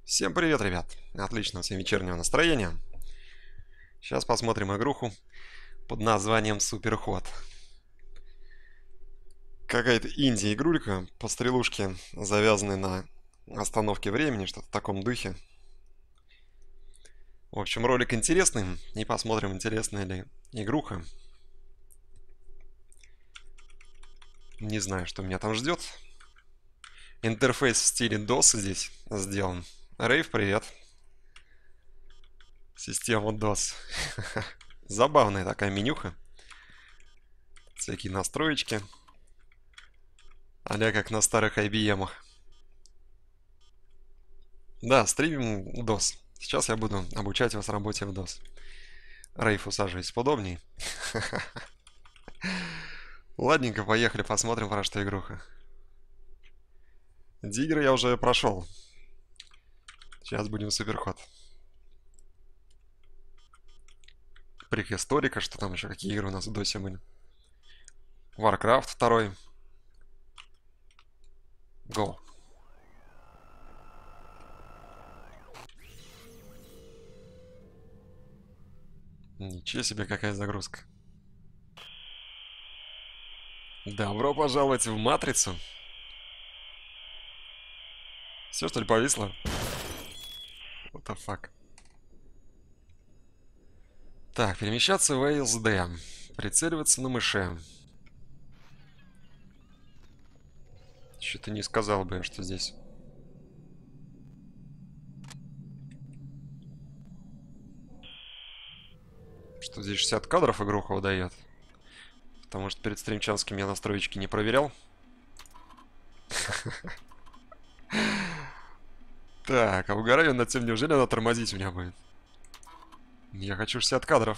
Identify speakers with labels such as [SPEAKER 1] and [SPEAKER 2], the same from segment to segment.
[SPEAKER 1] Всем привет, ребят! Отличного всем вечернего настроения. Сейчас посмотрим игруху под названием Суперход. Какая-то инди-игрулька по стрелушке, завязанной на остановке времени, что-то в таком духе. В общем, ролик интересный, и посмотрим, интересная ли игруха. Не знаю, что меня там ждет. Интерфейс в стиле DOS здесь сделан. Рейв, привет. Система DOS. Забавная такая менюха. Всякие настроечки. А-ля как на старых IBM-ах. Да, стримим DOS. Сейчас я буду обучать вас работе в DOS. Рейф, усаживайся поудобней. Ладненько, поехали, посмотрим, про что игруха. Диггеры я уже прошел. Сейчас будем суперход. Прихисторика, что там еще, какие игры у нас в DOS были. Warcraft 2. Go. Ничего себе, какая загрузка. Добро пожаловать в Матрицу. Все, что ли, повисло? What the fuck? Так, перемещаться в ASD. Прицеливаться на мыше. Что-то не сказал бы я, что здесь. Что здесь 60 кадров игруха выдает. Потому что перед стримчанским я настроечки не проверял. Так, а угораю над тем, неужели она тормозить меня будет? Я хочу 60 кадров.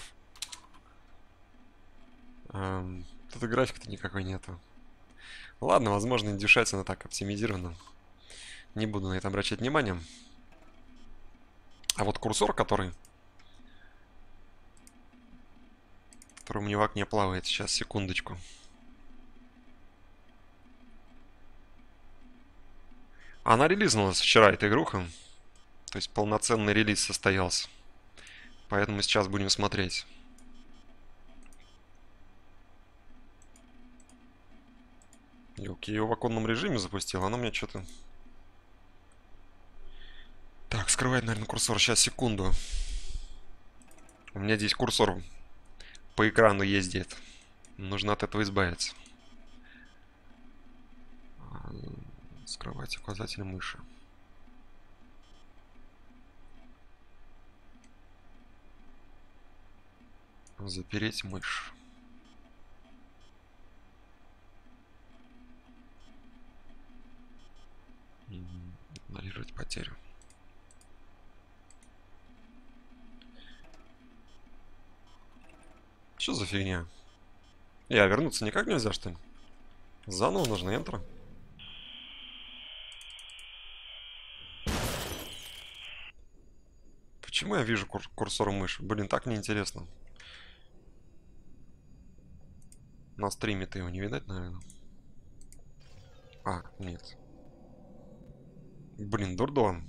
[SPEAKER 1] Тут и графика-то никакой нету. Ладно, возможно, индюшатина так оптимизирована. Не буду на это обращать внимание. А вот курсор, который у меня в окне плавает. Сейчас, секундочку. Она релизнулась вчера, эта игруха. То есть полноценный релиз состоялся. Поэтому сейчас будем смотреть. Ёлки, я ее в оконном режиме запустил, она у меня что-то... Так, скрывает, наверное, курсор. Сейчас, секунду. У меня здесь курсор по экрану ездит. Нужно от этого избавиться. Скрывать указатель мыши. Запереть мышь. Игнорировать потерю. Что за фигня? Вернуться никак нельзя, что ли? Заново нужно Enter. Почему я вижу курсор мыши? Блин, так неинтересно. На стриме-то его не видать, наверное. А, нет. Блин, дурдом.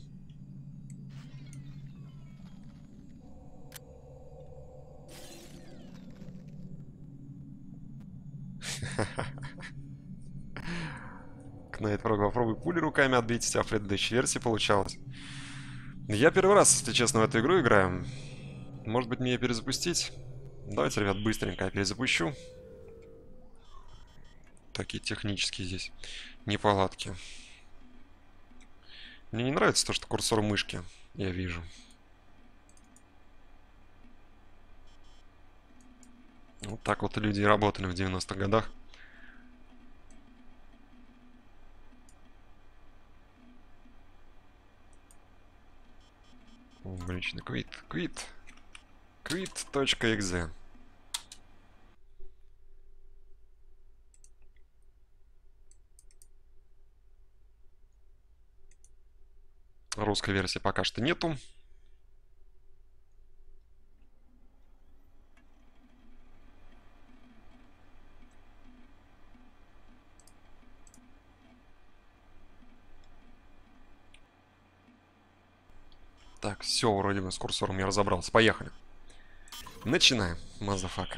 [SPEAKER 1] Кнайт, попробуй пули руками отбить, у тебя в предыдущей версии получалось. Я первый раз, если честно, в эту игру играю. Может быть, мне ее перезапустить? Давайте, ребят, быстренько я перезапущу. Такие технические здесь неполадки. Мне не нравится то, что курсор мышки я вижу. Вот так вот люди работали в 90-х годах. Ограниченный quit.exe. Русской версии пока что нету. Так, все, вроде бы с курсором я разобрался. Поехали. Начинаем, мазафака.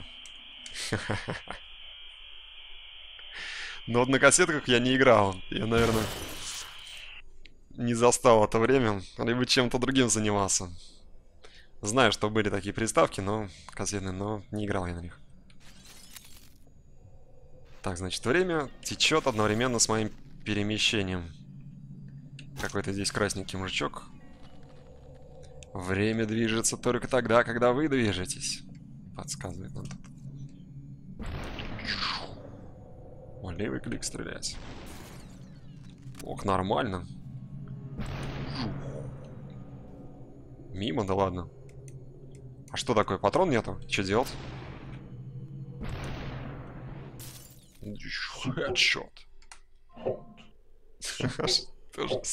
[SPEAKER 1] Но вот на кассетках я не играл. Я, наверное, не застал это время, либо чем-то другим занимался. Знаю, что были такие приставки, но кассетные, но не играл я на них. Так, значит, время течет одновременно с моим перемещением. Какой-то здесь красненький мужичок. Время движется только тогда, когда вы движетесь. Подсказывает нам тут. О, левый клик стрелять. Ох, нормально. Мимо, да ладно. А что такое? Патрон нету? Что делать? Хедшот. Что же?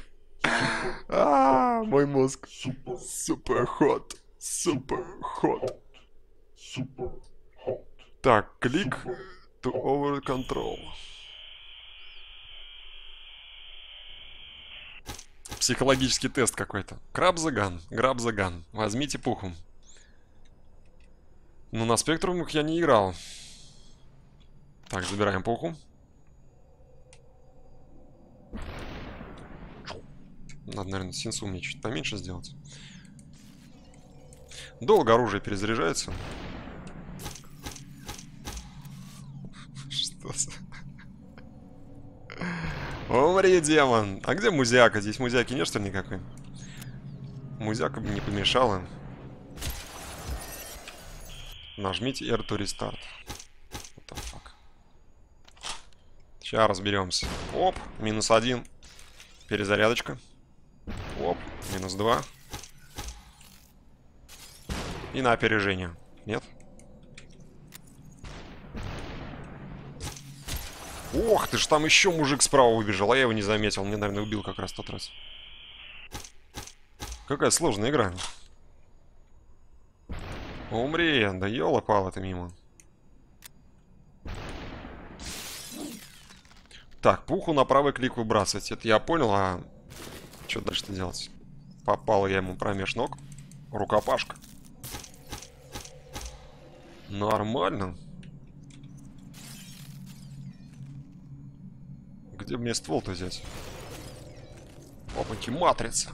[SPEAKER 1] Мой мозг. Супер хот. Супер хот. Так, клик to over control. Психологический тест какой-то. Grab the gun. Возьмите пуху. Но на спектрумах я не играл. Так, забираем пуху. Надо, наверное, сенсу мне чуть поменьше сделать. Долго оружие перезаряжается. Что за... Умри, демон! А где музяка? Здесь музяки нет, что ли, никакой? Музяка бы не помешала. Нажмите R to restart. What the fuck? Сейчас разберемся. Оп, -1. Перезарядочка. Оп, -2. И на опережение. Нет? Ох, ты ж, там еще мужик справа убежал, а я его не заметил. Мне, наверное, убил как раз тот раз. Какая сложная игра. Умри, да ёлопала ты мимо. Так, пуху на правый клик выбрасывать. Это я понял, а что дальше-то делать? Попал я ему промеж ног. Рукопашка. Нормально. Где мне ствол-то взять? Опаньки, матрица.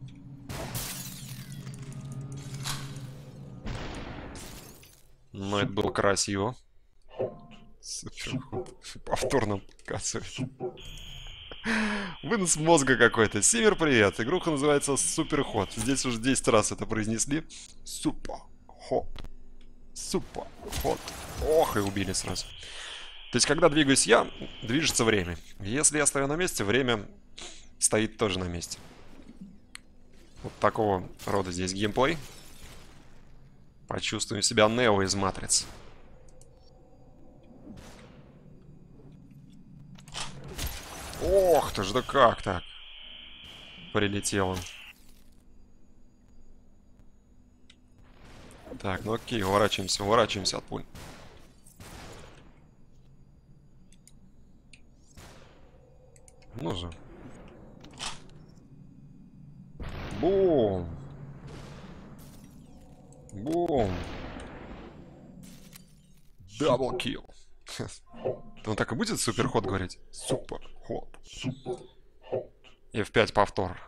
[SPEAKER 1] Ну, это было красиво. Супер. Повторно показывает. Вынос мозга какой-то. Симер, привет. Игруха называется Суперход. Здесь уже 10 раз это произнесли. Суперход. Суперход. Ох, и убили сразу. То есть, когда двигаюсь я, движется время. Если я стою на месте, время стоит тоже на месте. Вот такого рода здесь геймплей. Почувствуем себя Нео из Матрицы. Ох ты ж, да как так? Прилетел он. Так, ну окей, уворачиваемся от пуль. Ну же. Бум! Бум! Даблкил. Он так и будет суперход говорить? Суперход. F5 повтор.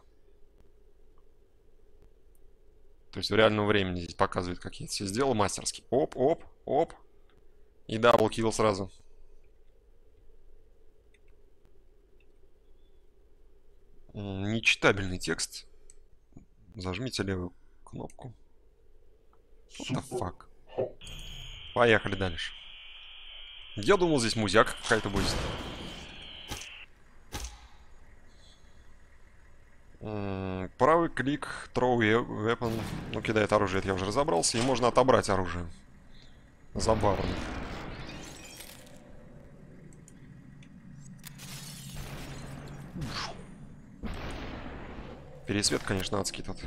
[SPEAKER 1] То есть в реальном времени здесь показывает, какие все сделал мастерски. Оп, оп, оп. И даблкил сразу. Нечитабельный текст. Зажмите левую кнопку. What the fuck? Поехали дальше. Я думал, здесь музяка какая-то будет. Правый клик, throw weapon. Ну, кидает оружие, это я уже разобрался. И можно отобрать оружие. Забавно. Пересвет, конечно, адский тут.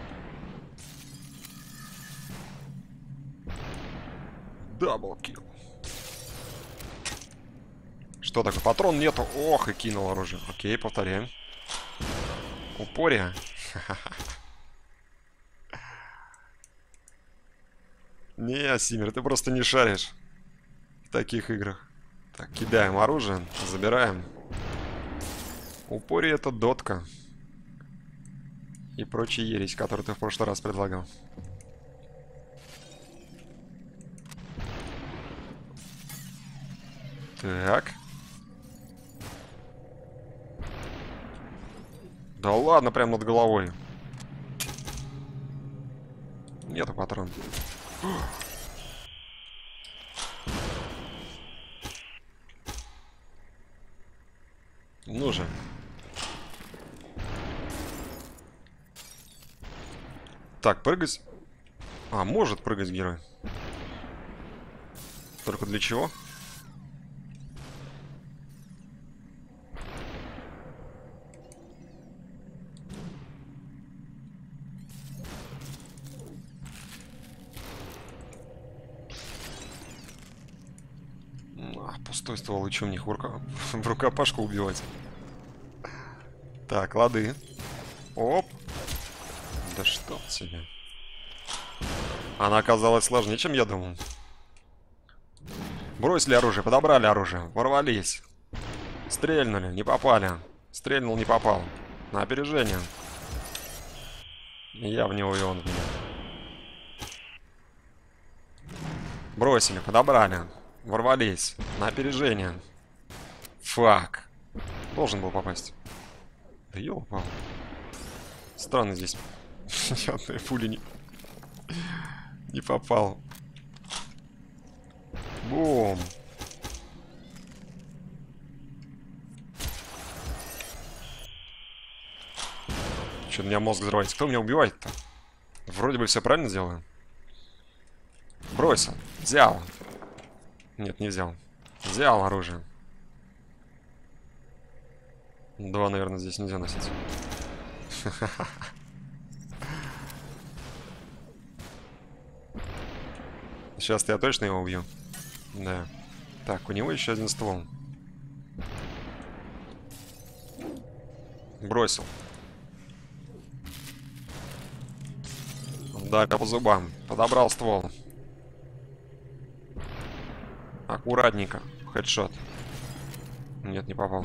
[SPEAKER 1] Даблкил. Что такое? Патрон нету. Ох, и кинул оружие. Окей, повторяем. Упория. Не, Симир, ты просто не шаришь в таких играх. Так, кидаем оружие, забираем. Упори это дотка. И прочие ересь, которые ты в прошлый раз предлагал. Так. Да ладно, прям над головой. Нету патрон. Ну же. Так, прыгать. А, может прыгать герой. Только для чего? Пустой ствол, и что мне их в рукопашку убивать? Так, лады. Оп. Да что тебе. Она оказалась сложнее, чем я думал. Бросили оружие, подобрали оружие, ворвались. Стрельнули, не попали. Стрельнул, не попал. На опережение. Я в него, и он в меня. Бросили, подобрали. Ворвались. На опережение. Фак. Должен был попасть. Да ёлопал. Странно здесь. Ни одной пули не попал. Бум. Что, у меня мозг взрывается? Кто меня убивает-то? Вроде бы все правильно делаю. Бросил. Взял. Нет, не взял. Взял оружие. Два, наверное, здесь нельзя носить. Сейчас я точно его убью. Да. Так, у него еще один ствол. Бросил. Да, по зубам. Подобрал ствол. Аккуратненько. Хедшот. Нет, не попал.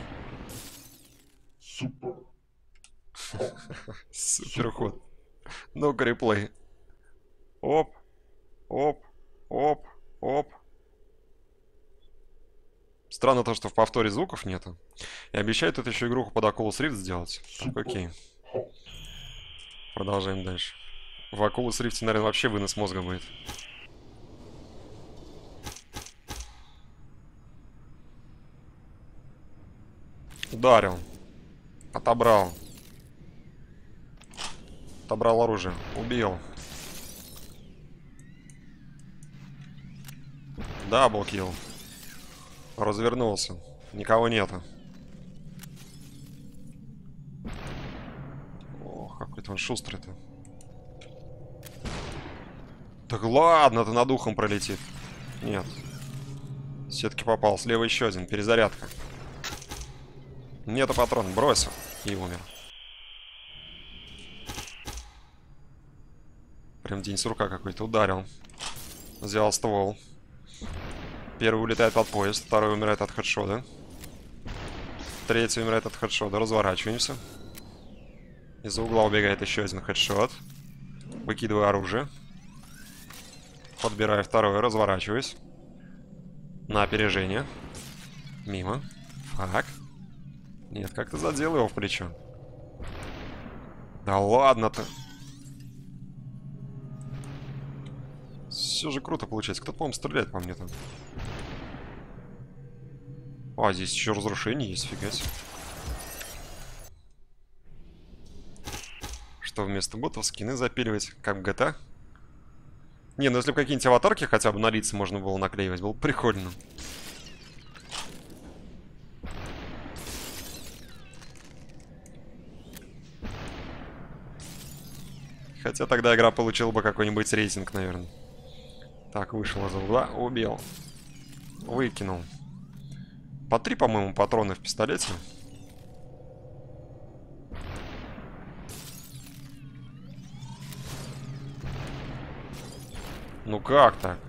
[SPEAKER 2] Супер.
[SPEAKER 1] Супер ход. Ну-ка, реплей. Оп. Оп. Оп. Оп. Странно то, что в повторе звуков нету. И обещают тут еще игруху под Oculus Rift сделать. Так, окей. Продолжаем дальше. В Oculus Rift, наверное, вообще вынос мозга будет. Ударил. Отобрал. Отобрал оружие. Убил. Даблкил. Развернулся. Никого нету. Ох, какой-то он шустрый-то. Так ладно, ты над ухом пролетит. Нет. Все-таки попал. Слева еще один. Перезарядка. Нету патрон. Бросил. И умер. Прям день с рука какой-то. Ударил. Взял ствол. Первый улетает под поезд. Второй умирает от хедшота. Третий умирает от хедшота. Разворачиваемся. Из-за угла убегает еще один хедшот. Выкидываю оружие. Подбираю второе. Разворачиваюсь. На опережение. Мимо. Фак. Нет, как-то задел его в плечо. Да ладно-то. Все же круто получается. Кто-то, по-моему, стреляет по мне там. А, здесь еще разрушение есть, фига себе. Что вместо ботов скины запиливать, как в GTA? Не, ну если бы какие-нибудь аватарки хотя бы на лица можно было наклеивать, было бы прикольно. Хотя тогда игра получила бы какой-нибудь рейтинг, наверное. Так, вышел из угла, убил. Выкинул. По 3, по-моему, патрона в пистолете. Ну как так?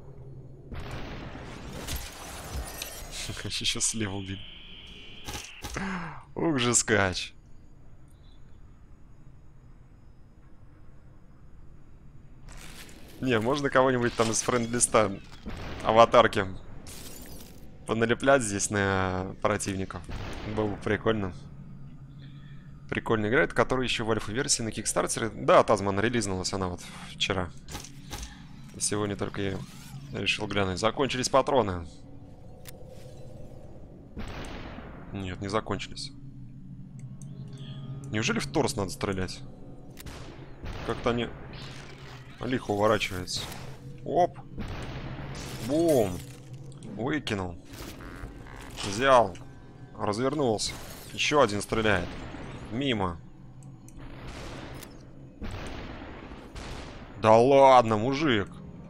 [SPEAKER 1] Еще слева убили. Ух же скач. Не, можно кого-нибудь там из френд-листа аватарки поналеплять здесь на противников. Было бы прикольно. Прикольно играет, который еще в альфа-версии на Кикстартере. Да, Тазман релизнулась она вот вчера. Сегодня только я решил глянуть. Закончились патроны. Нет, не закончились. Неужели в торс надо стрелять? Как-то они лихо уворачиваются. Оп. Бум. Выкинул. Взял. Развернулся. Еще один стреляет. Мимо. Да ладно, мужик.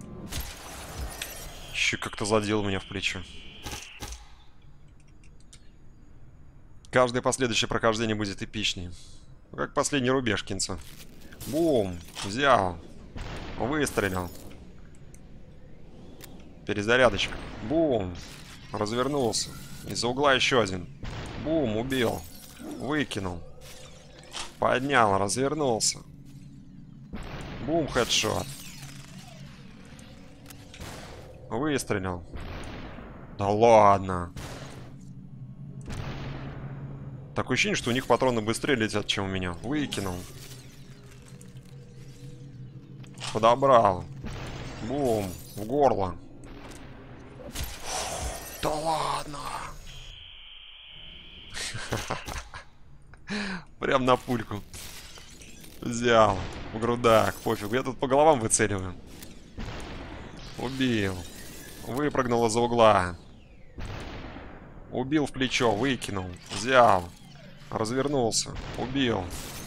[SPEAKER 1] Еще как-то задел меня в плечо. Каждое последующее прохождение будет эпичнее. Как последний рубеж кинца. Бум. Взял. Выстрелил. Перезарядочка. Бум. Развернулся. Из-за угла еще один. Бум. Убил. Выкинул. Поднял. Развернулся. Бум. Хедшот. Выстрелил. Да ладно. Такое ощущение, что у них патроны быстрее летят, чем у меня. Выкинул. Подобрал. Бум. В горло. Да ладно. Прям на пульку. Взял. В грудак. Пофиг. Я тут по головам выцеливаю. Убил. Выпрыгнул из-за угла. Убил в плечо. Выкинул. Взял. Развернулся. Убил.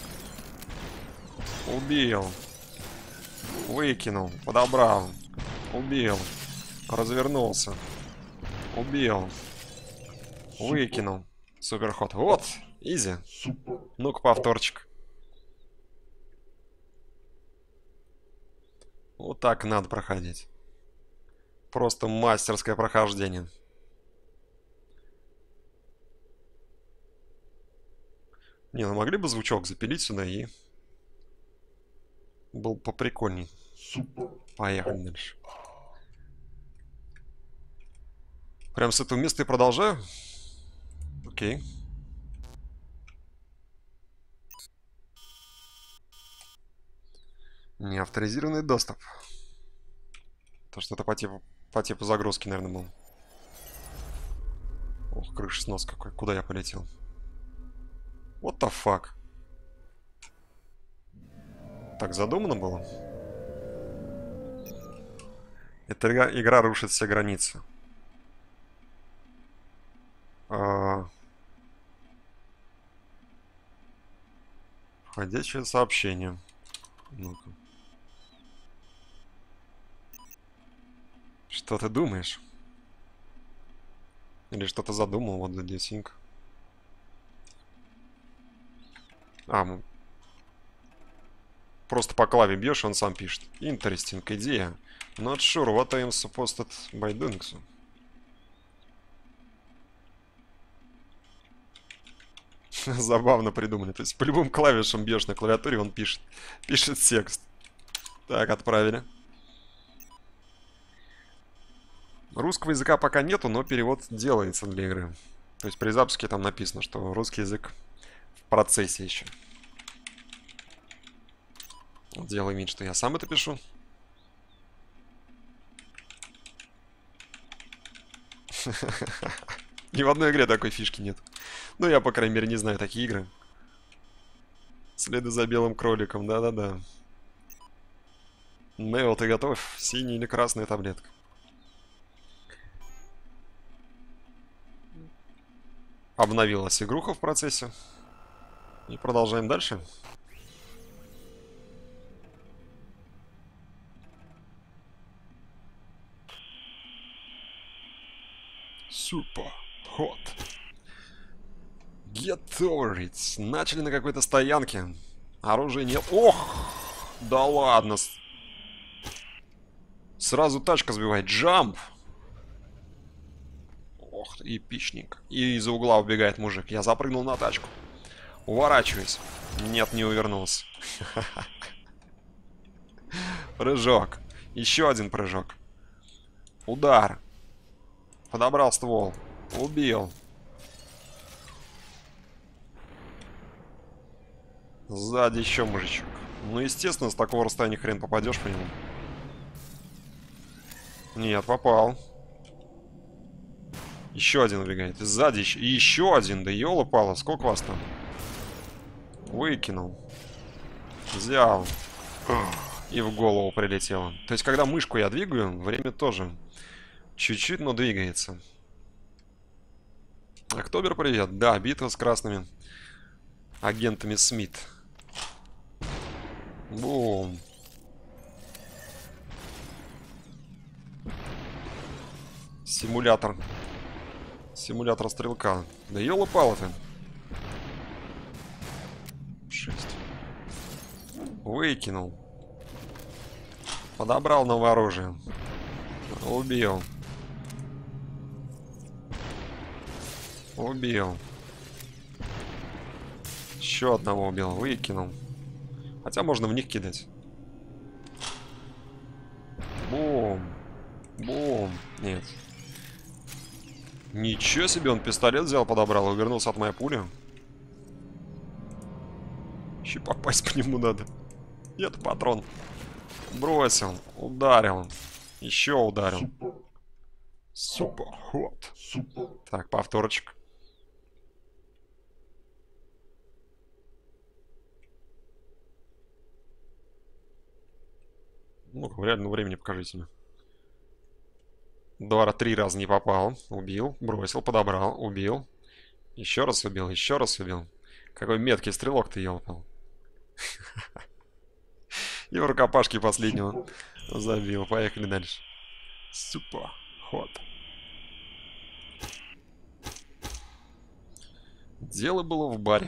[SPEAKER 1] Убил. Выкинул. Подобрал. Убил. Развернулся. Убил. Выкинул. Суперход. Вот. Изи. Ну-ка, повторчик. Вот так надо проходить. Просто мастерское прохождение. Не, ну могли бы звучок запилить сюда и... Был поприкольней. Поехали дальше. Прям с этого места и продолжаю? Окей. Неавторизированный доступ. То что-то по типу загрузки, наверное, был. Ох, крыша снос какой. Куда я полетел? What the fuck? Так задумано было? Эта игра рушит все границы. Входящее сообщение. Ну-ка. Что ты думаешь? Или что-то задумал? Вот здесь синк. Просто по клаве бьешь, он сам пишет. Interesting идея. Not sure what I am supposed by doing so. Забавно придумали. То есть по любым клавишам бьешь на клавиатуре, он пишет. Пишет текст. Так, отправили. Русского языка пока нету, но перевод делается для игры. То есть при запуске там написано, что русский язык в процессе еще. Делаю вид, что я сам это пишу. Ни в одной игре такой фишки нет. Ну, я, по крайней мере, не знаю такие игры. Следы за белым кроликом, да-да-да. Нео, ты готов? Синяя или красная таблетка? Обновилась игруха в процессе. И продолжаем дальше. Super hot. Get over it. Начали на какой-то стоянке. Оружия нет. Ох! Да ладно. Сразу тачка сбивает. Джамп. Ох, эпичненько. И из-за угла убегает мужик. Я запрыгнул на тачку. Уворачиваюсь. Нет, не увернулся. Прыжок. Еще один прыжок. Удар. Подобрал ствол. Убил. Сзади еще мужичок. Ну, естественно, с такого расстояния хрен попадешь по нему. Нет, попал. Еще один убегает. Сзади еще. И еще один. Да ёлы-палы, сколько вас там? Выкинул. Взял. И в голову прилетело. То есть, когда мышку я двигаю, время тоже чуть-чуть, но двигается. Октобер, привет. Да, битва с красными агентами Смит. Бум. Симулятор. Симулятор стрелка. Да ёлы-палы ты. 6. Выкинул. Подобрал новое оружие. Убил. Убил. Еще одного убил. Выкинул. Хотя можно в них кидать. Бум. Бум. Нет. Ничего себе, он пистолет взял, подобрал и увернулся от моей пули. Еще попасть по нему надо. Нет, патрон. Бросил. Ударил. Еще ударил. Супер ход. Так, повторочек. Ну, в реальном времени покажите мне. 3 раза не попал. Убил. Бросил. Подобрал. Убил. Еще раз убил. Еще раз убил. Какой меткий стрелок ты, елпал. И в рукопашке последнего забил. Поехали дальше. Супер ход. Дело было в баре.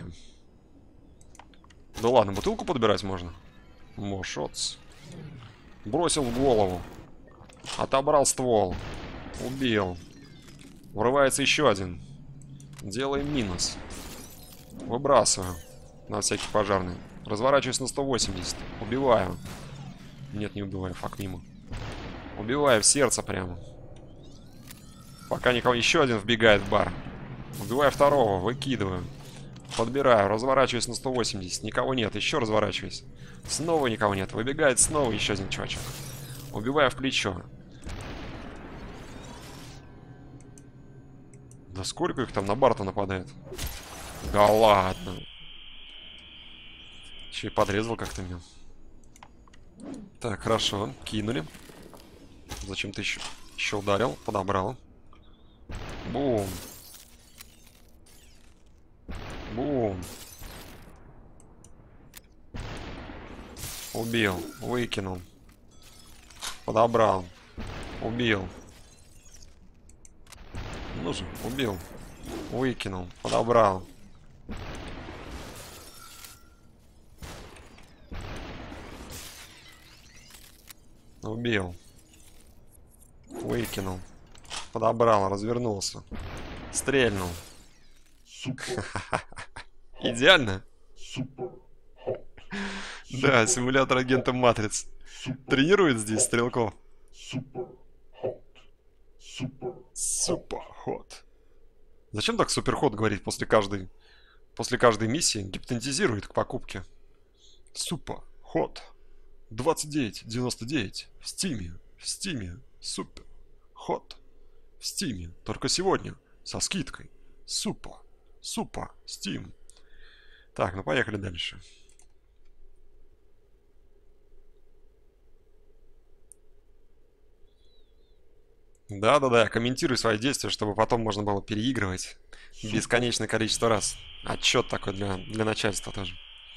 [SPEAKER 1] Да ладно, бутылку подбирать можно. Мошоц. Бросил в голову. Отобрал ствол. Убил. Врывается еще один. Делаем минус. Выбрасываю. На всякий пожарный. Разворачиваюсь на 180. Убиваю. Нет, не убиваю. Фак, мимо. Убиваю в сердце прямо. Пока никого... Еще один вбегает в бар. Убиваю второго. Выкидываю. Подбираю. Разворачиваюсь на 180. Никого нет. Еще разворачиваюсь. Снова никого нет. Выбегает снова еще один чувачок. Убиваю в плечо. Да сколько их там на бар-то нападает? Да ладно. Еще и подрезал как-то меня. Так, хорошо. Кинули. Зачем ты еще ударил? Подобрал. Бум. Бум. Убил. Выкинул. Подобрал. Убил. Ну же, убил. Выкинул. Подобрал. Убил. Выкинул. Подобрал, развернулся. Стрельнул. Идеально? Да, симулятор агента Матриц. Тренирует здесь стрелков. Суперход. Зачем так суперход говорить после каждой миссии? Гипнотизирует к покупке. Суперход. 29,99 в Стиме. В Стиме. Суперход. В Стиме. Только сегодня. Со скидкой. Супер. Стим. Так, ну поехали дальше. Да-да-да, комментируй свои действия, чтобы потом можно было переигрывать бесконечное количество раз. Отчет такой для начальства тоже.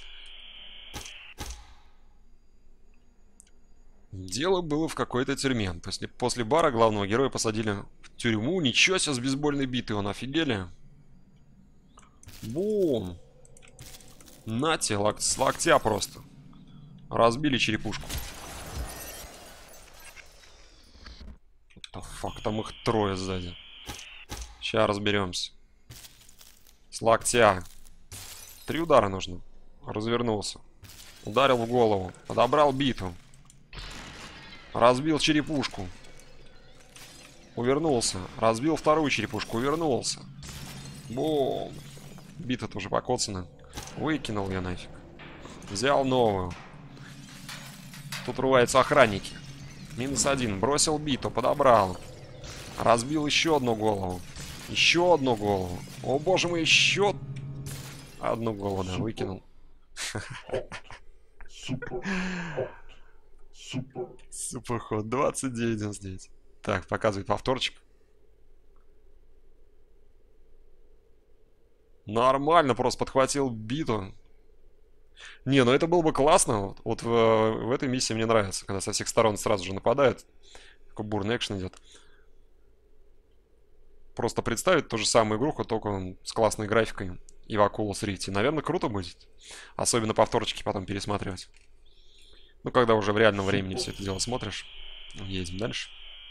[SPEAKER 1] Дело было в какой-то тюрьме. После бара главного героя посадили в тюрьму. Ничего себе, с бейсбольной битой, он офигели. Бум. Нате, с локтя просто. Разбили черепушку. Фак, там их трое сзади. Сейчас разберемся. С локтя. 3 удара нужно. Развернулся. Ударил в голову. Подобрал биту. Разбил черепушку. Увернулся. Разбил вторую черепушку. Увернулся. Бум. Бита тоже покоцана. Выкинул ее нафиг. Взял новую. Тут рваются охранники. -1. Бросил биту. Подобрал. Разбил еще одну голову. Еще одну голову. О боже мой, еще одну голову, да, выкинул. Суперход. 29-99. Так, показывает повторчик. Нормально, просто подхватил биту. Не, ну это было бы классно. Вот в этой миссии мне нравится, когда со всех сторон сразу же нападают. Такой бурный экшен идет. Просто представить ту же самую игруху, только с классной графикой и в Oculus Rift. Наверное, круто будет. Особенно повторчики потом пересматривать. Ну, когда уже в реальном времени все это дело смотришь. Едем дальше.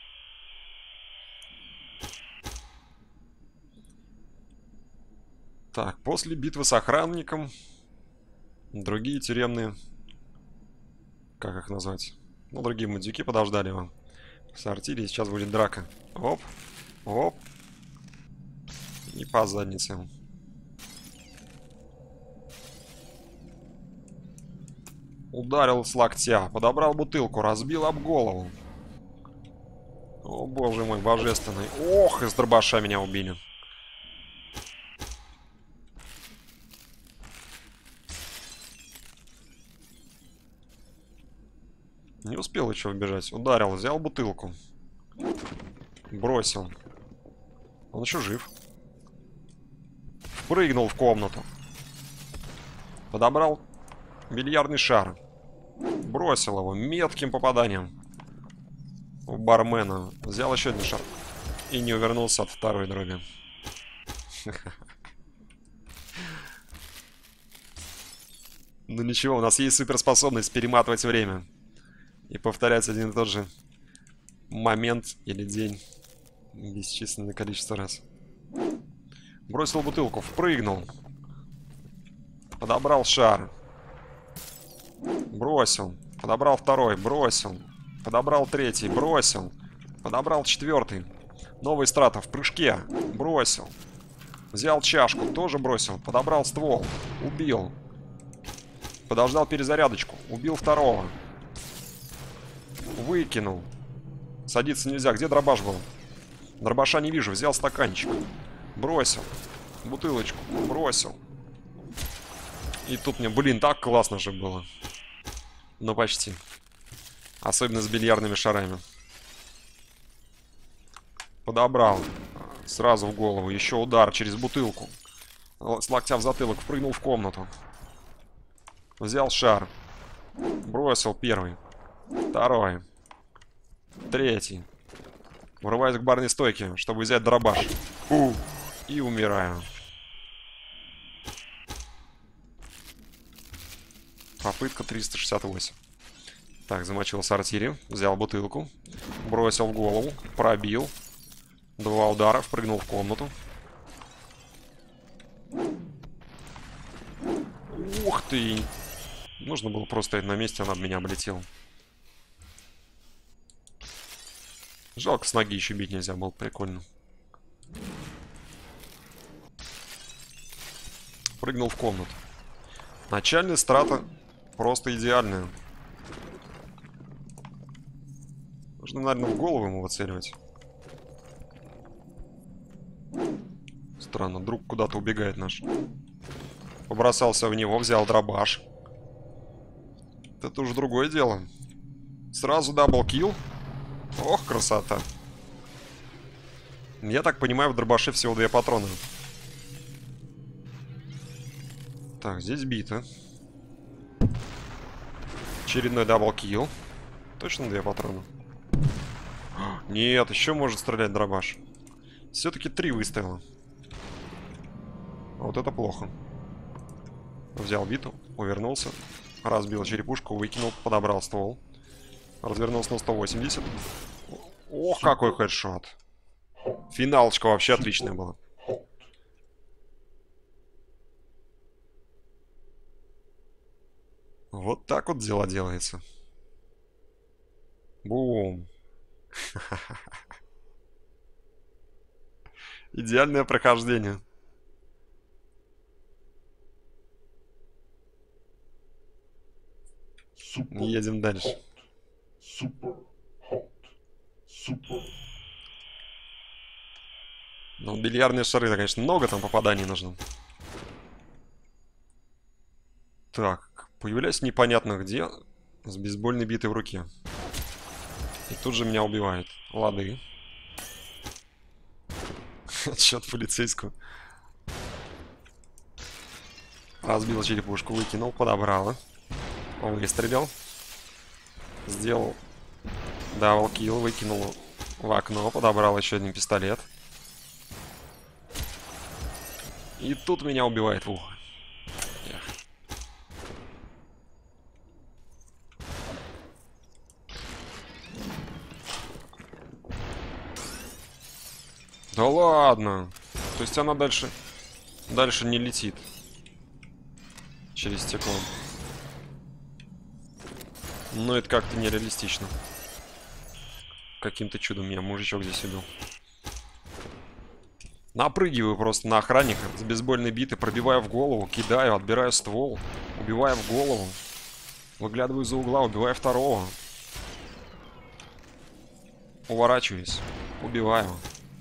[SPEAKER 1] Так, после битвы с охранником другие тюремные, как их назвать? Ну, другие мудюки подождали его в сортире. Сейчас будет драка. Оп, оп. И по заднице. Ударил с локтя. Подобрал бутылку. Разбил об голову. О, боже мой, божественный. Ох, из дробаша меня убили. Не успел еще убежать. Ударил, взял бутылку. Бросил. Он еще жив. Впрыгнул в комнату. Подобрал бильярдный шар. Бросил его метким попаданием в бармена. Взял еще один шар. И не увернулся от второй дроби. Ну ничего, у нас есть суперспособность перематывать время. И повторять один и тот же момент или день бесчисленное количество раз. Бросил бутылку, впрыгнул. Подобрал шар. Бросил. Подобрал второй, бросил. Подобрал третий, бросил. Подобрал четвертый. Новый страта в прыжке. Бросил. Взял чашку, тоже бросил. Подобрал ствол. Убил. Подождал перезарядочку. Убил второго. Выкинул. Садиться нельзя. Где дробаш был? Дробаша не вижу. Взял стаканчик. Бросил. Бутылочку. Бросил. И тут мне, блин, так классно же было. Ну, почти. Особенно с бильярдными шарами. Подобрал. Сразу в голову. Еще удар через бутылку. С локтя в затылок. Впрыгнул в комнату. Взял шар. Бросил первый. Второй. Третий. Врываюсь к барной стойке, чтобы взять дробаш. И умираю. Попытка 368. Так, замочил сортире. Взял бутылку. Бросил в голову. Пробил. 2 удара. Впрыгнул в комнату. Ух ты! Нужно было просто стоять на месте, он об меня облетел. Жалко, с ноги еще бить нельзя было. Прикольно. Прыгнул в комнату. Начальная страта просто идеальная. Нужно, наверное, в голову ему выцеливать. Странно, друг куда-то убегает наш. Побросался в него, взял дробаш. Это уже другое дело. Сразу даблкил. Ох, красота. Я так понимаю, в дробаше всего 2 патрона. Так, здесь бита. Очередной даблкил. Точно 2 патрона? Нет, еще может стрелять дробаш. Все-таки 3 выстрела. Вот это плохо. Взял биту, увернулся. Разбил черепушку, выкинул, подобрал ствол. Развернулся на 180. Ох, какой хедшот. Финалочка вообще отличная была. Вот так вот дело делается. Бум. Идеальное прохождение. Едем дальше. Ну, бильярдные шары, конечно, много там попаданий нужно. Так, появляюсь непонятно где, с бейсбольной битой в руке. И тут же меня убивает. Лады. Отсчет полицейского. Разбил черепушку, выкинул, подобрал. Выстрелил. Сделал даблкил, выкинул в окно, подобрал еще один пистолет. И тут меня убивает в ухо. Да ладно. То есть она дальше не летит через стекло. Но это как-то нереалистично. Каким-то чудом меня мужичок здесь убил. Напрыгиваю просто на охранника с бейсбольной битой, пробиваю в голову, кидаю, отбираю ствол, убиваю в голову. Выглядываю из-за угла, убиваю второго. Уворачиваюсь, убиваю.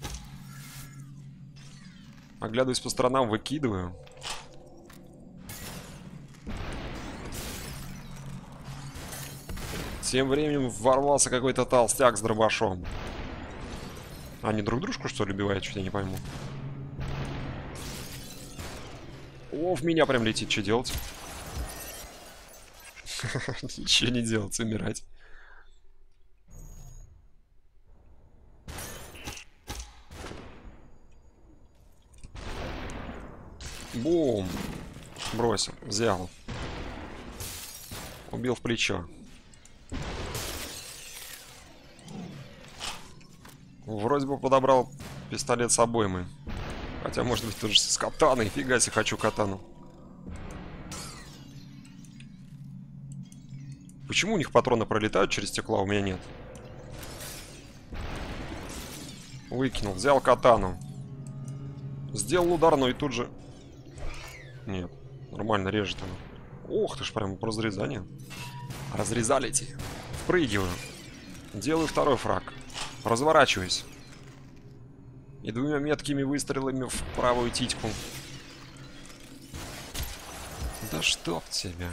[SPEAKER 1] Оглядываюсь по сторонам, выкидываю. Тем временем ворвался какой-то толстяк с дробашом. Они друг дружку, что ли, убивают? Что-то я не пойму. О, в меня прям летит. Что делать? Ничего не делать, умирать. Бум. Бросил, взял. Убил в плечо. Вроде бы подобрал пистолет с обоймой. Хотя, может быть, тоже с катаной. Фига себе, хочу катану. Почему у них патроны пролетают через стекло, а у меня нет? Выкинул, взял катану. Сделал удар, но и тут же... Нет, нормально режет она. Ох ты ж, прям по разрезанию. Разрезали эти. Впрыгиваю. Делаю второй фраг. Разворачиваюсь. И двумя меткими выстрелами в правую титьку. Да чтоб тебя.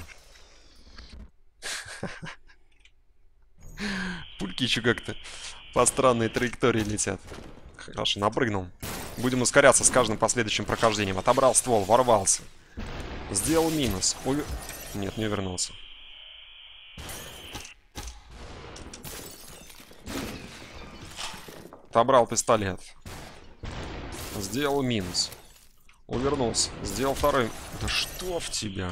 [SPEAKER 1] Пульки еще как-то по странной траектории летят. Хорошо, напрыгнул. Будем ускоряться с каждым последующим прохождением. Отобрал ствол, ворвался. Сделал минус. Нет, не вернулся. Отобрал пистолет. Сделал минус. Увернулся. Сделал второй. Да что в тебя?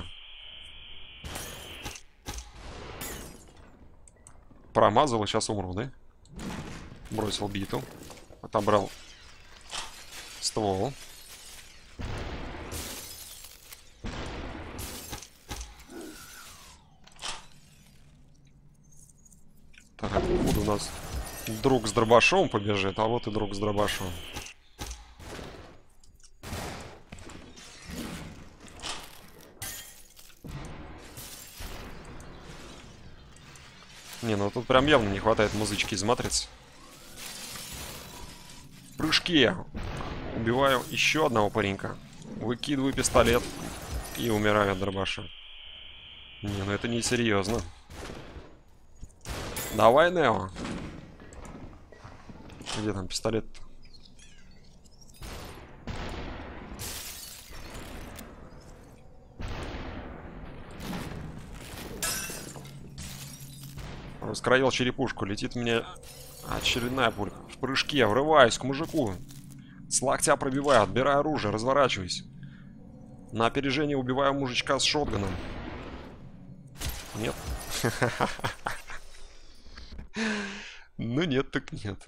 [SPEAKER 1] Промазал и сейчас умру, да? Бросил биту. Отобрал ствол. Так, откуда у нас друг с дробашом побежит, а вот и друг с дробашом. Не, ну тут прям явно не хватает музычки из матрицы. В прыжке убиваю еще одного паренька. Выкидываю пистолет и умираю от дробаша. Не, ну это не серьезно. Давай, Нео. Где там пистолет-то? Раскроил черепушку. Летит мне очередная пулька. В прыжке врываюсь к мужику. С локтя пробиваю, отбираю оружие, разворачиваюсь. На опережение убиваю мужичка с шотганом. Нет. Ну нет, так нет.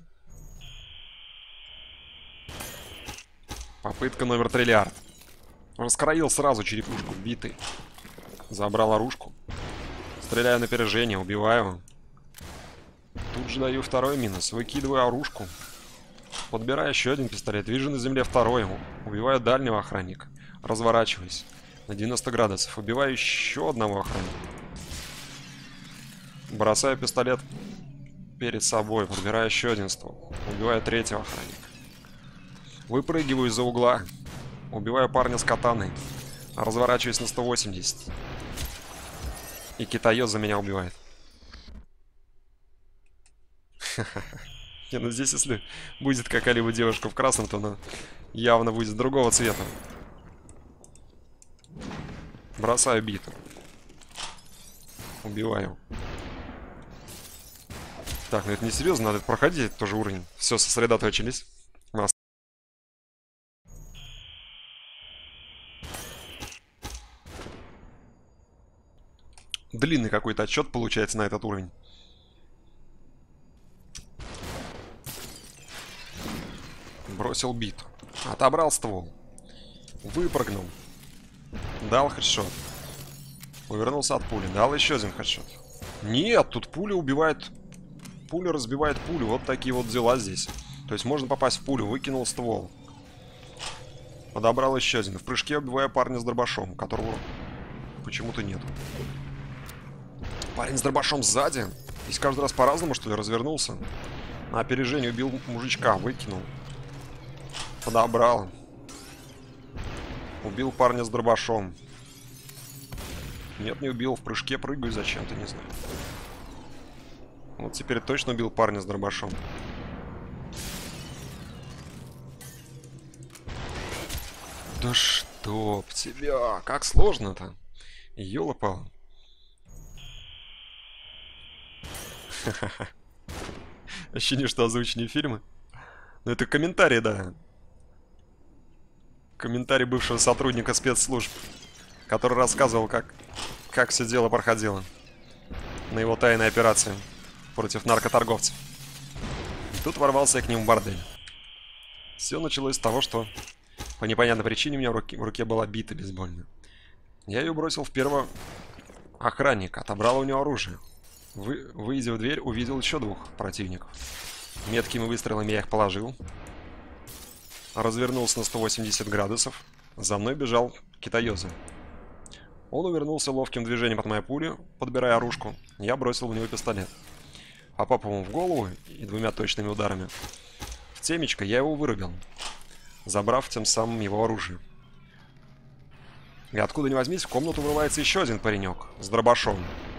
[SPEAKER 1] Попытка номер триллиард. Раскроил сразу черепушку, битый. Забрал оружку. Стреляю на опережение, убиваю. Тут же даю второй минус. Выкидываю оружку. Подбираю еще один пистолет. Вижу на земле второй. Убиваю дальнего охранника. Разворачиваюсь. На 90 градусов. Убиваю еще одного охранника. Бросаю пистолет перед собой. Подбираю еще один ствол. Убиваю третьего охранника. Выпрыгиваю из-за угла. Убиваю парня с катаной. Разворачиваюсь на 180. И китаёза меня убивает. Не, ну здесь, если будет какая-либо девушка в красном, то она явно будет другого цвета. Бросаю биту. Убиваю. Так, ну это не серьезно, надо проходить тоже уровень. Все, сосредоточились. Длинный какой-то отчет получается на этот уровень. Бросил бит. Отобрал ствол. Выпрыгнул. Дал хедшот. Увернулся от пули. Дал еще один хедшот. Нет, тут пуля убивает... Пуля разбивает пулю. Вот такие вот дела здесь. То есть можно попасть в пулю. Выкинул ствол. Подобрал еще один. В прыжке убиваю парня с дробашом, которого почему-то нет. Парень с дробашом сзади. Здесь каждый раз по-разному, что ли, развернулся. На опережение убил мужичка. Выкинул. Подобрал. Убил парня с дробашом. Нет, не убил. В прыжке прыгаю зачем-то, не знаю. Вот теперь точно убил парня с дробашом. Да чтоб тебя! Как сложно-то! Ёлопал. Ощущение, что озвученные фильмы. Ну это комментарий, да. Комментарий бывшего сотрудника спецслужб, который рассказывал, как все дело проходило на его тайной операции против наркоторговцев. И тут ворвался я к нему в бордель. Все началось с того, что по непонятной причине у меня в руке была бита бейсбольная. Я ее бросил в первого охранника, отобрал у него оружие. Выйдя в дверь, увидел еще двух противников. Меткими выстрелами я их положил. Развернулся на 180 градусов. За мной бежал китаёза. Он увернулся ловким движением от моей пули, подбирая оружку. Я бросил в него пистолет. Попав ему в голову и двумя точными ударами в темечко, я его вырубил, забрав тем самым его оружие. И откуда ни возьмись, в комнату врывается еще один паренек с дробашом.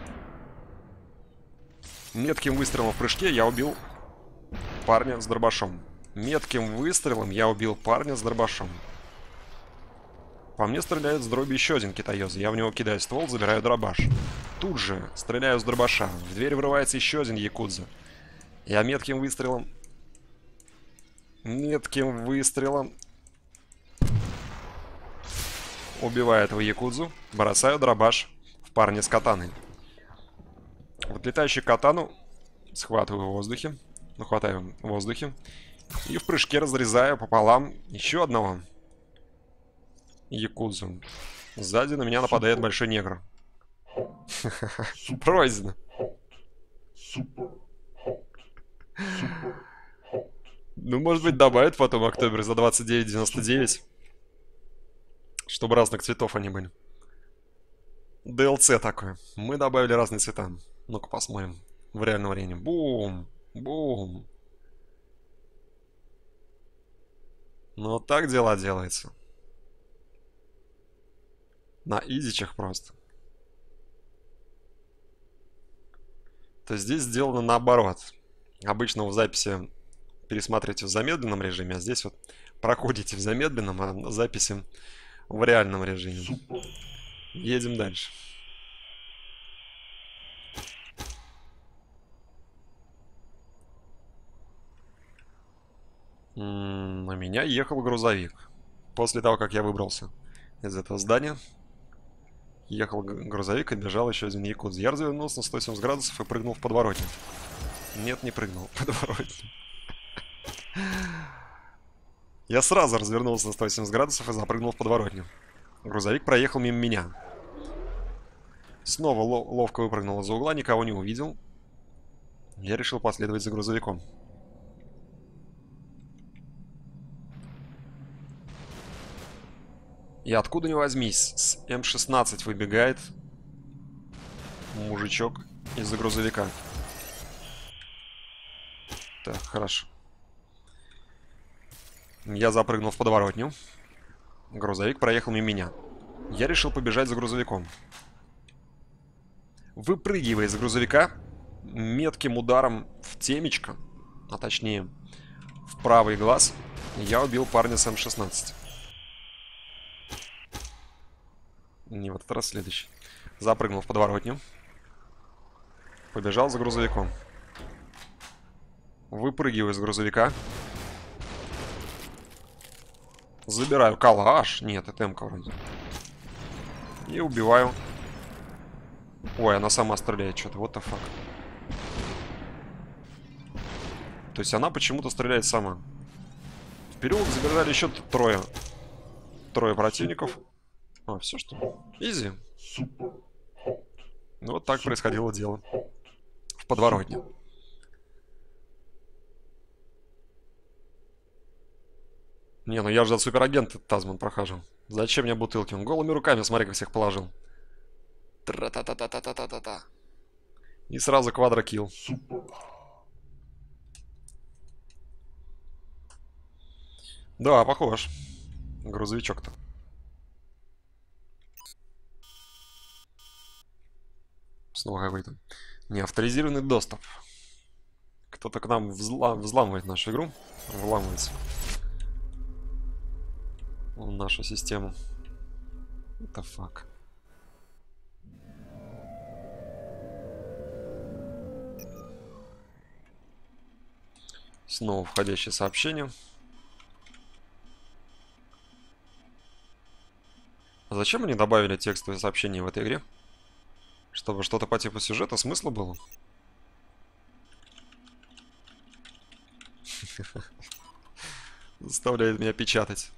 [SPEAKER 1] Метким выстрелом в прыжке я убил парня с дробашом. Метким выстрелом я убил парня с дробашом. По мне стреляет с дроби еще один китаёза. Я в него кидаю ствол, забираю дробаш. Тут же стреляю с дробаша. В дверь врывается еще один якудза. Я метким выстрелом... убиваю этого якудзу. Бросаю дробаш в парня с катаной. Вот летающую катану схватываю в воздухе. Ну, хватаю в воздухе. И в прыжке разрезаю пополам еще одного якудзу. Сзади на меня нападает большой негр. Пройдено. Ну, может быть, добавят потом Октобер за 29,99. Чтобы разных цветов они были. DLC такое. Мы добавили разные цвета. Ну-ка посмотрим. В реальном времени. Бум! Бум! Ну, вот так дела делается. На изичах просто. То есть здесь сделано наоборот. Обычно в записи пересматриваете в замедленном режиме, а здесь вот проходите в замедленном, а на записи в реальном режиме. Едем дальше. На меня ехал грузовик. После того, как я выбрался из этого здания, ехал грузовик и бежал еще один якудза. Я развернулся на 170 градусов и прыгнул в подворотню. Нет, не прыгнул. Подворотню. Я сразу развернулся на 180 градусов и запрыгнул в подворотню. Грузовик проехал мимо меня. Снова ловко выпрыгнул из-за угла, никого не увидел. Я решил последовать за грузовиком. И откуда ни возьмись, с М16 выбегает мужичок из-за грузовика. Так, хорошо. Я запрыгнул в подворотню. Грузовик проехал мимо меня. Я решил побежать за грузовиком. Выпрыгивая из грузовика, метким ударом в темечко, а точнее в правый глаз, я убил парня с М16. Не в этот раз, следующий. Запрыгнул в подворотню. Побежал за грузовиком. Выпрыгиваю из грузовика. Забираю калаш. Нет, это МК вроде. И убиваю. Ой, она сама стреляет что-то. What the fuck. То есть она почему-то стреляет сама. В переулок забежали еще трое. Трое противников. А, все что ли? Изи. Ну, вот так происходило дело. В подворотне. Не, ну я же за суперагента Тазман прохожу. Зачем мне бутылки? Он голыми руками, смотри, как всех положил. Тра-та-та-та-та-та-та-та. И сразу квадрокилл. Да, похож. Грузовичок-то. Снова какой-то неавторизированный доступ. Кто-то к нам взламывает нашу игру. Вламывается в нашу систему. What the fuck? Снова входящее сообщение. А зачем они добавили текстовые сообщения в этой игре? Чтобы что-то по типу сюжета смысла было? Заставляет меня печатать.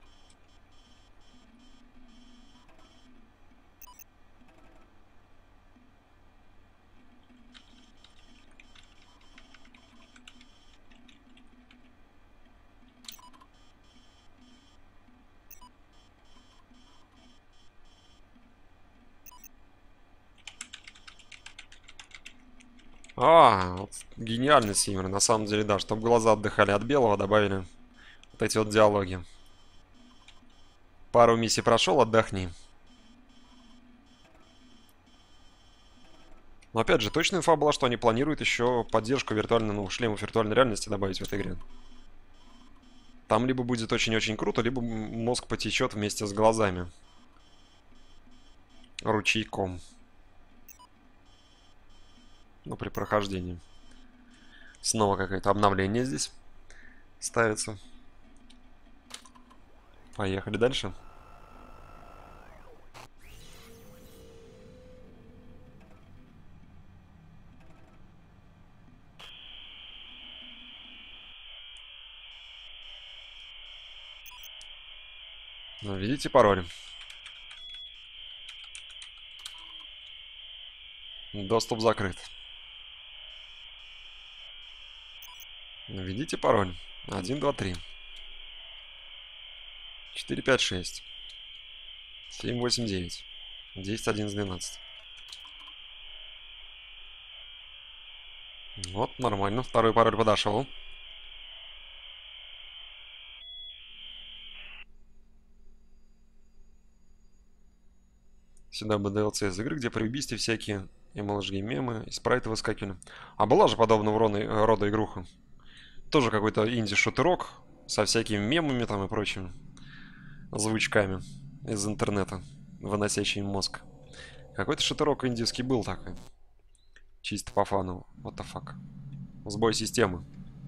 [SPEAKER 1] А, вот гениальный Симмер, на самом деле, да, чтобы глаза отдыхали от белого, добавили вот эти вот диалоги. Пару миссий прошел, отдохни. Но опять же, точная инфа была, что они планируют еще поддержку виртуальной, ну, шлемов виртуальной реальности добавить в этой игре. Там либо будет очень-очень круто, либо мозг потечет вместе с глазами. Ручейком. Ну, при прохождении. Снова какое-то обновление здесь ставится. Поехали дальше. Введите пароль. Доступ закрыт. Введите пароль. 1, 2, 3. 4, 5, 6. 7, 8, 9. 10, 11, 12. Вот, нормально. Второй пароль подошел. Сюда бы DLC из игры, где при убийстве всякие MLG мемы и спрайты выскакивали. А была же подобного рода игруха. Тоже какой-то инди-шутерок со всякими мемами там и прочими звучками из интернета, выносящими мозг. Какой-то шутерок индийский был такой. Чисто по фану. What the fuck. Сбой системы.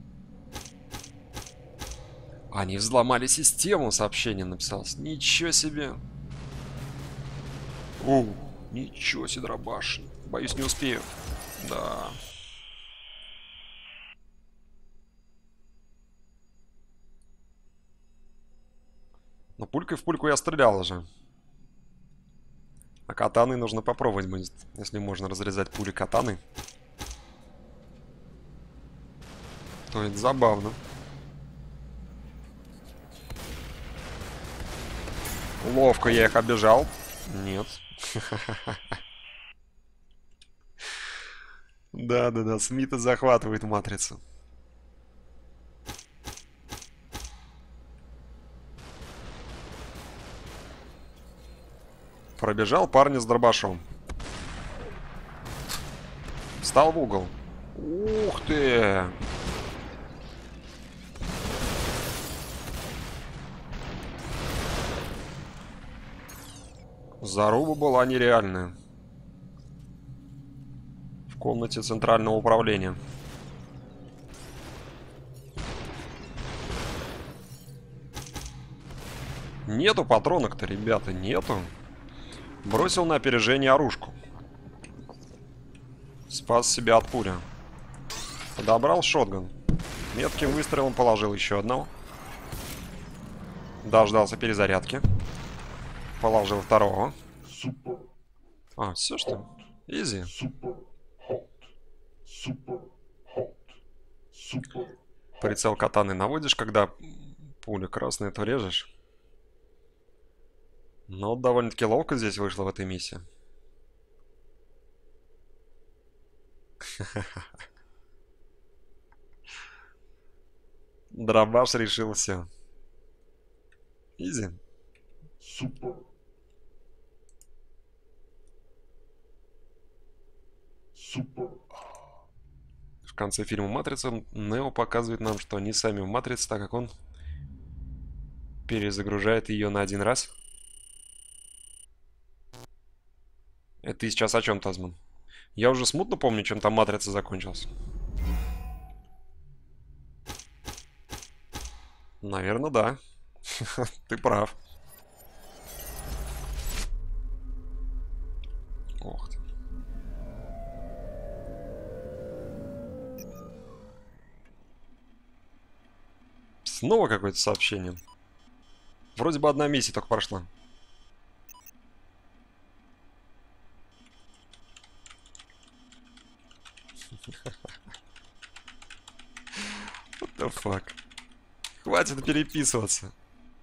[SPEAKER 1] Они взломали систему, сообщение написалось. Ничего себе. Ничего себе, дробаш. Боюсь, не успею. Да. Но пулькой в пульку я стрелял уже. А катаны нужно попробовать будет, если можно разрезать пули катаны. То это забавно. Ловко я их обижал. Нет. Да-да-да, Смита захватывает матрицу. Пробежал парня с дробашом. Встал в угол. Ух ты! Заруба была нереальная. В комнате центрального управления. Нету патронок-то, ребята, нету. Бросил на опережение оружку. Спас себя от пули. Подобрал шотган. Метким выстрелом положил еще одного. Дождался перезарядки. Положил второго. А, все что? Изи. Прицел катаны наводишь, когда пуля красная, то режешь. Но довольно-таки ловко здесь вышло в этой миссии. Дробаш решил все. Изи. В конце фильма «Матрица» Нео показывает нам, что они сами в матрице, так как он перезагружает ее на один раз. Это ты сейчас о чем, Тазман? Я уже смутно помню, чем там матрица закончилась. Наверное, да. Ты прав. Ох ты. Снова какое-то сообщение. Вроде бы одна миссия только прошла. What the fuck? Хватит переписываться.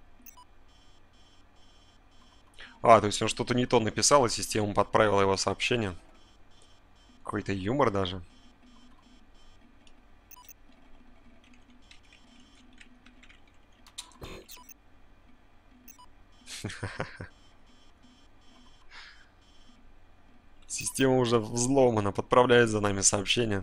[SPEAKER 1] А, то есть он что-то не то написал, и система подправила его сообщение. Какой-то юмор даже. Система уже взломана, подправляет за нами сообщение.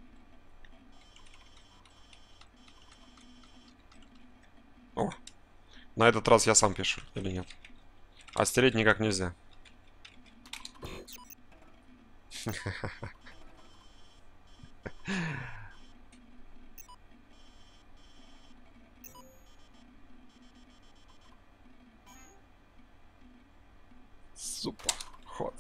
[SPEAKER 1] О, на этот раз я сам пишу, или нет? А стереть никак нельзя. Супер ход.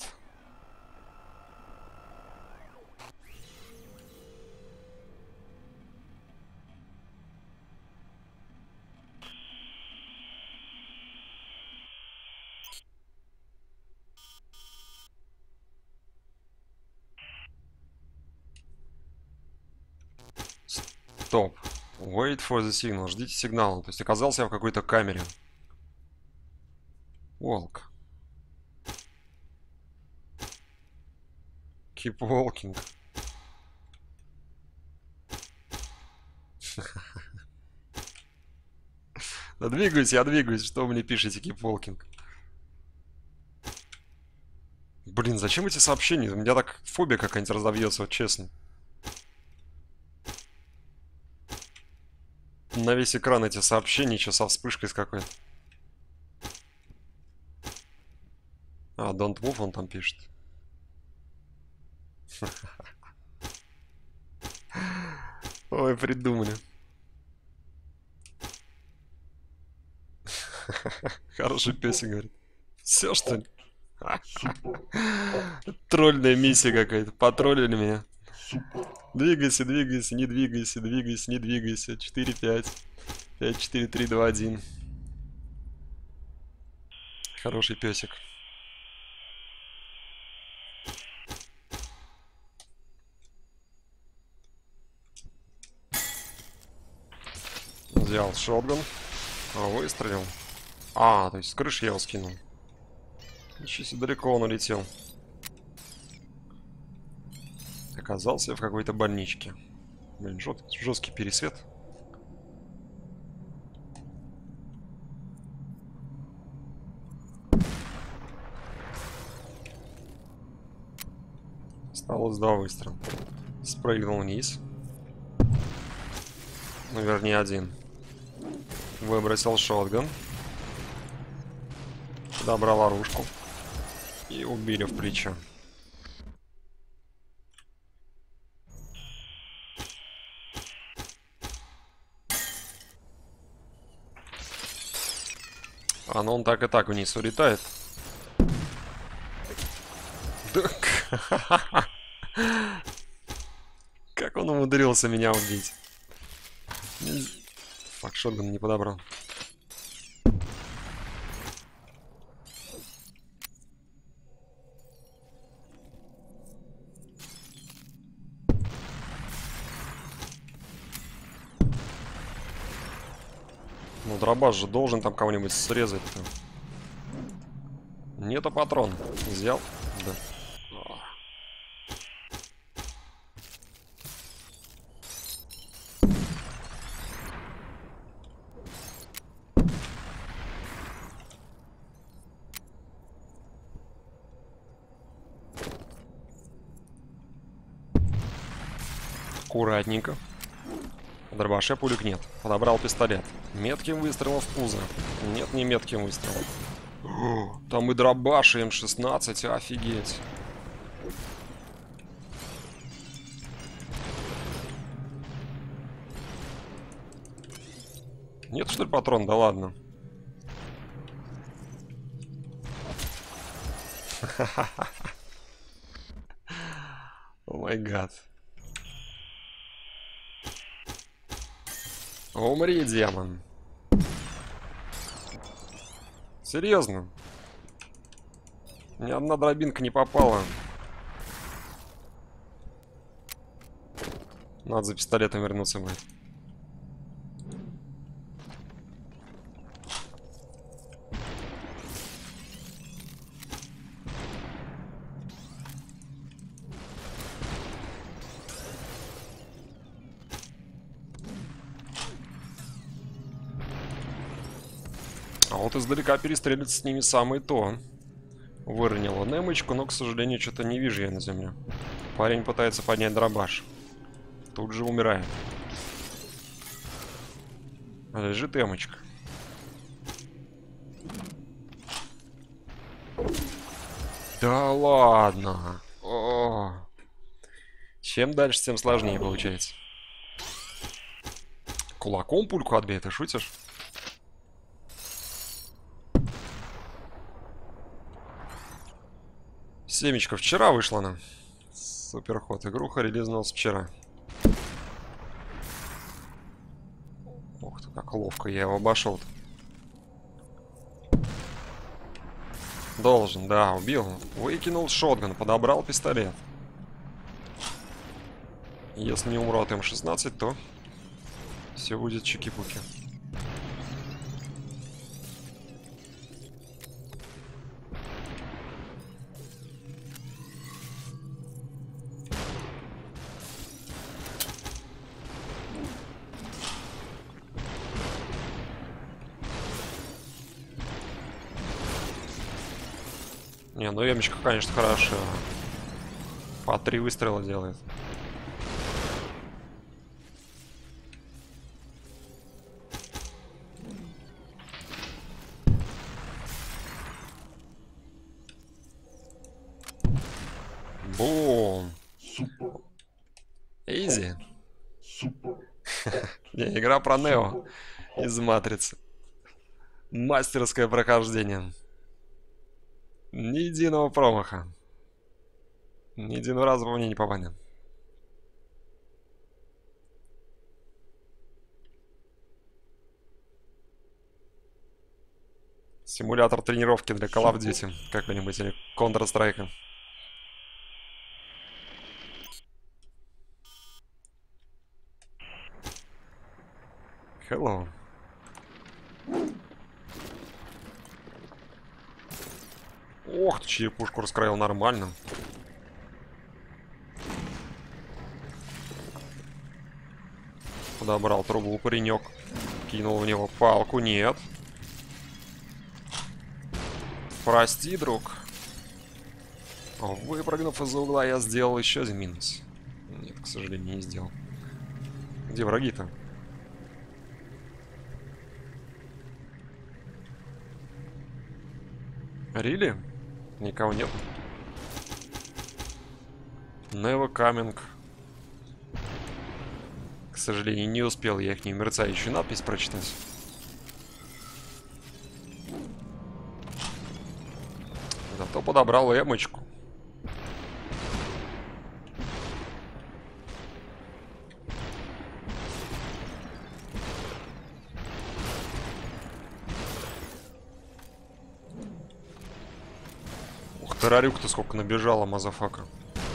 [SPEAKER 1] Стоп. Wait for the signal. Ждите сигнала. То есть оказался я в какой-то камере. Волк. Keep walking. Да двигаюсь, я двигаюсь. Что вы мне пишете, keep walking? Блин, зачем эти сообщения? У меня так фобия какая-нибудь разовьется, вот честно. На весь экран эти сообщения, еще со вспышкой с какой-то. А, don't move он там пишет. Ой, придумали. Хороший песик, говорит. Все, что ли? Тролльная миссия какая-то. Потроллили меня. Двигайся, двигайся, не двигайся, двигайся, не двигайся. 4-5. 5-4-3-2-1. Хороший песик. Взял шотган. Выстрелил. А, то есть с крыши я его скинул. Ничего себе, далеко он улетел. Оказался в какой-то больничке. Блин, жесткий пересвет. Осталось 2 выстрела. Спрыгнул вниз. Ну, вернее, 1. Выбросил шотган. Добрал оружку. И убили в плечо. А, ну он так и так вниз улетает. Да. Как он умудрился меня убить? Фак, шотган не подобрал. Ну, дробаш же должен там кого-нибудь срезать-то. Нету патрон. Взял? Да. Аккуратненько. В дробаше пулек нет. Подобрал пистолет. Метким выстрелом в пузо. Нет, не метким выстрелом. О, там и дробаш, и М16, офигеть. Нет, что ли, патрон? Да ладно. О май гад. Умри, демон. Серьезно? Ни одна дробинка не попала. Надо за пистолетом вернуться будет. А вот издалека перестрелиться с ними самое то. Выронила немочку, но, к сожалению, что-то не вижу я на земле. Парень пытается поднять дробаш. Тут же умирает. Лежит эмочка. Да ладно. О. Чем дальше, тем сложнее получается. Кулаком пульку отбей, ты шутишь? Семечко вчера вышла она. Супер ход. Игруха релизнулась вчера. Ух ты, как ловко я его обошел-то. Должен, да, убил. Выкинул шотган, подобрал пистолет. Если не умру от М16, то все будет чики-пуки. Не, ну эмочка, конечно, хорошая. По 3 выстрела делает. Бум. Изи. Не, игра про Нео из Матрицы. Мастерское прохождение. Ни единого промаха. Ни единого раза по мне не попадет. Симулятор тренировки для Call of Duty какой-нибудь или Counter-Strike. Hello. Ох, ты черепушку раскроил нормально. Подобрал трубу паренек. Кинул в него палку. Нет. Прости, друг. Выпрыгнув из-за угла, я сделал еще один минус. Нет, к сожалению, не сделал. Где враги-то? Рили? Никого нет. Never coming. К сожалению, не успел я их мерцающую надпись прочитать. Зато подобрал эмочку. Ух, террорюк-то сколько набежала, мазафака.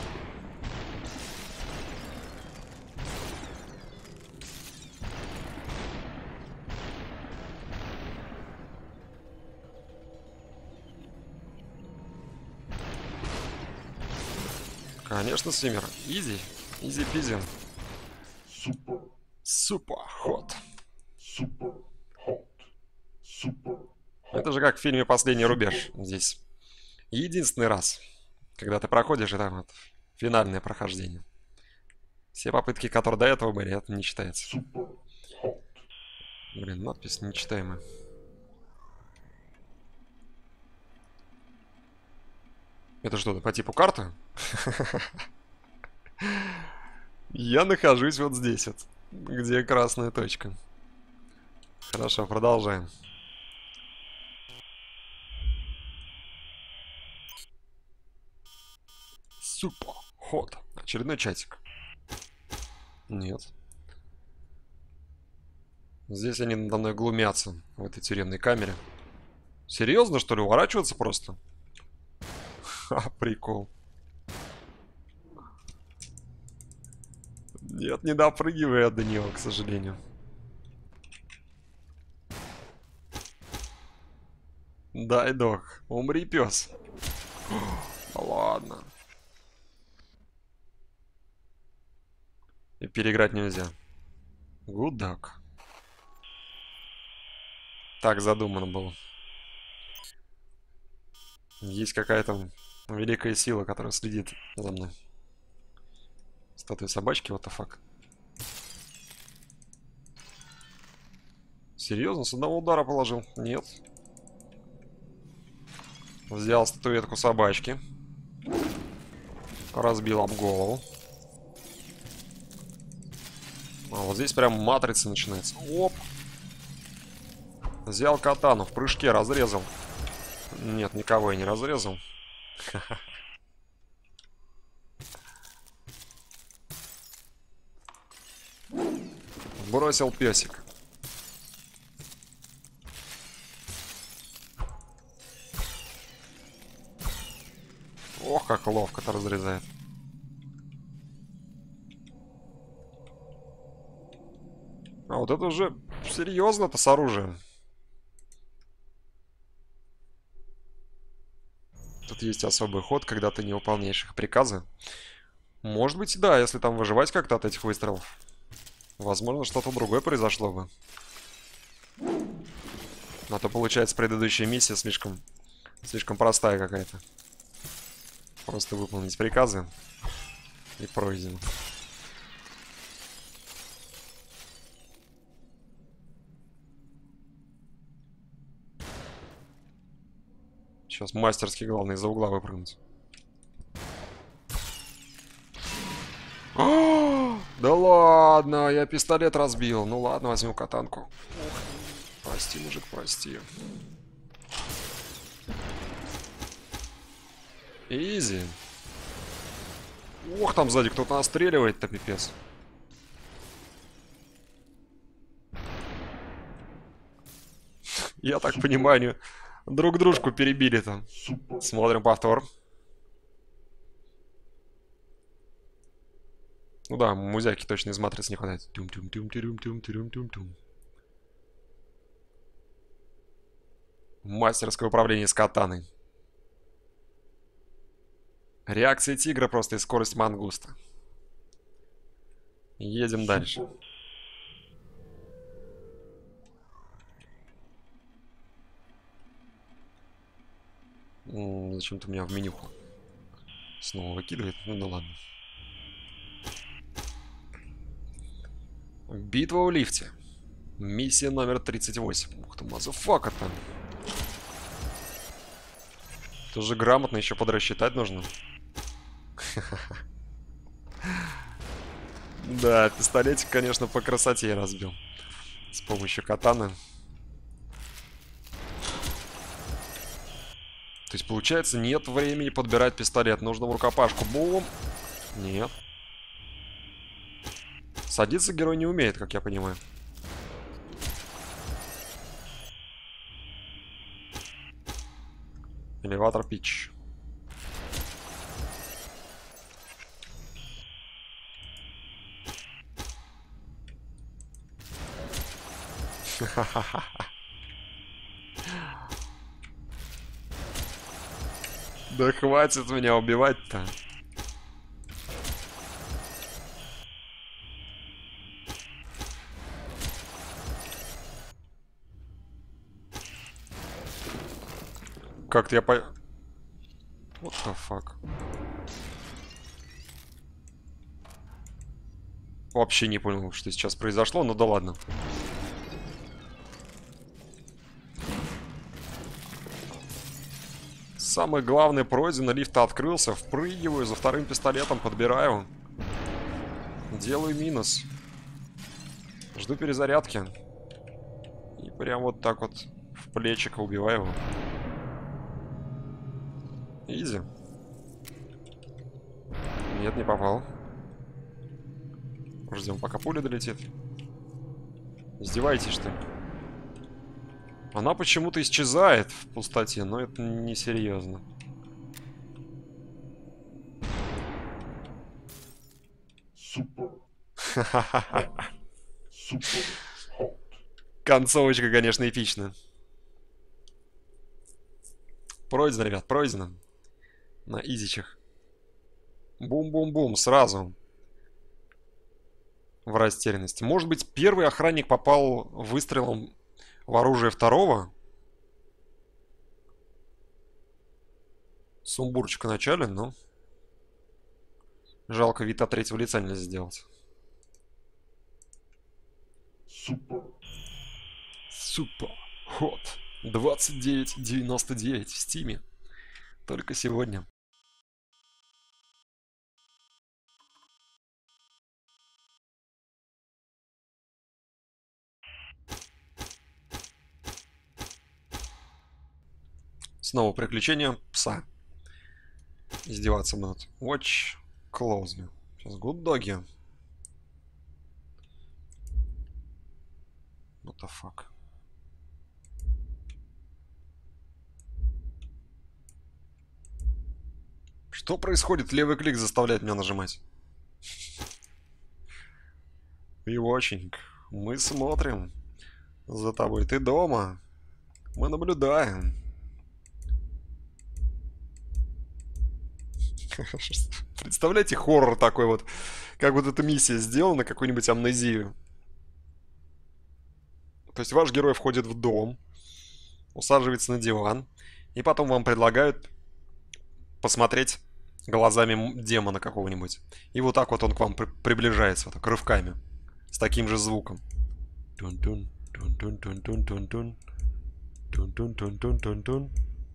[SPEAKER 1] Конечно, Симмер. Изи. Изи-пизи. Супер хот. Это же как в фильме «Последний рубеж» здесь. Единственный раз, когда ты проходишь, это вот финальное прохождение. Все попытки, которые до этого были, это не считается. Блин, надпись нечитаемая. Это что-то по типу карты? Я нахожусь вот здесь вот, где красная точка. Хорошо, продолжаем. Супер ход. Очередной чатик. Нет. Здесь они надо мной глумятся в этой тюремной камере. Серьезно, что ли, уворачиваться просто? Ха, прикол. Нет, не допрыгивай до него, к сожалению. Дай, док. Умри, пес. Ладно. И переиграть нельзя. Good dog. Так задумано было. Есть какая-то великая сила, которая следит за мной. Статуя собачки, what the fuck. Серьезно, с одного удара положил? Нет. Взял статуэтку собачки. Разбил об голову. А вот здесь прям матрица начинается. Оп. Взял катану, в прыжке разрезал. Нет, никого я не разрезал. Бросил песик. Ох, как ловко-то разрезает. А вот это уже серьезно-то с оружием. Тут есть особый ход, когда ты не выполняешь их приказы. Может быть, да, если там выживать как-то от этих выстрелов. Возможно, что-то другое произошло бы. А то, получается, предыдущая миссия слишком простая какая-то. Просто выполнить приказы и пройдено. Сейчас мастерски главное из-за угла выпрыгнуть. Да ладно, я пистолет разбил. Ну ладно, возьму катанку. Прости, мужик, прости. Изи. Ох, там сзади кто-то настреливает-то, пипец. Я так понимаю, Друг дружку перебили там. Смотрим повтор. Ну да, музяки точно из матрицы не хватает. Мастерское управление с катаной. Реакция тигра просто и скорость мангуста. Едем дальше. Зачем-то меня в менюху снова выкидывает. Ну да ладно. Битва в лифте. Миссия номер 38. Ух ты, мазафака там. Тоже грамотно еще подрасчитать нужно. Да, пистолетик, конечно, по красоте я разбил. С помощью катаны. То есть, получается, нет времени подбирать пистолет. Нужно в рукопашку. Бум. Нет. Садиться герой не умеет, как я понимаю. Элеватор пич. Да хватит меня убивать-то. Как-то я по... What the fuck? Вообще не понял, что сейчас произошло, но да ладно. Самое главное пройдено, лифт открылся, впрыгиваю, за вторым пистолетом подбираю. Делаю минус. Жду перезарядки. И прям вот так вот в плечико убиваю его. Изи. Нет, не попал. Ждем, пока пуля долетит. Издеваетесь, что ли? Она почему-то исчезает в пустоте, но это несерьезно.
[SPEAKER 2] Супер.
[SPEAKER 1] Концовочка, конечно, эпичная. Пройдено, ребят, пройдено. На изичах. Бум-бум-бум, сразу. В растерянности. Может быть, первый охранник попал выстрелом в оружие второго? Сумбурчик в начале, но... Жалко, вид от третьего лица нельзя сделать.
[SPEAKER 2] Супер.
[SPEAKER 1] Супер. Хот. 29.99 в Стиме. Только сегодня. Снова приключения пса. Издеваться будут. Watch close me. Сейчас good doggy. What the fuck? Что происходит? Левый клик заставляет меня нажимать. И watching. Мы смотрим за тобой. Ты дома. Мы наблюдаем. Представляете, хоррор такой вот. Как вот эта миссия сделана, какую-нибудь амнезию. То есть ваш герой входит в дом, усаживается на диван, и потом вам предлагают посмотреть глазами демона какого-нибудь. И вот так вот он к вам приближается, вот так, рывками. С таким же звуком. Тун-тун, тун-тун-тун-тун-тун-тун. Тун-тун-тун-тун-тун-тун.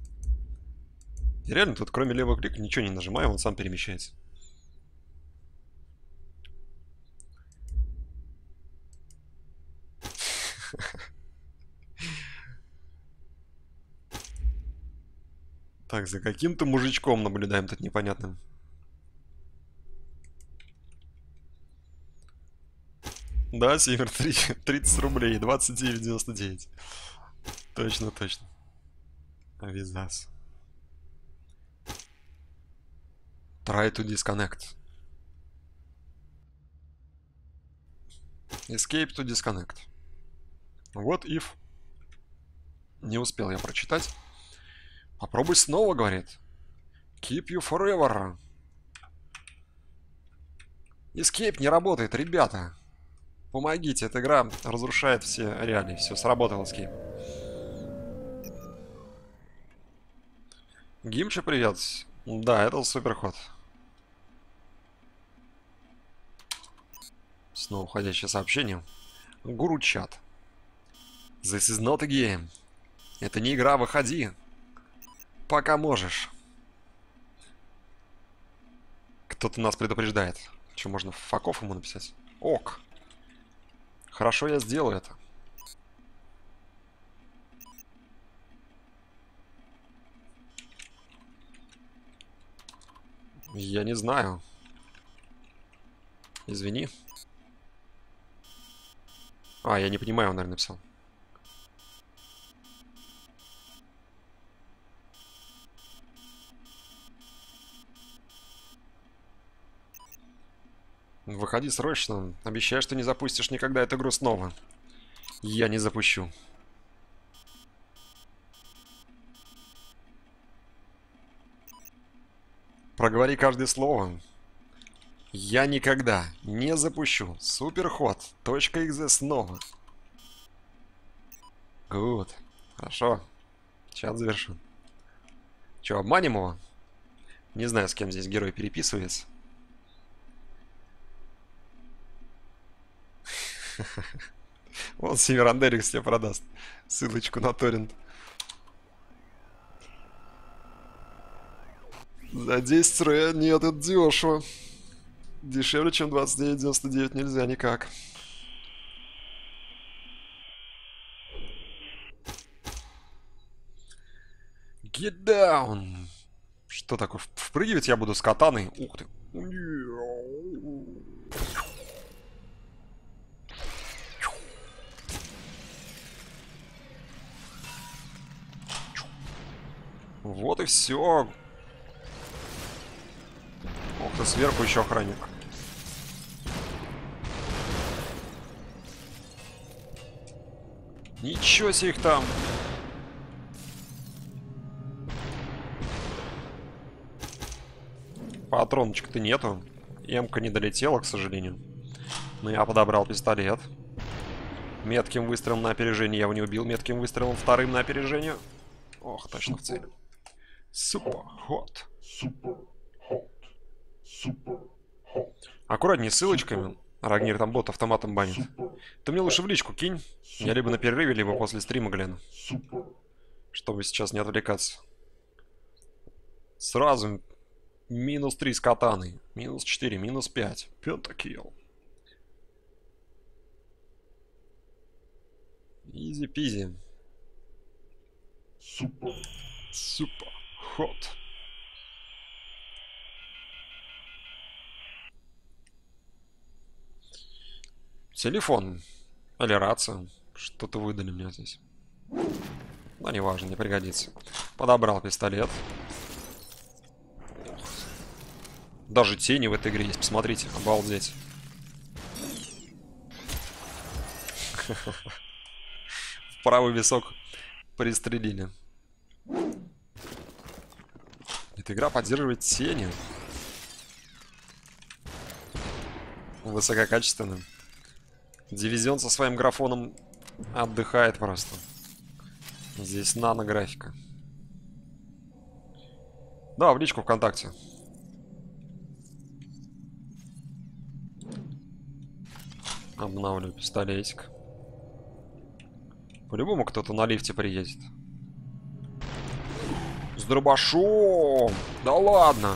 [SPEAKER 1] И реально тут кроме левого клика ничего не нажимаем, он сам перемещается. Так, за каким-то мужичком наблюдаем тут непонятным. Да, Симер, 30 рублей, 29,99. Точно, точно. Визас. Try to disconnect. Escape to disconnect. What if? Не успел я прочитать. Попробуй снова, говорит. Keep you forever. Escape не работает, ребята. Помогите, эта игра разрушает все реалии. Все, сработал Escape. Гимча, привет. Да, это супер ход. Снова входящее сообщение. Гуру чат. This is not a game. Это не игра, выходи. Пока можешь. Кто-то нас предупреждает. Что, можно факов ему написать? Ок. Хорошо, я сделаю это. Я не знаю. Извини. А, я не понимаю, он, наверное, написал. Выходи срочно. Обещаю, что не запустишь никогда эту игру снова. Я не запущу. Проговори каждое слово. Я никогда не запущу. Суперход. .exe снова. Гуд. Хорошо. Чат завершен. Че, обманем его? Не знаю, с кем здесь герой переписывается. Вон Северандерикс тебе продаст ссылочку на торрент. За 10 ре нет, это дешево. Дешевле, чем 29,99 нельзя никак. Get down. Что такое? Впрыгивать я буду с катаной. Ух ты. Вот и все. Ох ты, сверху еще охранник. Ничего себе их там. Патроночка-то нету. Эмка не долетела, к сожалению. Но я подобрал пистолет. Метким выстрелом на опережение я его не убил. Метким выстрелом вторым на опережение. Ох, точно в цель. Супер ход. Аккуратнее с ссылочками. Рагнир там бот автоматом банит. Ты мне лучше в личку кинь. Я либо на перерыве, либо после стрима гляну. Чтобы сейчас не отвлекаться. Сразу минус 3 с катаной. Минус 4, минус 5. Пентакилл. Изи-пизи. Супер ход. Телефон. Или рация. Что-то выдали мне здесь. Но неважно, не пригодится. Подобрал пистолет. Ох. Даже тени в этой игре есть. Посмотрите, обалдеть. В правый висок пристрелили. Эта игра поддерживает тени. Высококачественным. Дивизион со своим графоном отдыхает просто. Здесь нано-графика. Да, в личку ВКонтакте. Обновлю пистолетик. По-любому кто-то на лифте приедет. С дробашом! Да ладно!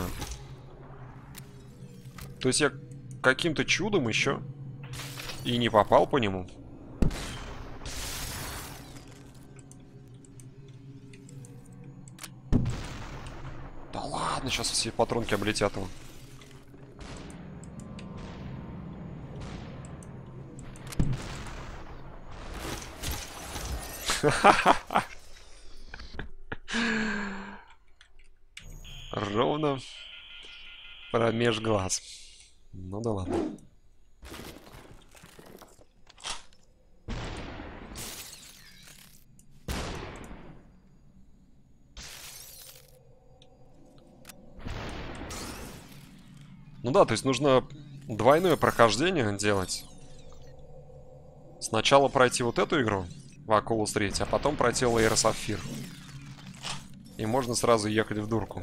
[SPEAKER 1] То есть я каким-то чудом еще и не попал по нему. Да ладно, сейчас все патронки облетят его. Ровно промеж глаз. Ну да ладно. Ну да, то есть нужно двойное прохождение делать. Сначала пройти вот эту игру в Oculus Rift, а потом пройти Layers of Fear. И можно сразу ехать в дурку.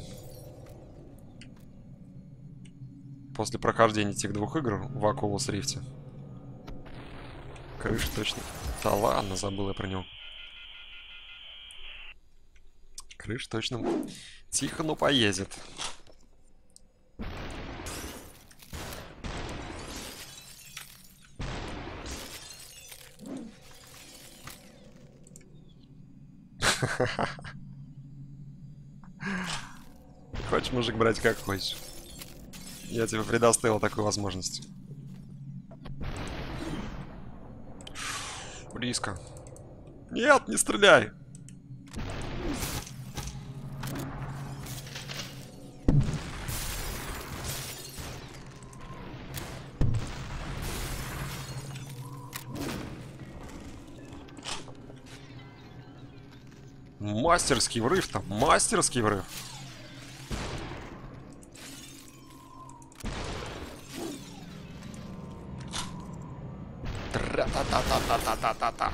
[SPEAKER 1] После прохождения этих двух игр в Oculus Rift. Крыша точно. Да ладно, забыл я про него. Крыша точно. Тихо, но поедет. Хочешь, мужик, брать как хочешь. Я тебе предоставил такую возможность. Близко. Нет, не стреляй. Мастерский врыв там. Мастерский врыв. Тра-та-та-та-та-та-та-та.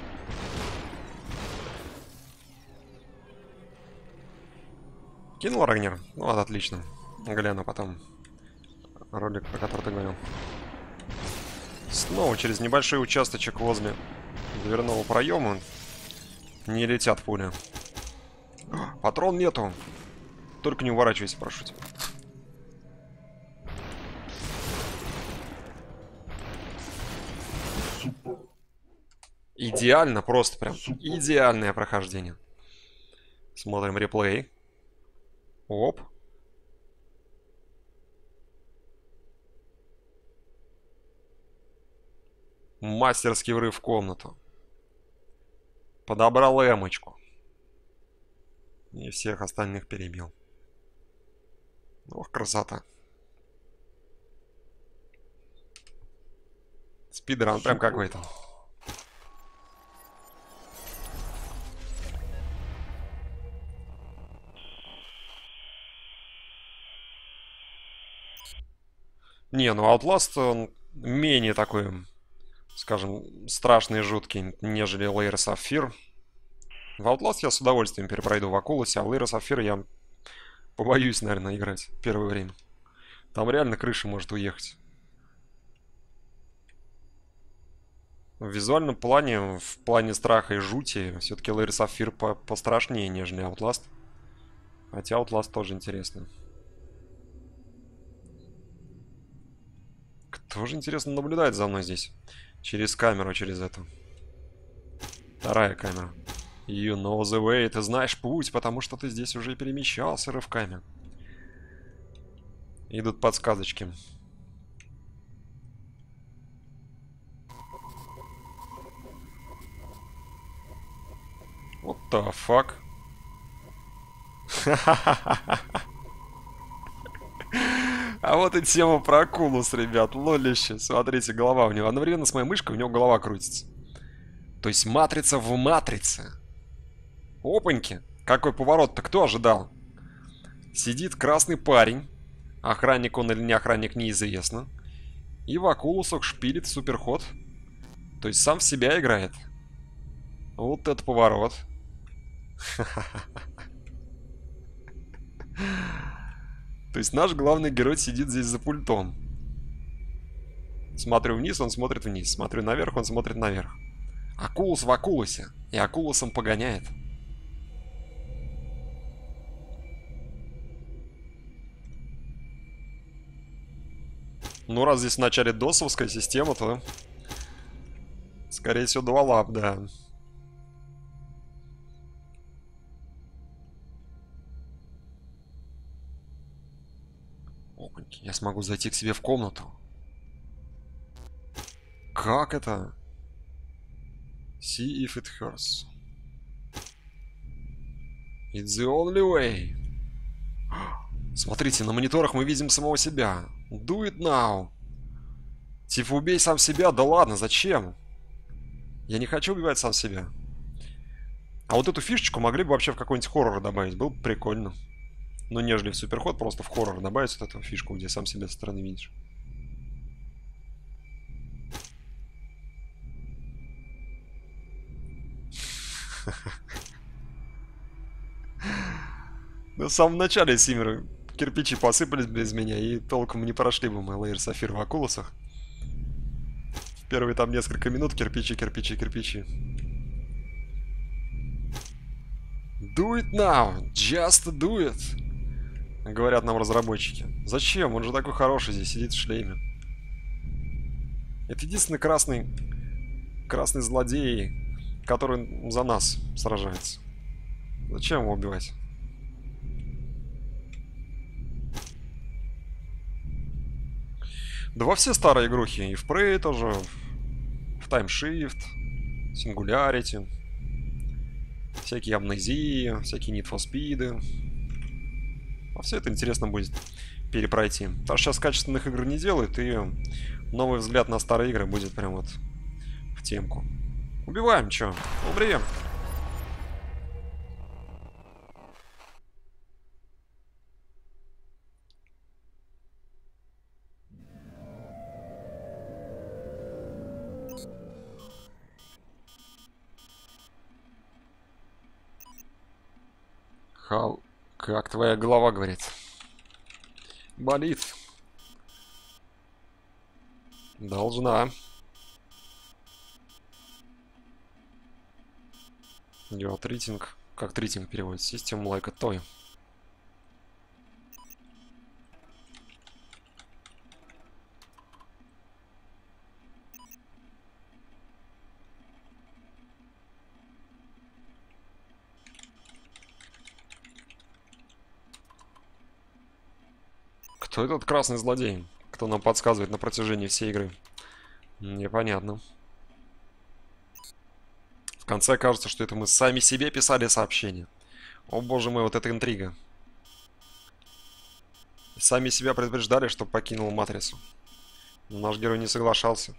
[SPEAKER 1] Кинул Рагнер? Ну ладно, отлично. Гляну потом ролик, про который ты говорил. Снова через небольшой участочек возле дверного проема не летят пули. Патрон нету. Только не уворачивайся, прошу тебя.
[SPEAKER 2] Супер.
[SPEAKER 1] Идеально, просто прям
[SPEAKER 2] Супер.
[SPEAKER 1] идеальное прохождение. Смотрим реплей. Оп. Мастерский врыв в комнату. Подобрал эмочку. И всех остальных перебил. Ох, красота. Спидран, прям какой-то. Не, ну Outlast, он менее такой, скажем, страшный и жуткий, нежели Layers of Fear. В Outlast я с удовольствием перепройду в Oculus, а в Layers of Fear я побоюсь, наверное, играть первое время. Там реально крыша может уехать. В визуальном плане, в плане страха и жути, все-таки Layers of Fear пострашнее, нежели Outlast. Хотя Outlast тоже интересно. Кто же, интересно, наблюдает за мной здесь? Через камеру, через эту. Вторая камера. You know the way. Ты знаешь путь, потому что ты здесь уже перемещался рывками. Идут подсказочки. What the fuck? А вот и тема про Окулус, ребят. Лолище. Смотрите, голова у него. Одновременно с моей мышкой у него голова крутится. То есть матрица в матрице. Опаньки. Какой поворот-то кто ожидал? Сидит красный парень. Охранник он или не охранник, неизвестно. И в Окулусах шпилит суперход. То есть сам в себя играет. Вот это поворот. То есть наш главный герой сидит здесь за пультом. Смотрю вниз, он смотрит вниз. Смотрю наверх, он смотрит наверх. Окулус в Окулусе. И Окулусом погоняет. Ну, раз здесь в начале досовская система, то... Скорее всего, дуалап, да. Опаньки, я смогу зайти к себе в комнату. Как это? See if it hurts. It's the only way. Смотрите, на мониторах мы видим самого себя. Do it now. Типа, убей сам себя? Да ладно, зачем? Я не хочу убивать сам себя. А вот эту фишечку могли бы вообще в какой-нибудь хоррор добавить. Было бы прикольно. Ну, нежели в Суперход, просто в хоррор добавить вот эту фишку, где сам себя со стороны видишь. В самом начале, Симмер, кирпичи посыпались без меня и толком не прошли бы мы лейер Сафир в Акулусах. В первые там несколько минут кирпичи. Do it now, just do it. Говорят нам разработчики. Зачем? Он же такой хороший здесь, сидит в шлеме. Это единственный красный злодей, который за нас сражается. Зачем его убивать? Да во все старые игрухи. И в Prey тоже, в Time Shift, Singularity, всякие Amnesia, всякие Need for Speed. А все это интересно будет перепройти. Потому что сейчас качественных игр не делают, и новый взгляд на старые игры будет прям вот в темку. Убиваем, чё? Умри! Хал, как твоя голова, говорит? Болит. Должна. Your treating. Как treating переводится? System like a toy. Кто этот красный злодей? Кто нам подсказывает на протяжении всей игры? Непонятно. В конце кажется, что это мы сами себе писали сообщение. О боже мой, вот эта интрига. Сами себя предупреждали, что покинул Матрицу. Но наш герой не соглашался.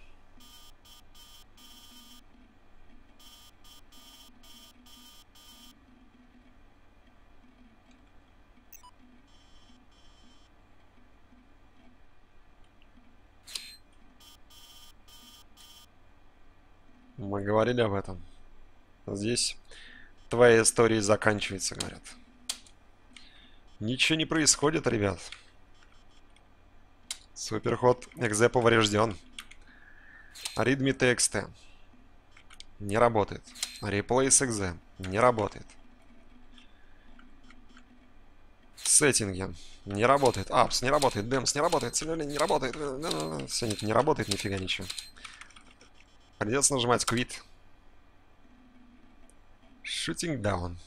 [SPEAKER 1] Мы говорили об этом. Здесь твоя история заканчивается, говорят. Ничего не происходит, ребят. Суперход .exe поврежден. Readme TXT. Не работает. Replace .exe. Не работает. Сеттинги. Не работает. Apps не работает. Dems не работает. Не работает. Все не работает, нифига ничего. Придется нажимать Quit. Shooting down.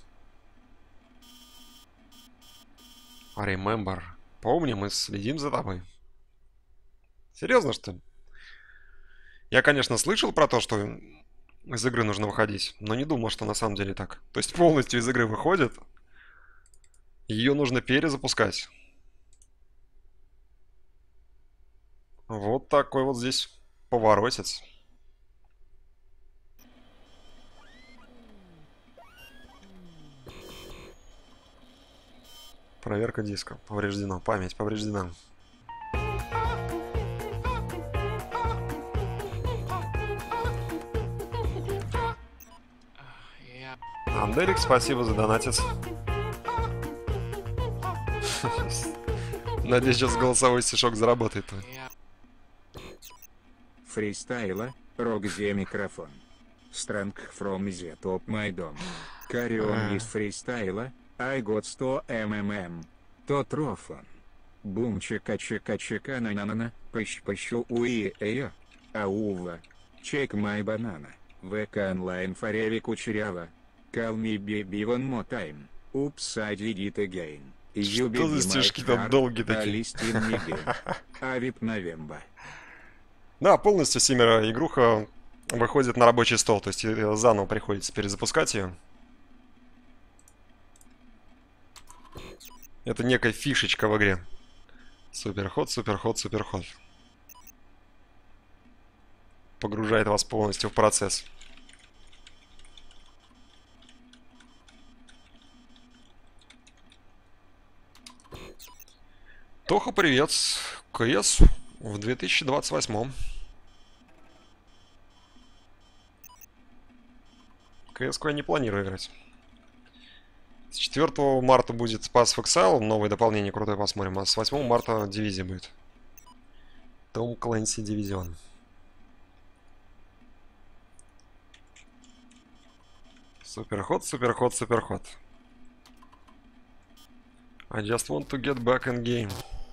[SPEAKER 1] Remember. Помни, мы следим за тобой. Серьезно, что ли? Я, конечно, слышал про то, что из игры нужно выходить, но не думал, что на самом деле так. То есть полностью из игры выходит. Ее нужно перезапускать. Вот такой вот здесь поворотец. Проверка диска. Повреждена. Память повреждена. Анделик, спасибо за донатец. Надеюсь, сейчас голосовой стишок заработает.
[SPEAKER 3] Фристайла, Рогзе микрофон. Strength from the top my dom. Carry on with freestyla, I got 100 мм. Тотрофон. Бум чека на пощу уи эйо. Аува. Check my banana. ВК онлайн фореви кучерява. Call me baby one more time. Oops, I did it again.
[SPEAKER 1] Что за стишки там долгие такие?
[SPEAKER 3] Авип Новемба.
[SPEAKER 1] Да, полностью Симмера игруха выходит на рабочий стол, то есть заново приходится перезапускать ее. Это некая фишечка в игре. Суперход, суперход, суперход. Погружает вас полностью в процесс. Тоха, привет. КС в 2028. КС-ку я не планирую играть. С 4 марта будет Pass of Exile, новое дополнение крутое посмотрим, а с 8 марта дивизия будет. Том Клэнси Дивизион. Суперход, суперход, суперход. I just want to get back in game.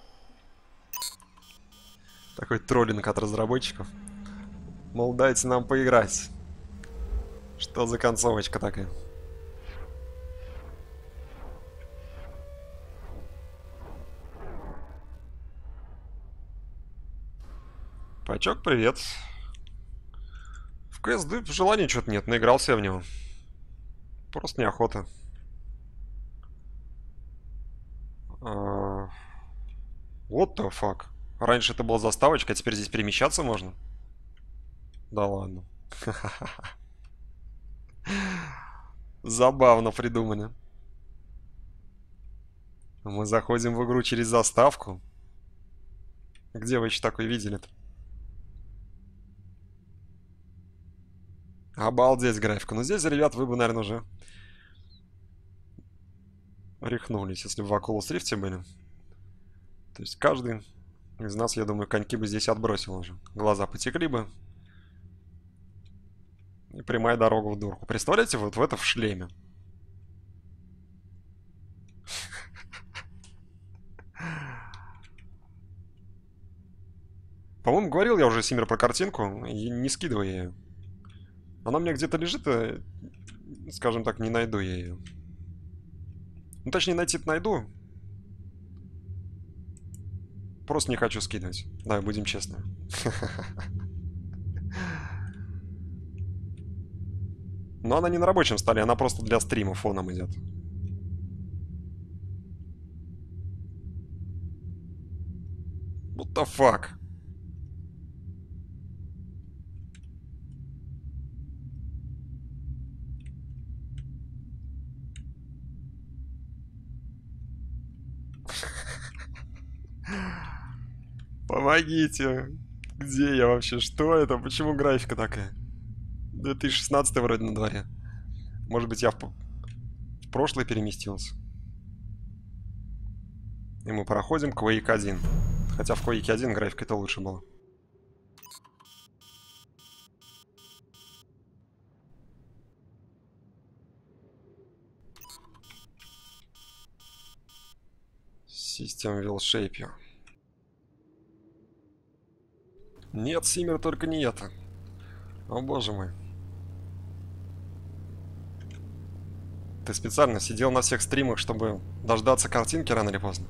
[SPEAKER 1] Такой троллинг от разработчиков. Мол, дайте нам поиграть. Что за концовочка такая? Пачок, привет. В КСД желания что-то нет, наигрался я в него. Просто неохота. What the fuck? Раньше это была заставочка, а теперь здесь перемещаться можно? Да ладно. Забавно придумано. Мы заходим в игру через заставку. Где вы еще такое видели-то? Обалдеть графика. Но здесь, ребят, вы бы, наверное, уже рехнулись, если бы в Oculus Rift были. То есть каждый из нас, я думаю, коньки бы здесь отбросил уже. Глаза потекли бы. И прямая дорога в дурку. Представляете, вот в это в шлеме. По-моему, говорил я уже, Симер, про картинку. И не скидывай ее. Она у меня где-то лежит, и, скажем так, не найду я ее. Ну, точнее, найти-то найду. Просто не хочу скидывать. Да, будем честны. Но она не на рабочем столе, она просто для стрима фоном идет. What the fuck? Помогите. Где я вообще? Что это? Почему графика такая? 2016 вроде на дворе. Может быть, я в прошлое переместился. И мы проходим Quake 1. Хотя в Quake 1 графика-то лучше была. System will shape you. Нет, Симер, только не это. О боже мой. Ты специально сидел на всех стримах, чтобы дождаться картинки рано или поздно?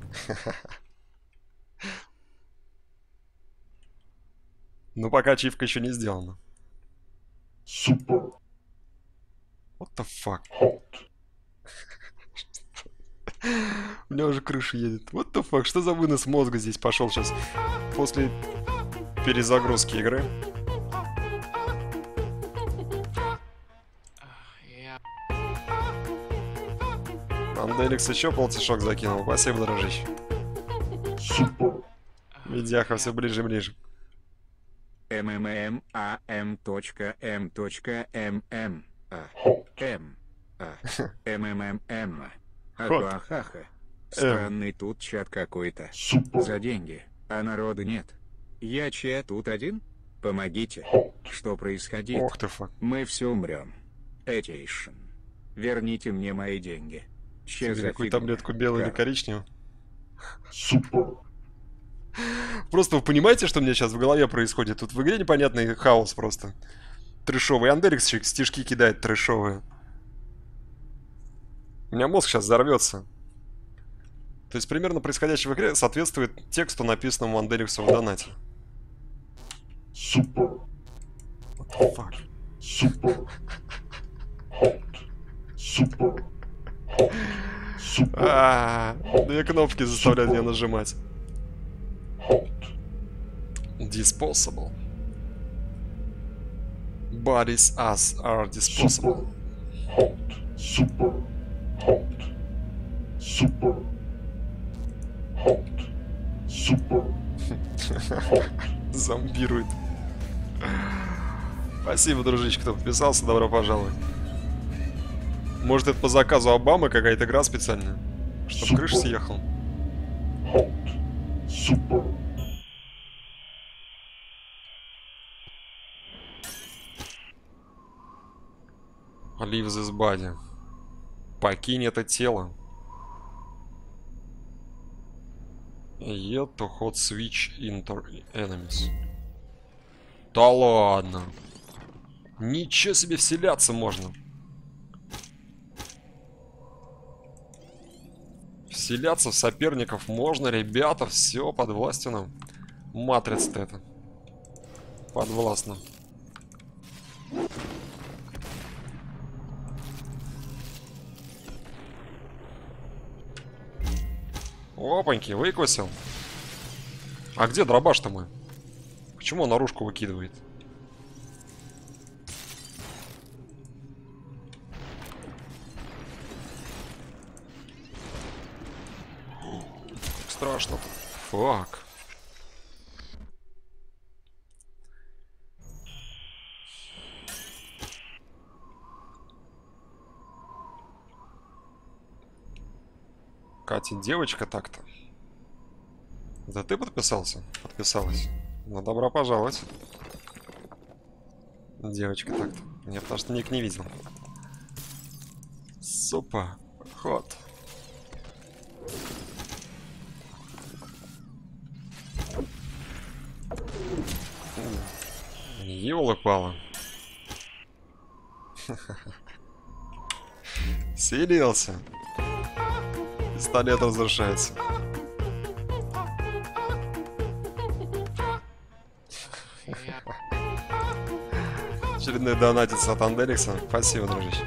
[SPEAKER 1] Ну, пока ачивка еще не сделана.
[SPEAKER 2] Super
[SPEAKER 1] What the fuck?
[SPEAKER 2] hot.
[SPEAKER 1] У меня уже крыша едет. What the fuck? Что за вынос мозга здесь пошел сейчас после перезагрузки игры? Анделикс еще полтишок закинул. Спасибо, дружище.
[SPEAKER 2] Super
[SPEAKER 1] Видяха все ближе и ближе.
[SPEAKER 3] МММАМ.м.ММ МММ. Ахаха. Странный тут чат какой-то.
[SPEAKER 2] super
[SPEAKER 3] За деньги, а народа нет. Я чья тут один? Помогите. Что происходит?
[SPEAKER 1] Ох ты фак.
[SPEAKER 3] Мы все умрем. Этейшн. Верните мне мои деньги. Че за
[SPEAKER 1] Какую
[SPEAKER 3] фигня?
[SPEAKER 1] таблетку, белую или
[SPEAKER 3] Как?
[SPEAKER 1] коричневую?
[SPEAKER 2] super
[SPEAKER 1] Просто вы понимаете, что у меня сейчас в голове происходит? Тут в игре непонятный хаос просто. Трэшовый. Андерикс стишки кидает трэшовые. У меня мозг сейчас взорвется. То есть примерно происходящее в игре соответствует тексту, написанному Андериксу в донате.
[SPEAKER 2] super
[SPEAKER 1] What the fuck?
[SPEAKER 2] super hot. Super hot.
[SPEAKER 1] Две кнопки заставляют меня нажимать. Disposable. Bodies us are disposable.
[SPEAKER 2] Super. Hot. Super. Hot. Super.
[SPEAKER 1] Зомбирует. Спасибо, дружище, кто подписался. Добро пожаловать. Может, это по заказу Обамы какая-то игра специальная? Чтоб крыша съехал.
[SPEAKER 2] Hot. Super.
[SPEAKER 1] Leave this body. Покинь это тело. Yet to hot switch into enemies. Да ладно. Ничего себе, вселяться можно. Вселяться в соперников можно, ребята. Все под властью нам. Матрица-то это. Подвластно. Опаньки, выкусил. А где дробаш-то мой? Почему он наружку выкидывает? Страшно-то. Фак. Катя, девочка так-то. Да ты подписался? Подписалась. Ну, добро пожаловать. Девочка так-то. Я потому что ник не видел. Супа. Ход. Ёлы-палы. Селился. Пистолет разрушается. Очередной донатец от Анделикса. Спасибо, дружище.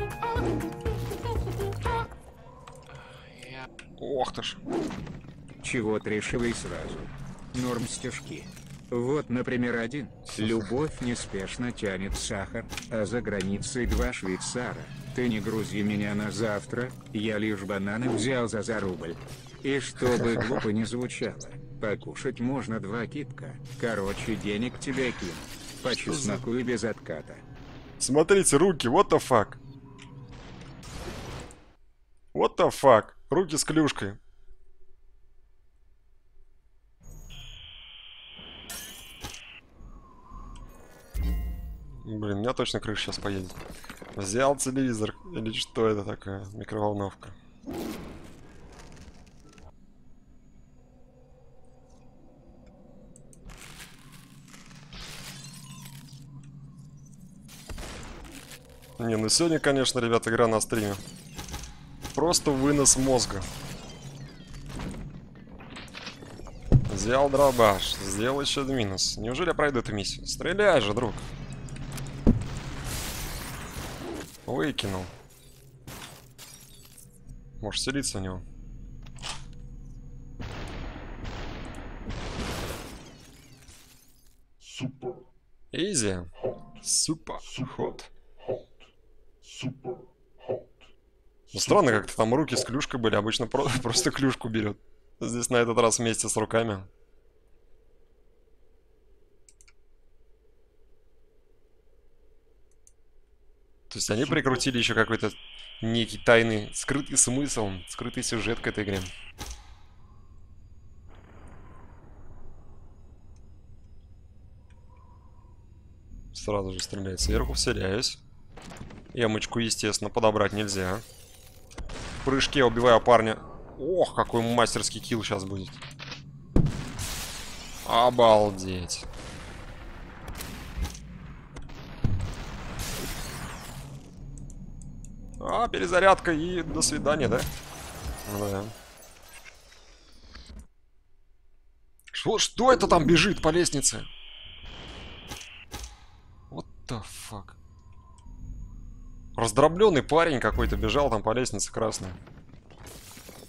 [SPEAKER 1] Ох ты ж.
[SPEAKER 3] Чего трешивай сразу. Норм стишки. Вот, например, один. Любовь неспешно тянет сахар, а за границей 2 швейцара. Ты не грузи меня на завтра, я лишь бананы взял за рубль. И чтобы глупо не звучало, покушать можно 2 китка. Короче, денег тебе кину. По чесноку и без отката.
[SPEAKER 1] Смотрите, руки, what the fuck? What the fuck? Руки с клюшкой. Блин, у меня точно крыша сейчас поедет. Взял телевизор. Или что это такое? Микроволновка. Не, ну сегодня, конечно, ребят, игра на стриме. Просто вынос мозга. Взял дробаш. Сделал еще минус. Неужели я пройду эту миссию? Стреляй же, друг. Выкинул. Может селиться в него.
[SPEAKER 2] Super.
[SPEAKER 1] Изи. Супер. Ход.
[SPEAKER 2] Super. Hot.
[SPEAKER 1] Ну, странно, как-то там руки с клюшкой были. Обычно просто клюшку берет. Здесь на этот раз вместе с руками. То есть они прикрутили еще какой-то некий тайный, скрытый смысл, скрытый сюжет к этой игре. Сразу же стреляет сверху, вселяюсь. Эмочку, естественно, подобрать нельзя. В прыжке убиваю парня. Ох, какой мастерский килл сейчас будет. Обалдеть. А, перезарядка и до свидания, да? Да. Что это там бежит по лестнице? What the fuck? Раздробленный парень какой-то бежал там по лестнице красной.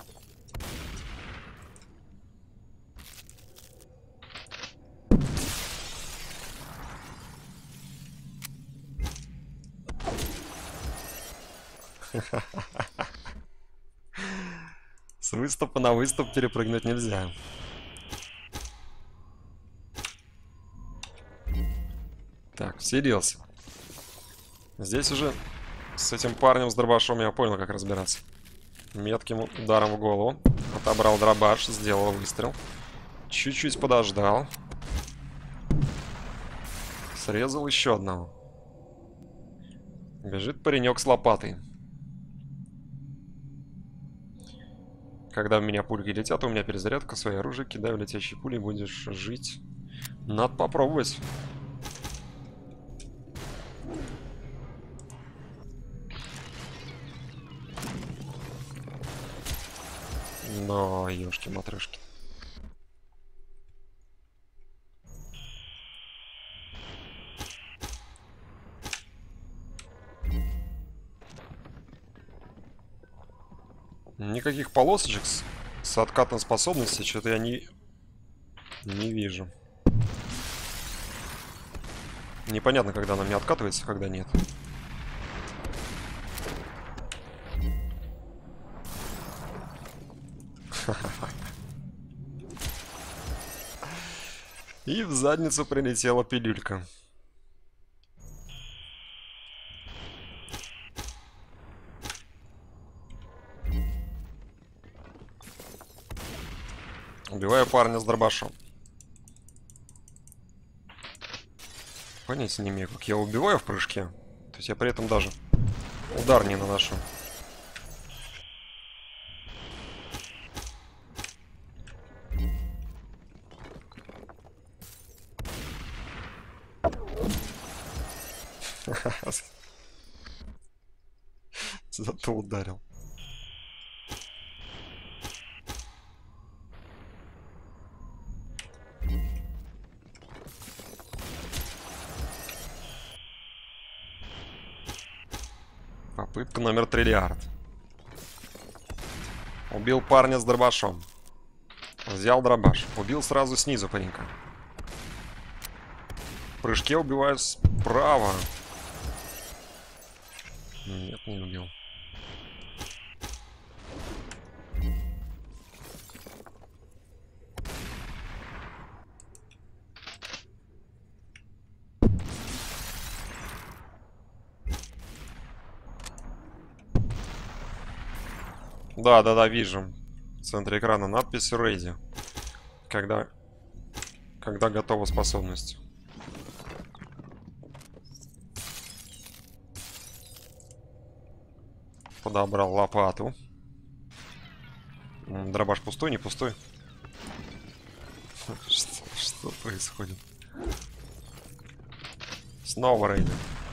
[SPEAKER 1] С выступа на выступ перепрыгнуть нельзя. Так, вселился. Здесь уже с этим парнем с дробашом я понял, как разбираться. Метким ударом в голову. Отобрал дробаш, сделал выстрел. Чуть-чуть подождал. Срезал еще одного. Бежит паренек с лопатой. Когда в меня пульки летят, у меня перезарядка, свое оружие кидаю в летящие пули, будешь жить. Надо попробовать. Но, ёшки-матрёшки. Никаких полосочек с откатной способностью что-то я не вижу. Непонятно, когда она мне откатывается, когда нет. И в задницу прилетела пилюлька. Убиваю парня с дробашом. Понятия не имею, как я убиваю в прыжке. То есть я при этом даже удар не наношу. Зато ударил. Попытка номер триллиард. Убил парня с дробашом. Взял дробаш. Убил сразу снизу паренька. В прыжке убиваю справа. Нет, не убил. Да, вижу. В центре экрана надпись Ready. Когда готова способность. Подобрал лопату. Дробаш пустой, не пустой? Что происходит? Снова Ready.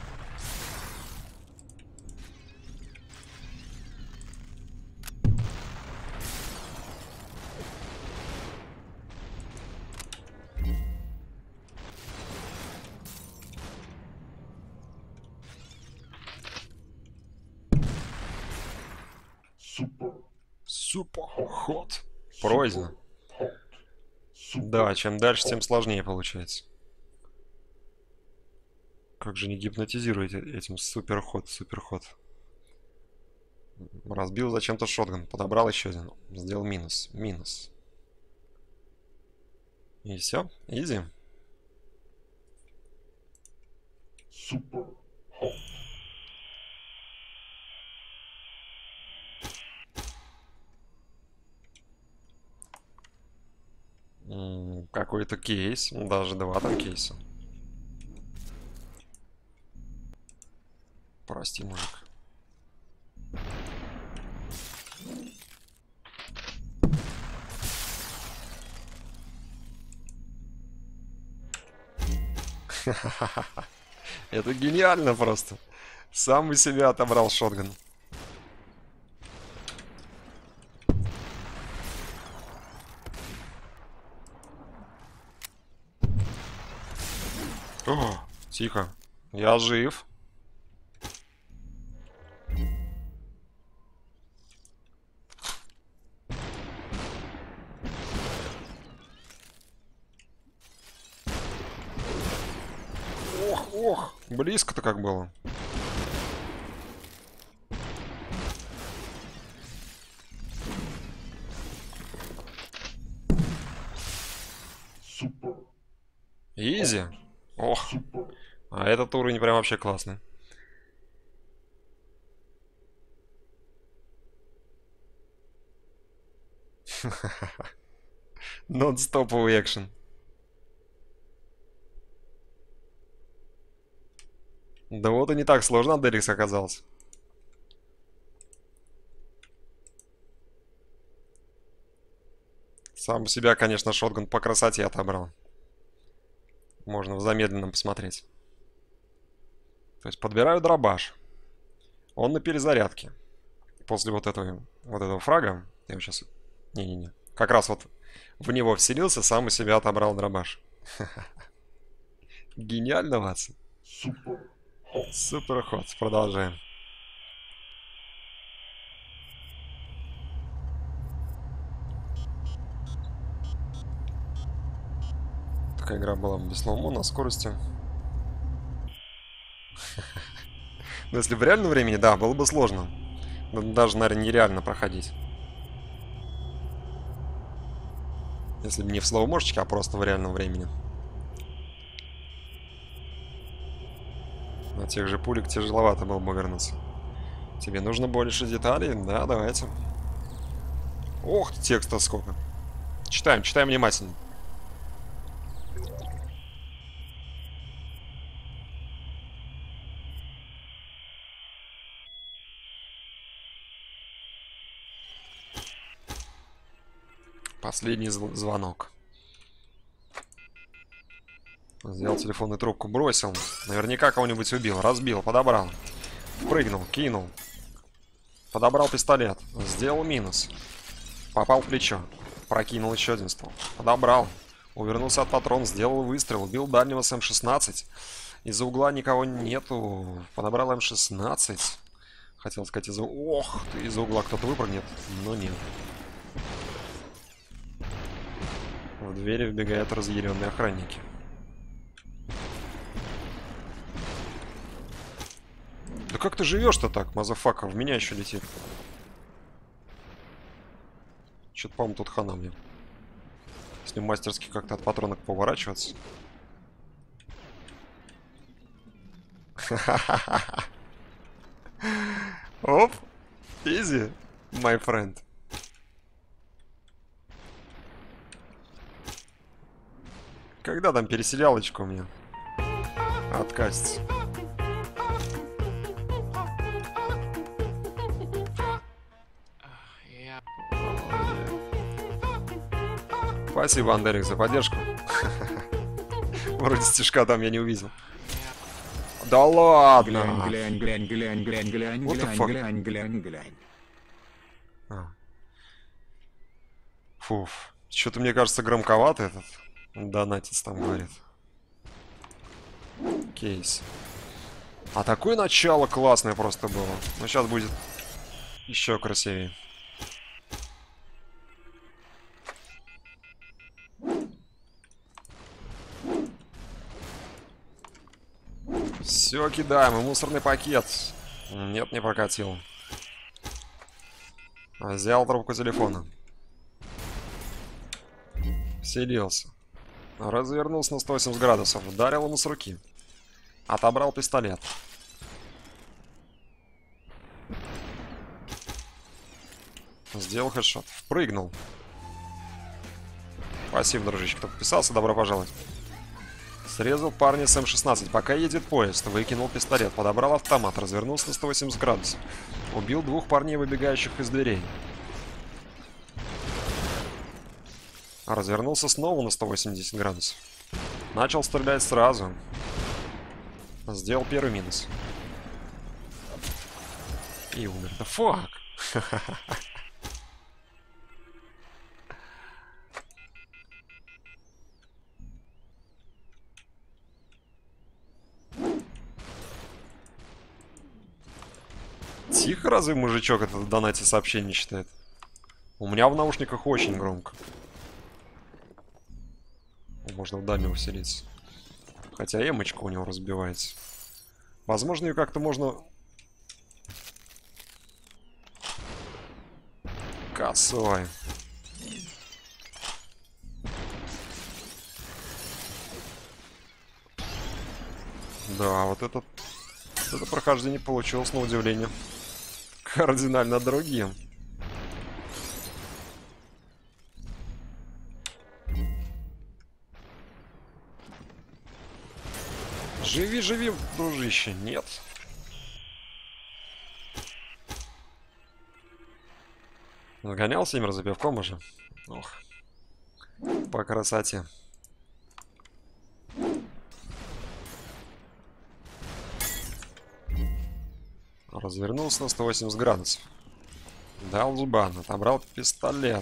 [SPEAKER 1] Супер ход. Пройдено. Да, чем дальше, тем сложнее получается. Как же не гипнотизирует этим суперход. Разбил зачем-то шотган. Подобрал еще один. Сделал минус. И все. Изи.
[SPEAKER 2] Super hot.
[SPEAKER 1] Какой-то кейс. Даже 2 там кейса. Прости, мужик. Это гениально просто. Сам у себя отобрал шотган. О, тихо. Я жив. Ох, близко-то как было. Изи. Ох. А этот уровень прям вообще классный. Нон-стоповый экшен. Да вот и не так сложно от Деликс оказался. Сам у себя, конечно, шотган по красоте отобрал. Можно в замедленном посмотреть. То есть подбираю дробаш. Он на перезарядке. После вот этого фрага. Я его сейчас... Не-не-не. Как раз вот в него вселился, сам у себя отобрал дробаш. Гениально, Ватсон. Супер ход. Продолжаем. Такая игра была без слоумо на скорости. Но если в реальном времени, да, было бы сложно. Даже, наверное, нереально проходить. Если бы не в слоумошечке, а просто в реальном времени. На тех же пулек тяжеловато было бы вернуться. Тебе нужно больше деталей? Да, давайте. Ох, текста сколько. Читаем, читаем внимательно. Последний звонок. Взял телефонную трубку, бросил. Наверняка кого-нибудь убил, разбил, подобрал. Прыгнул, кинул. Подобрал пистолет. Сделал минус. Попал в плечо. Прокинул еще один ствол. Подобрал. Увернулся от патрона, сделал выстрел. Убил дальнего с М16. Из-за угла никого нету. Подобрал М16. Хотел сказать из-за... Ох, из-за угла кто-то выпрыгнет. Но нет. В двери вбегают разъяренные охранники. Да как ты живешь-то так, мазафака? В меня еще летит. Что-то, по-моему, тут хана мне. С ним мастерски как-то от патронок поворачиваться. Оп! Изи, my friend. Когда там переселялочка у меня откатится? Спасибо, Андерик, за поддержку. Вроде стишка там я не увидел. Да ладно!
[SPEAKER 3] Глянь, глянь, глянь, глянь, глянь,
[SPEAKER 1] What the
[SPEAKER 3] глянь,
[SPEAKER 1] fuck?
[SPEAKER 3] глянь, глянь, глянь.
[SPEAKER 1] Фуф. Что-то, мне кажется, громковато этот донатец там говорит. Кейс. А такое начало классное просто было. Но сейчас будет еще красивее. Все, кидаем. И мусорный пакет. Нет, не прокатил. Взял трубку телефона. Вселился. Развернулся на 180 градусов. Ударил ему с руки. Отобрал пистолет. Сделал хедшот. Впрыгнул. Спасибо, дружище, кто подписался. Добро пожаловать. Срезал парня с М16. Пока едет поезд. Выкинул пистолет. Подобрал автомат. Развернулся на 180 градусов. Убил двух парней, выбегающих из дверей. Развернулся снова на 180 градусов. Начал стрелять сразу. Сделал первый минус. И умер. Да фак! Тихо, разве мужичок этот в донате сообщение читает? У меня в наушниках очень громко. Можно в дальнего вселиться. Хотя эмочка у него разбивается. Возможно, ее как-то можно... Косой. Да, вот это прохождение получилось, на удивление, кардинально другим. Живи, живи, дружище. Нет. Загонялся им разобивком уже. Ох. По красоте. Развернулся на 180 градусов. Дал зубан, отобрал пистолет.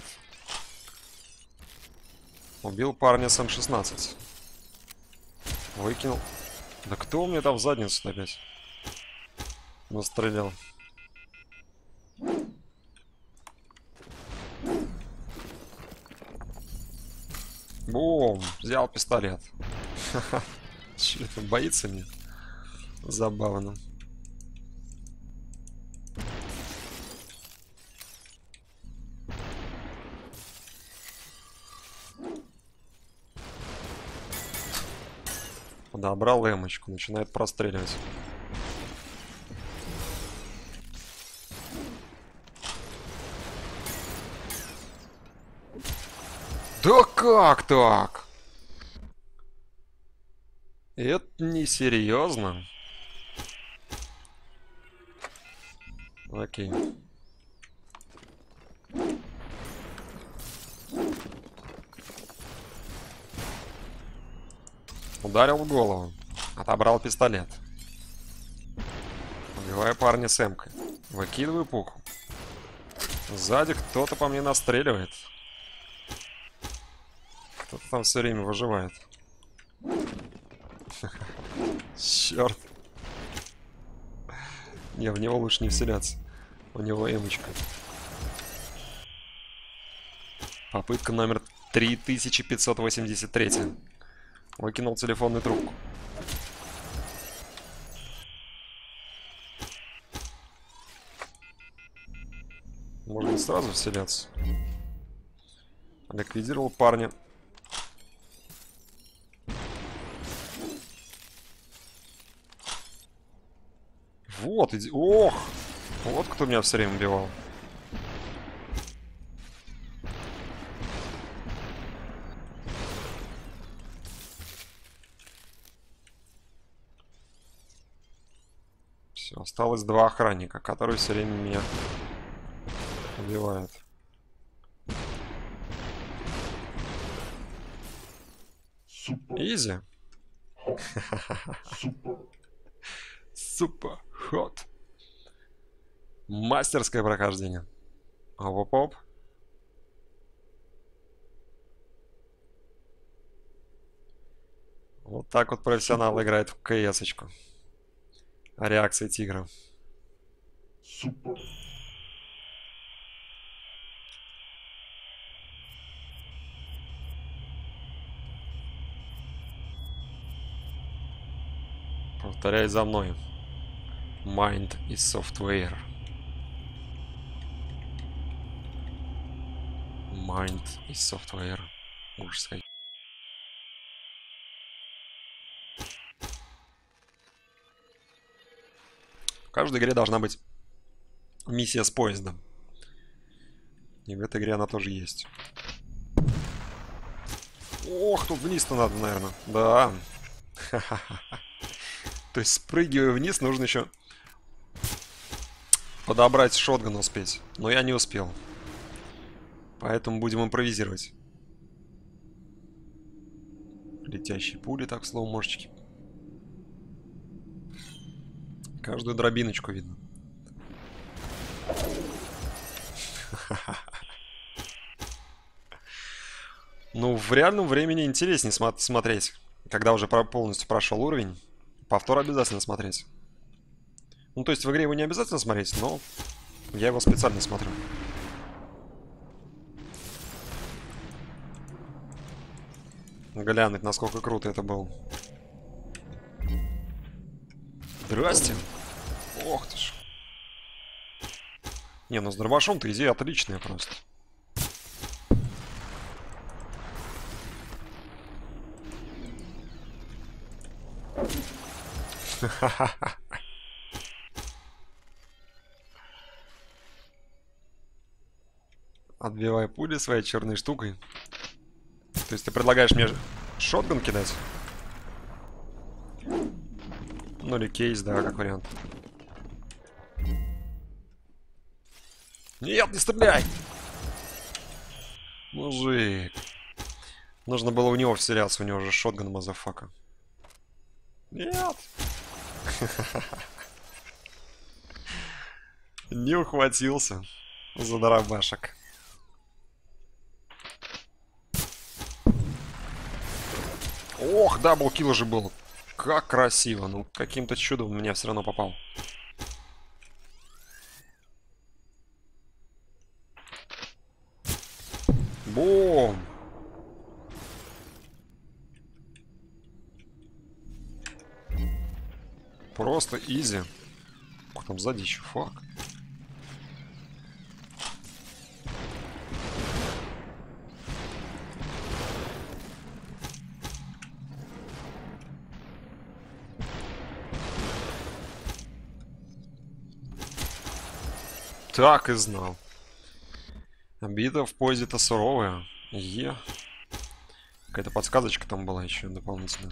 [SPEAKER 1] Убил парня с М16. Выкинул. Да кто у меня там в задницу опять настрелял? Бум! Взял пистолет. Ха-ха. Че это, боится меня? Забавно. Подобрал эмочку, начинает простреливать. Да как так? Это несерьезно. Окей. Ударил в голову. Отобрал пистолет. Убиваю парня с эмкой. Выкидываю пуху. Сзади кто-то по мне настреливает. Кто-то там все время выживает. Черт. Не, в него лучше не вселяться. У него эмочка. Попытка номер 3583. Выкинул телефонную трубку. Можно сразу вселяться. Ликвидировал парня. Вот, иди. Ох! Вот кто меня все время убивал. Все, осталось 2 охранника, которые все время меня убивают. Изи. Супер хот. Мастерское прохождение. Оп-оп-оп. Вот так вот профессионал играет в КС-очку. Реакция тигра.
[SPEAKER 2] Супер.
[SPEAKER 1] Повторяй за мной. Mind is software. Mind is software. Можешь сказать. В каждой игре должна быть миссия с поездом. И в этой игре она тоже есть. Ох, тут вниз-то надо, наверное. Да. То есть, спрыгивая вниз, нужно еще подобрать шотган успеть. Но я не успел. Поэтому будем импровизировать. Летящие пули, так, слоумошечки. Каждую дробиночку видно. Ну, в реальном времени интереснее смотреть. Когда уже полностью прошел уровень, повтор обязательно смотреть. Ну, то есть в игре его не обязательно смотреть, но я его специально смотрю. Глянуть, насколько круто это было. Здрасте. Ох ты ж. Не, ну с дробашом-то идея отличная просто. Отбивай пули своей черной штукой. То есть ты предлагаешь мне шотган кидать? Ну или кейс, да, как вариант. Нет, не стреляй! Мужик. Нужно было у него вселяться, у него же шотган, мазафака. Нет! Не ухватился за дробашек. Ох, даблкил же был. Как красиво. Ну, каким-то чудом в меня все равно попал. Бум! Просто изи. Ох, там сзади еще фак. Так и знал. Битва в поезде-то суровая. Какая-то подсказочка там была еще дополнительно.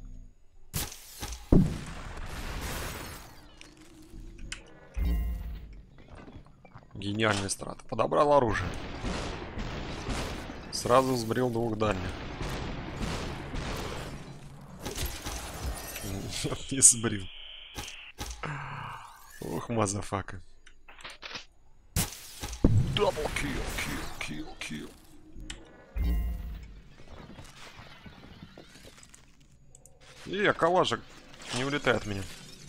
[SPEAKER 1] Гениальный страт. Подобрал оружие. Сразу сбрил двух дальних. Не сбрил. Ох, мазафака. Дабл килл. Калашик не улетает от меня.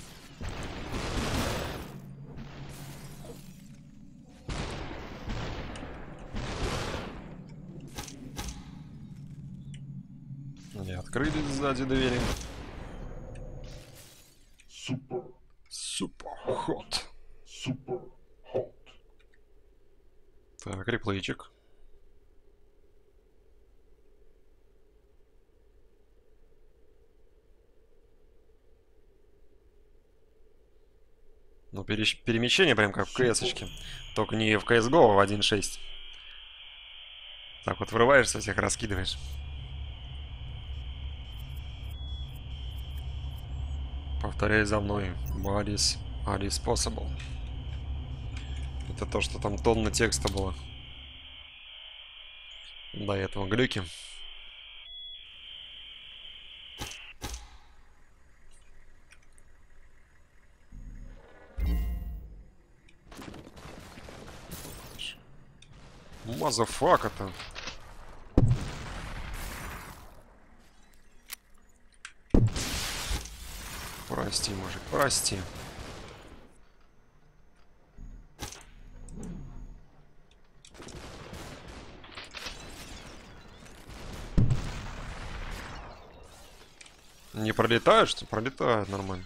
[SPEAKER 1] Не открылись сзади двери. Супер хот. Так, реплейчик. Ну, перемещение прям как в CS-очке. Только не в CSGO, а в 1.6. Так вот врываешься, всех раскидываешь. Повторяй за мной. What is possible? Это то, что там тонна текста было. До этого глюки. Мазафака-то. Прости, мужик, прости. Не пролетают, что? Пролетают нормально.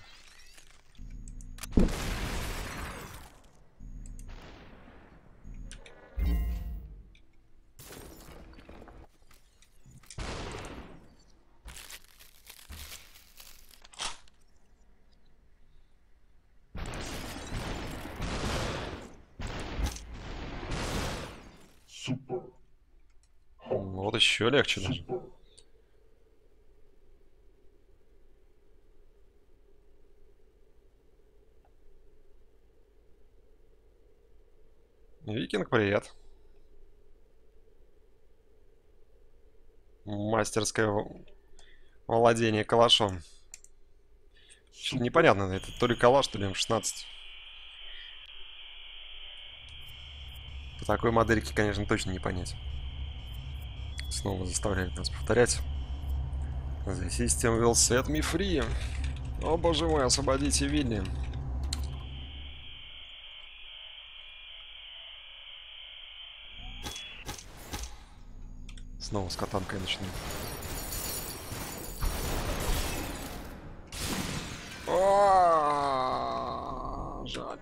[SPEAKER 1] Вот еще легче даже. Викинг, привет. Мастерское владение калашом. Что-то непонятно, это то ли калаш, то ли М16. По такой модельке, конечно, точно не понять. Снова заставляют нас повторять. The system will set me free. О боже мой, освободите Вилли. Снова с катанкой начну. О, жаль.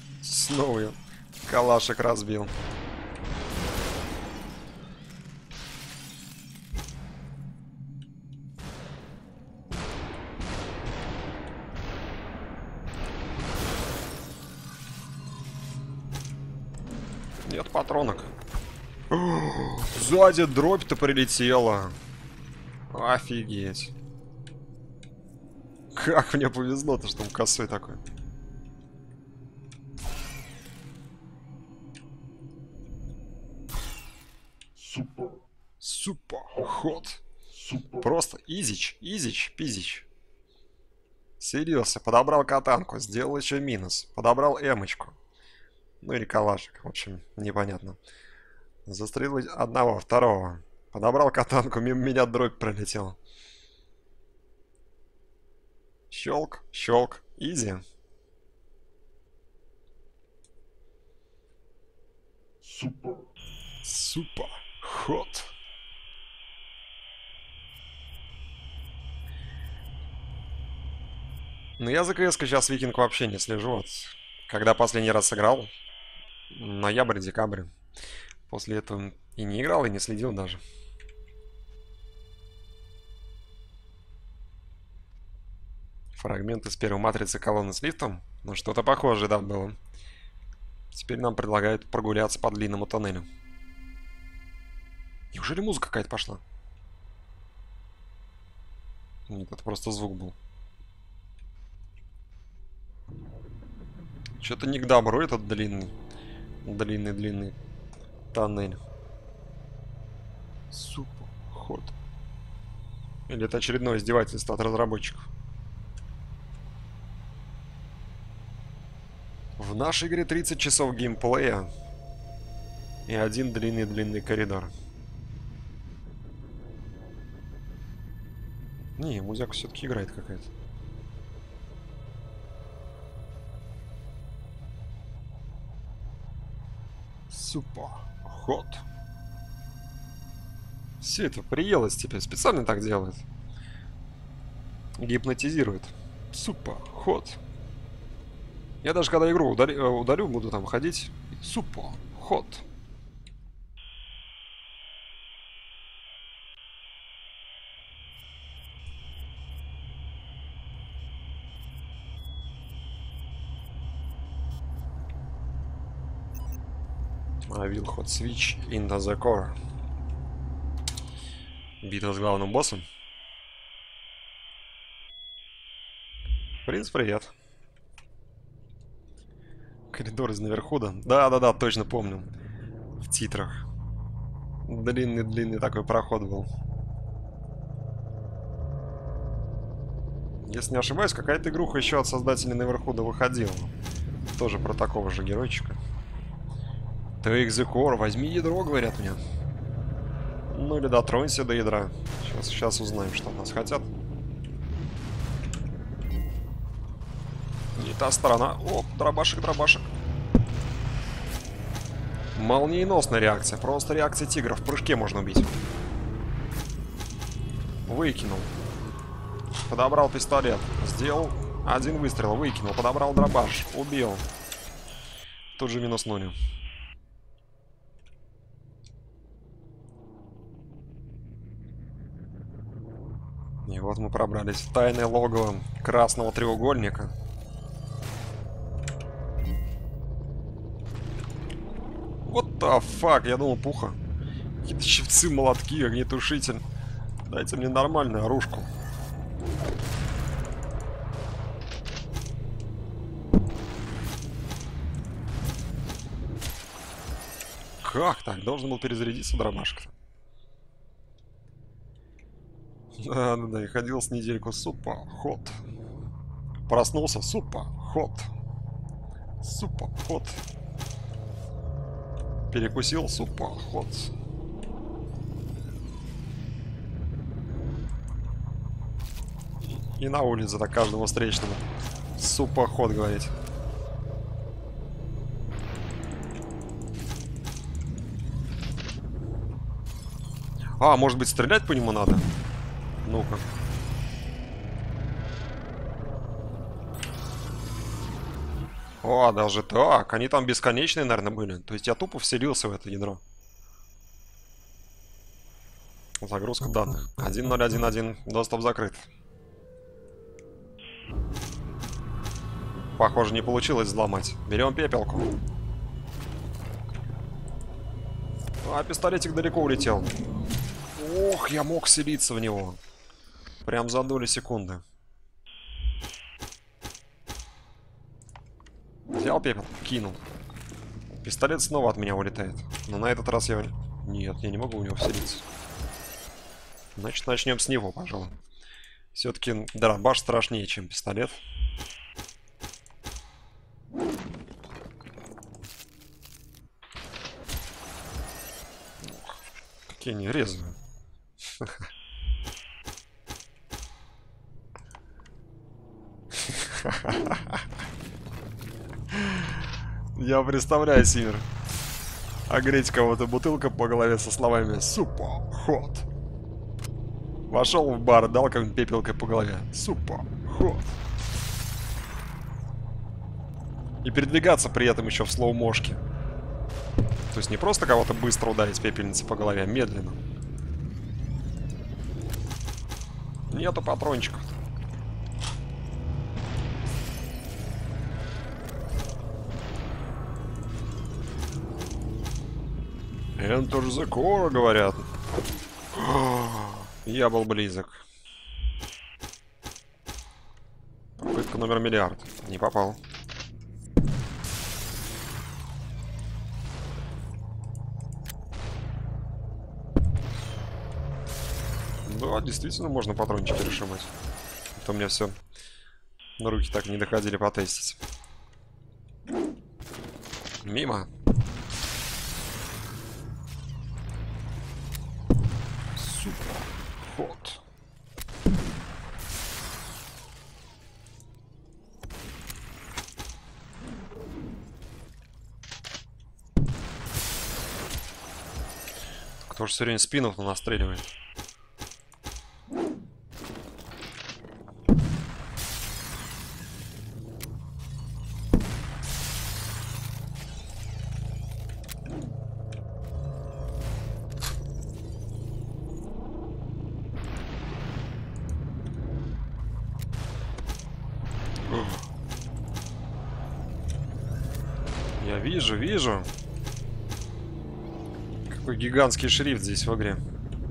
[SPEAKER 1] Снова я калашек разбил. патронок. Сзади дробь-то прилетела. Офигеть. Как мне повезло-то, что он косой такой.
[SPEAKER 2] Супер.
[SPEAKER 1] Супер. Ход.
[SPEAKER 2] Супер.
[SPEAKER 1] Просто изич, изич, пизич. Серьезно, подобрал катанку, сделал еще минус. Подобрал эмочку. Ну или калашик, в общем, непонятно. Застрелил одного, второго. Подобрал катанку, мимо меня дробь пролетела. Щелк, щелк, изи.
[SPEAKER 2] Супер.
[SPEAKER 1] Супер. Ход. Ну я за КС сейчас Викинг вообще не слежу. Вот. Когда последний раз сыграл, ноябрь-декабрь. После этого и не играл, и не следил даже. Фрагмент из первой матрицы колонны с лифтом. Ну что-то похожее, да, было. Теперь нам предлагают прогуляться по длинному тоннелю. Неужели музыка какая-то пошла? Нет, это просто звук был. Что-то не к добру этот длинный. Длинный тоннель. Супер. Ход. Или это очередное издевательство от разработчиков? В нашей игре 30 часов геймплея и один длинный коридор. Не, музыка все-таки играет какая-то. Супер. Ход. Все это приелось теперь. Специально так делает. Гипнотизирует. Супер. Ход. Я даже когда игру удалю, буду там ходить. Супер. Ход. I will hot switch into the core. Битва с главным боссом. Принц, привет. Коридор из наверху, да? Да, точно помню. В титрах. Длинный такой проход был. Если не ошибаюсь, какая-то игруха еще от создателей наверху да выходила. Тоже про такого же геройчика. Take the core, возьми ядро, говорят мне. Ну или дотронься до ядра. Сейчас узнаем, что от нас хотят. Не та сторона. О, дробашек. Молниеносная реакция. Просто реакция тигра. В прыжке можно убить. Выкинул. Подобрал пистолет. Сделал один выстрел. Выкинул. Подобрал дробаш. Убил. Тут же минус нули. И вот мы пробрались в тайное логово красного треугольника. Вот the fuck, я думал пуха. Какие-то щипцы, молотки, огнетушитель. Дайте мне нормальную оружку. Как так? Должен был перезарядиться дробашка. Да, и ходил с недельку. Супер, ход. Проснулся. Супер, ход. Супер, ход. Перекусил. Супер, ход. И на улице так каждому встречному. Супер, ход, говорить. А, может быть, стрелять по нему надо? Ну-ка. О, даже так. Они там бесконечные, наверное, были. То есть я тупо вселился в это ядро. Загрузка данных. 1011. Доступ закрыт. Похоже, не получилось взломать. Берем пепелку. А пистолетик далеко улетел. Ох, я мог селиться в него. Прям за доли секунды. Взял пепел, кинул. Пистолет снова от меня улетает. Но на этот раз я... Нет, я не могу в него вселиться. Значит, начнем с него, пожалуй. Все-таки дробаш страшнее, чем пистолет. Какие они резвые. Я представляю, Симир. Огреть кого-то бутылка по голове со словами «Супа, хот». Вошел в бар, дал кому-нибудь пепелкой по голове «Супа, хот». И передвигаться при этом еще в слоумошке. То есть не просто кого-то быстро ударить пепельницей по голове, а медленно. Нету патрончиков. Enter the core, говорят. Я был близок. Попытка номер миллиард. Не попал. Да, действительно можно патрончики решимать. А то у меня все на руки так не доходили потестить. Мимо. Супер. Ход. Кто же все время спинов настреливает? Я вижу. Какой гигантский шрифт здесь в игре.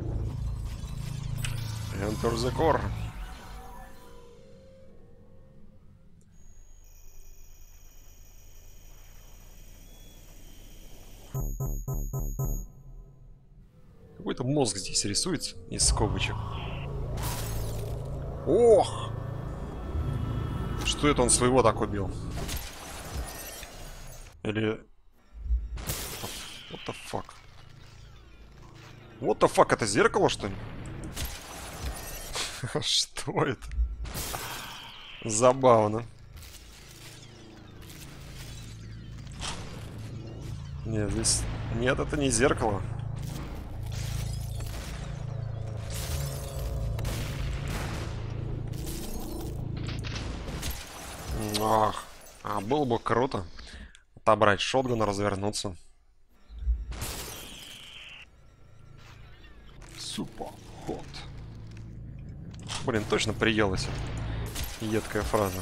[SPEAKER 1] Enter the core. Какой-то мозг здесь рисуется из скобочек. Ох! Что это он своего так убил? Или... What the fuck? What the fuck? Это зеркало, что ли? Что это? Забавно. Нет, здесь... Нет, это не зеркало. Ах, а было бы круто отобрать шотган, развернуться. Супер ход. Блин, точно приелась едкая фраза.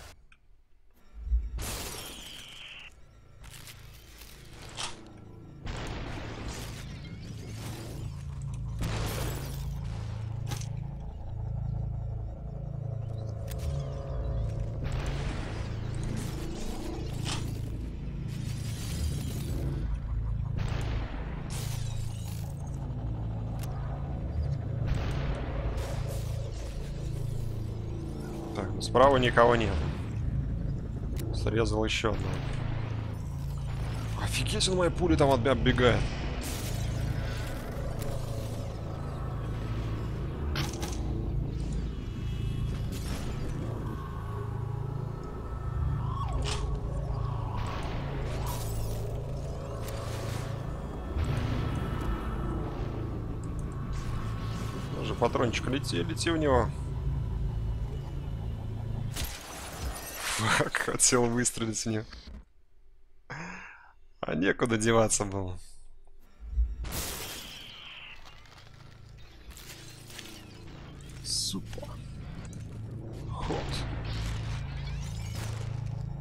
[SPEAKER 1] Так, ну справа никого нет. Срезал еще одного. Офигеть, он мои пули там от меня оббегает. Даже патрончик, лети в него. Фак, хотел выстрелить в нее. А некуда деваться было. Супер. Ход.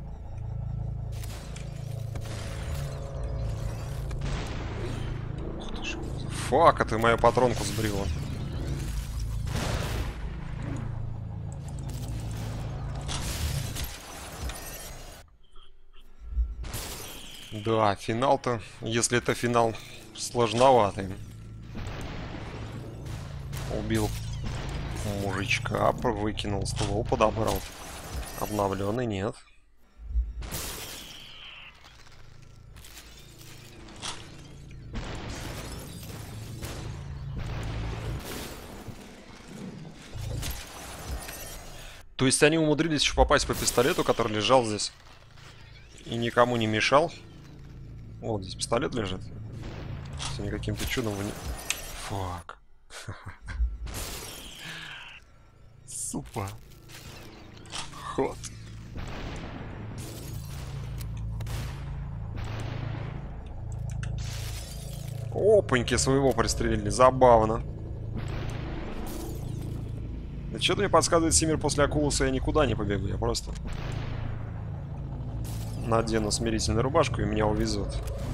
[SPEAKER 1] Ух Фак, а ты мою патронку сбрила. Да, финал-то, если это финал, сложноватый. Убил мужичка, выкинул ствол, подобрал. Обновленный, нет. То есть они умудрились еще попасть по пистолету, который лежал здесь. И никому не мешал. Вот здесь пистолет лежит. Если они каким-то чудом... Фак. Супа. Ход. Опаньки, своего пристрелили. Забавно. Да что-то мне подсказывает, Симир, после Акулуса я никуда не побегу. Я просто надену смирительную рубашку и меня увезут.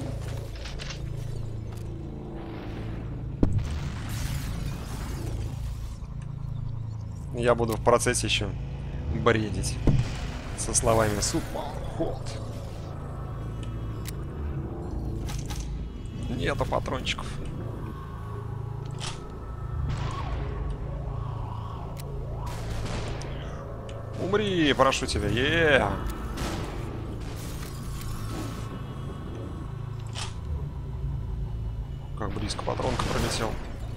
[SPEAKER 1] Я буду в процессе еще бредить со словами «Супа, ход». Нету патрончиков. Умри, прошу тебя. Как близко патронка пролетел.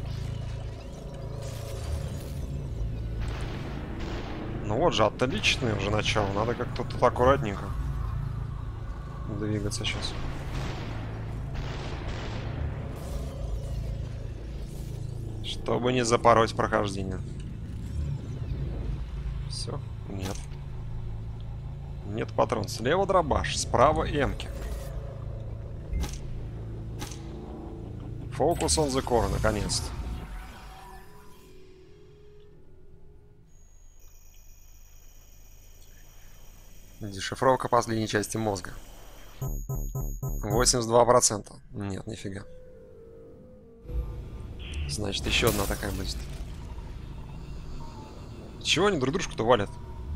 [SPEAKER 1] Ну вот же, отличное уже начало. Надо как-то тут аккуратненько двигаться сейчас. Чтобы не запороть прохождение. Все. Нет. Нет патрон. Слева дробаш, справа эмки. Фокус on the core, наконец-то. Дешифровка последней части мозга. 82%. Нет, нифига. Значит, еще одна такая будет. Чего они друг дружку-то валят?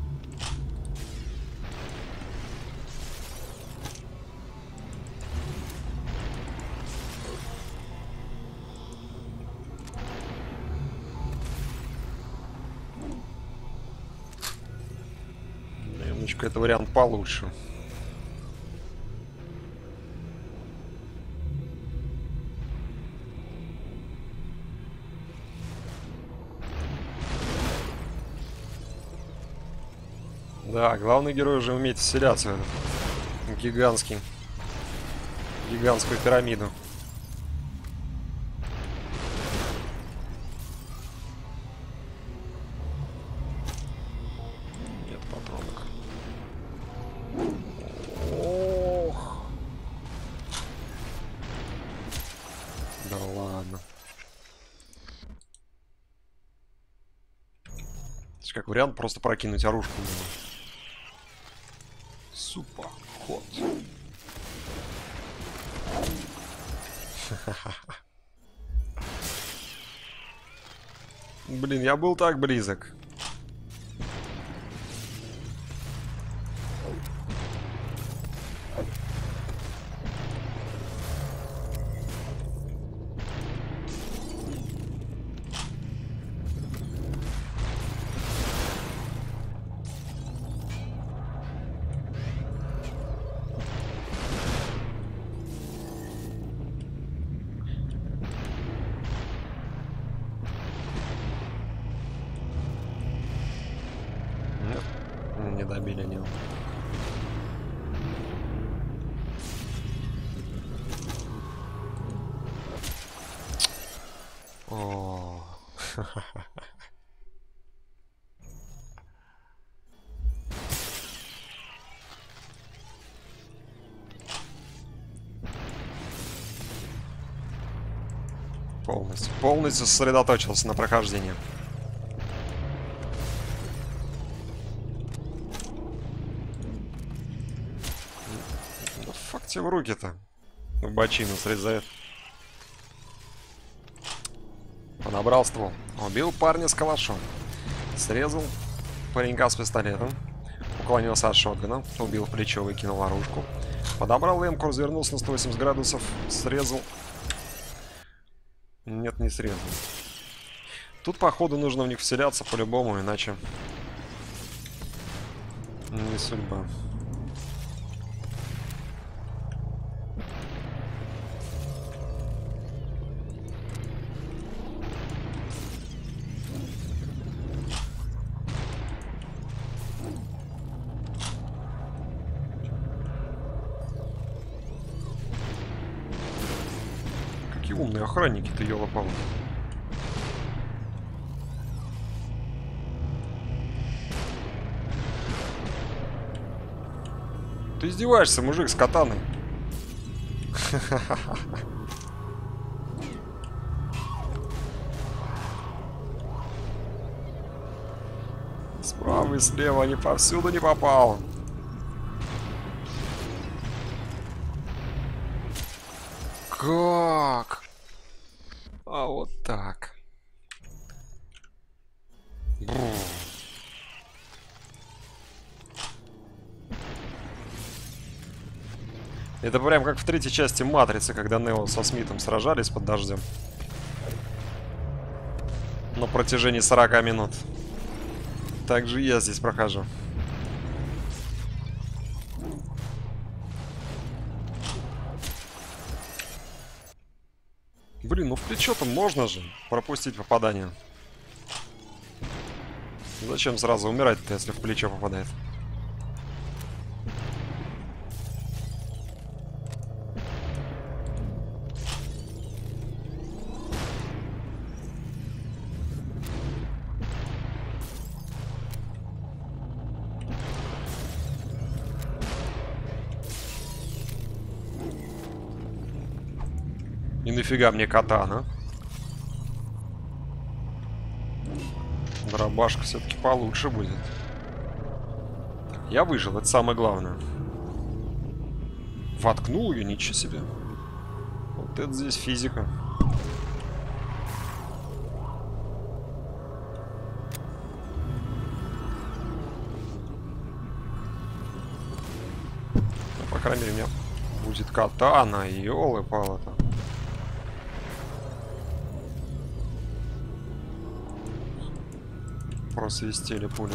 [SPEAKER 1] Немножечко это вариант получше. Да, главный герой уже умеет вселяться в гигантскую пирамиду. Нет патронок. Ох. Да ладно. Как вариант просто прокинуть оружку. Супа, ход. Блин, я был так близок. Не добили они. О. Полностью сосредоточился на прохождении. Да фак тебе в руки-то. В бочину срезает. Подобрал ствол. Убил парня с калашом. Срезал паренька с пистолетом. Уклонился от шотгана. Убил в плечо, выкинул оружку. Подобрал эмку, развернулся на 180 градусов. Срезал. Нет, не срезал. Тут, походу, нужно в них вселяться по-любому, иначе не судьба. Какие умные охранники-то, ёлопалы. Ты издеваешься, мужик, с катаной. Справа и слева, не повсюду не попал. Как? А вот так. Бррр. Это прям как в третьей части Матрицы, когда Нео со Смитом сражались под дождем. На протяжении 40 минут. Так же я здесь прохожу. Блин, ну в плечо-то можно же пропустить попадание. Зачем сразу умирать-то, если в плечо попадает? И нафига мне катана? Дробашка все-таки получше будет. Я выжил, это самое главное. Воткнул ее, ничего себе. Вот это здесь физика. Ну, по крайней мере, у меня будет катана, ёлы-палы-то. Просвистели пули.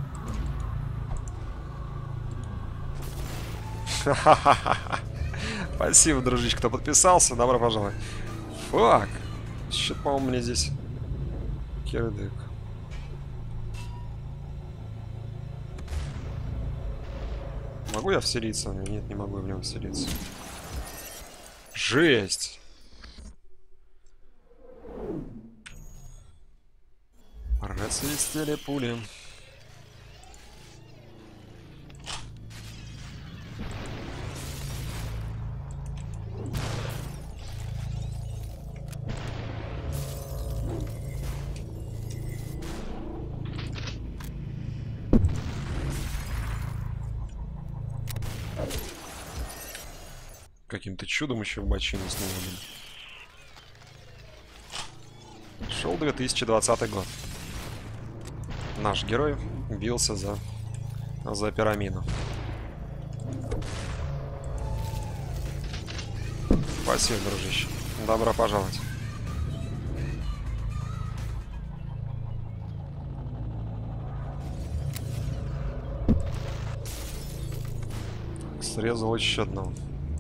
[SPEAKER 1] Спасибо, дружище, кто подписался. Добро пожаловать. Фак. Что-то, по-моему, мне здесь кирдык. Могу я вселиться? Нет, не могу в него вселиться. Жесть. Просвистели пули. Каким-то чудом еще в бочину снова. Шел 2020 год. Наш герой бился за пирамиду. Спасибо, дружище. Добро пожаловать. Так, срезал еще одного.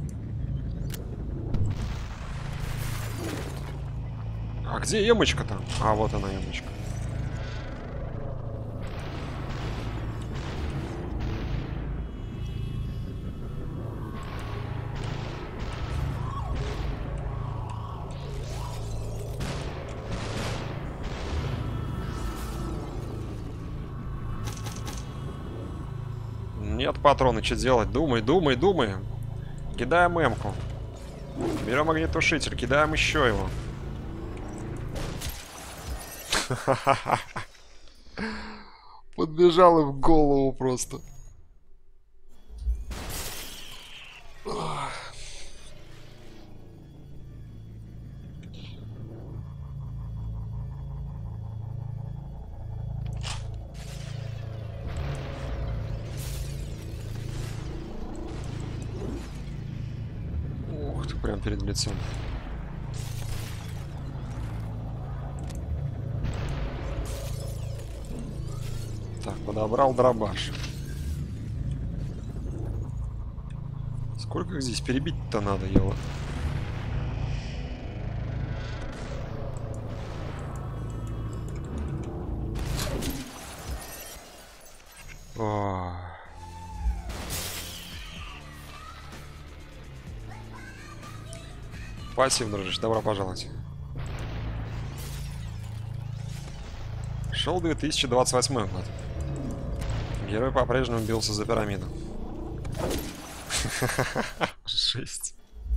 [SPEAKER 1] А где емочка-то? А, вот она, емочка. Нет патрона, что делать? Думай, думай, думай. Кидаем эмку. Берем огнетушитель, кидаем еще его. Подбежал и в голову просто. прямо перед лицом. Так, подобрал дробаш. Сколько их здесь перебить-то надо, ело? О. Спасибо, дружище, добро пожаловать. Шел 2028 год. Герой по-прежнему бился за пирамиду. Жесть.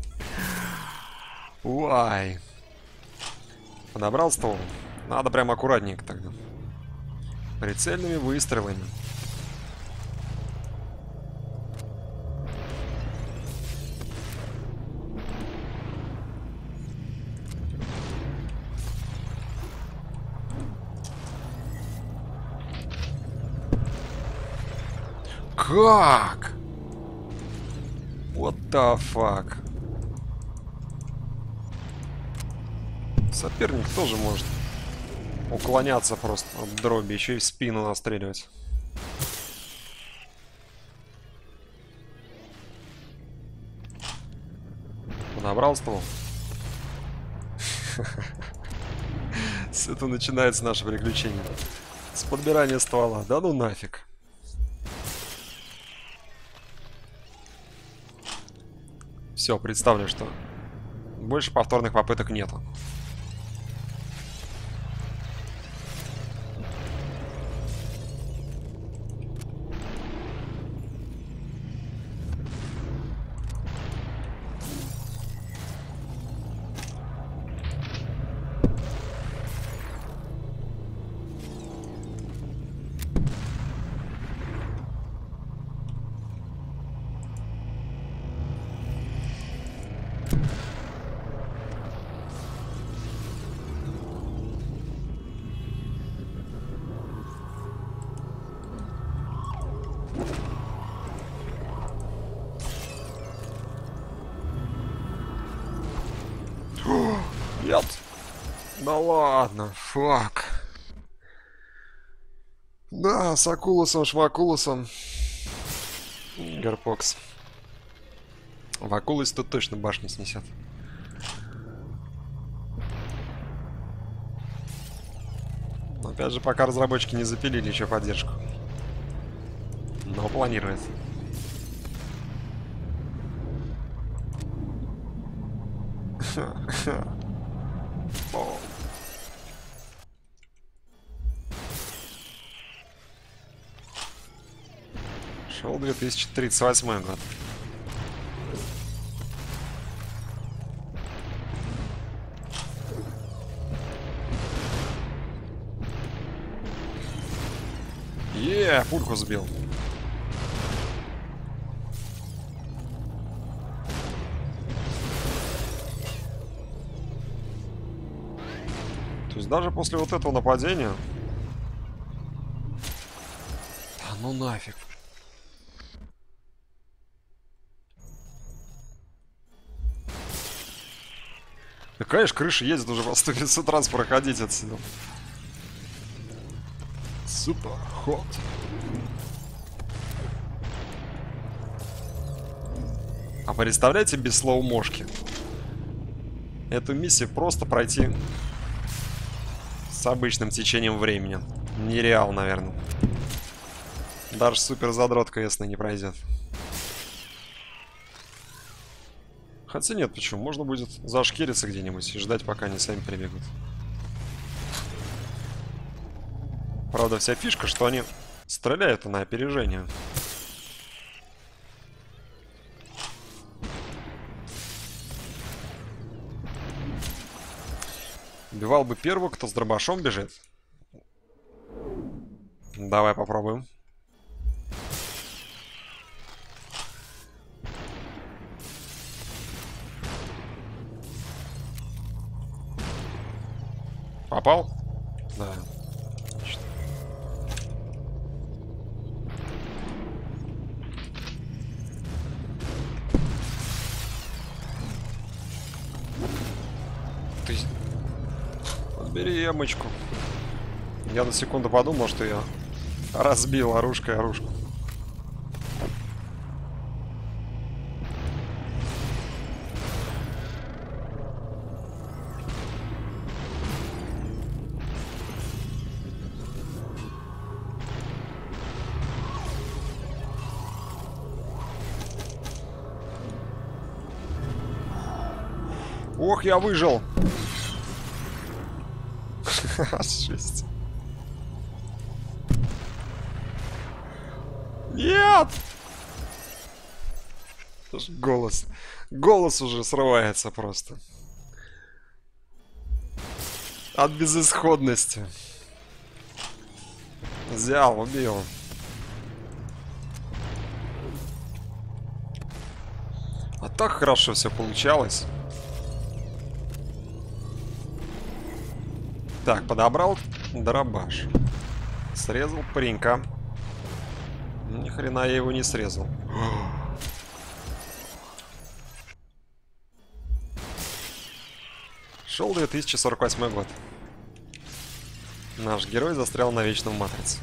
[SPEAKER 1] Уай. Подобрал ствол. Надо прям аккуратненько тогда. Прицельными выстрелами. Как? What the fuck? Соперник тоже может уклоняться просто от дроби, еще и в спину настреливать. Набрал ствол. С этого начинается наше приключение. С подбирания ствола. Да ну нафиг. Все, представлю, что больше повторных попыток нету. Нет. Да ладно, фак. Да, с Акулусом, Швакулусом. Герпокс. В Акулус тут точно башню снесет. Но опять же, пока разработчики не запилили еще поддержку. Но планирует. Шел 2038 год. Пульку сбил. То есть даже после вот этого нападения... Да ну нафиг. Да, конечно, крыша ездит уже по 100-500 раз проходить отсюда. Супер ход. А представляете, без слоумошки эту миссию просто пройти с обычным течением времени. Нереал, наверное. Даже супер задротка, если не пройдет. Хотя нет, почему? Можно будет зашкириться где-нибудь и ждать, пока они сами прибегут. Правда, вся фишка, что они стреляют на опережение. Убивал бы первого, кто с дробашом бежит. Давай попробуем. Попал? Да. Отлично. Бери эмочку. Я на секунду подумал, что я разбил оружкой оружку. Ох, я выжил. Жесть. Нет! Даже голос. Голос уже срывается просто. От безысходности. Взял, убил. А так хорошо все получалось. Так, подобрал дробаш. Срезал паренька. Ни хрена я его не срезал. Шел 2048 год. Наш герой застрял навечно в матрице.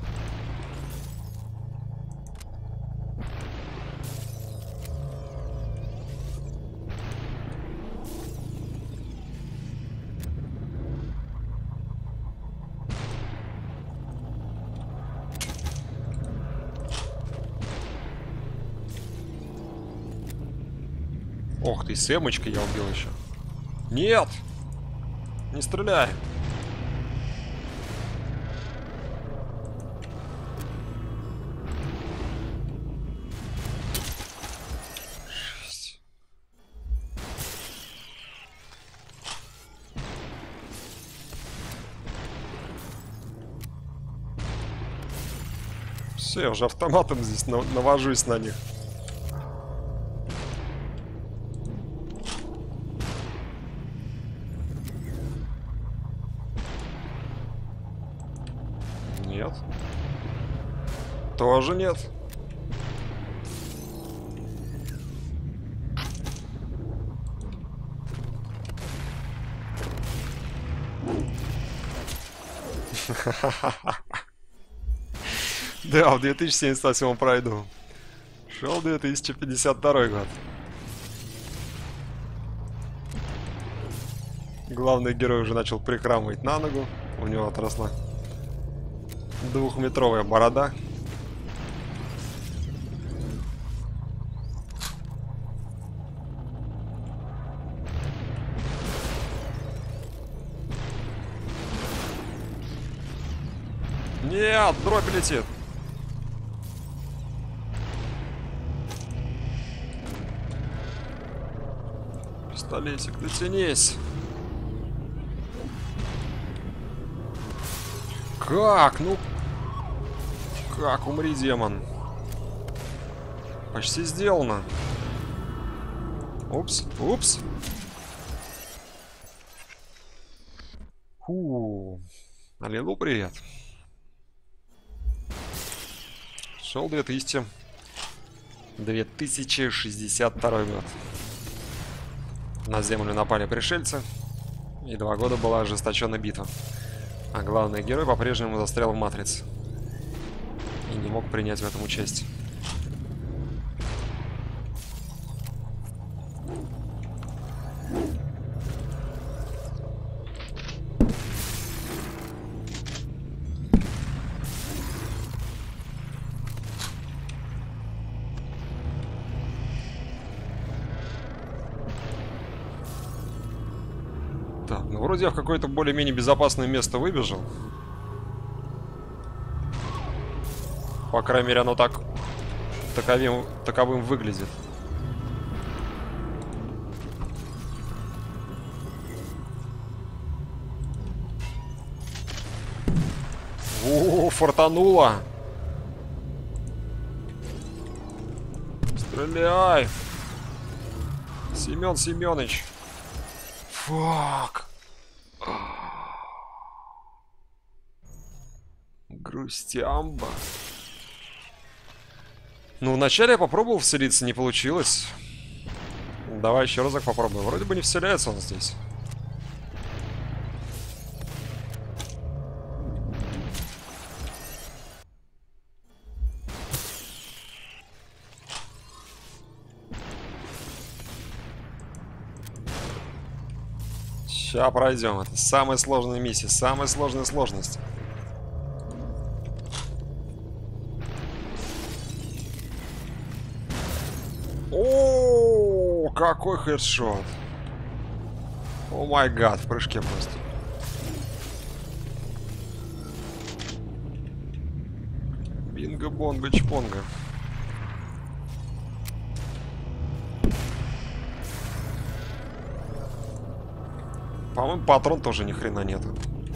[SPEAKER 1] Ох ты, с эмочкой я убил еще. Нет! Не стреляй! Жесть. Все, я уже автоматом здесь навожусь на них. Нет. Тоже нет. Да, в 2078 пройду. Шел 2052 год. Главный герой уже начал прихрамывать на ногу. У него отросла 2-метровая борода. Нет, дробь летит. Пистолетик, дотянись. Как? Ну... Как? Умри, демон. Почти сделано. Упс, упс. Фу. Аллилу, привет. Шел 2062 год. На землю напали пришельцы. И 2 года была ожесточенная битва. А главный герой по-прежнему застрял в матрице. И не мог принять в этом участие. Так, ну вроде я в какое-то более-менее безопасное место выбежал. По крайней мере, оно так таковым выглядит. О, фартануло! Стреляй! Семен Семенович! Фак! Грустямба. Ну, вначале я попробовал вселиться, не получилось. Давай еще разок попробуем. Вроде бы не вселяется он здесь. Сейчас пройдем. Это самая сложная миссия, самая сложная сложность. О, какой хедшот. О май гад, в прыжке просто. Бинго-бонго, чпонго. По-моему, патрон тоже ни хрена нету.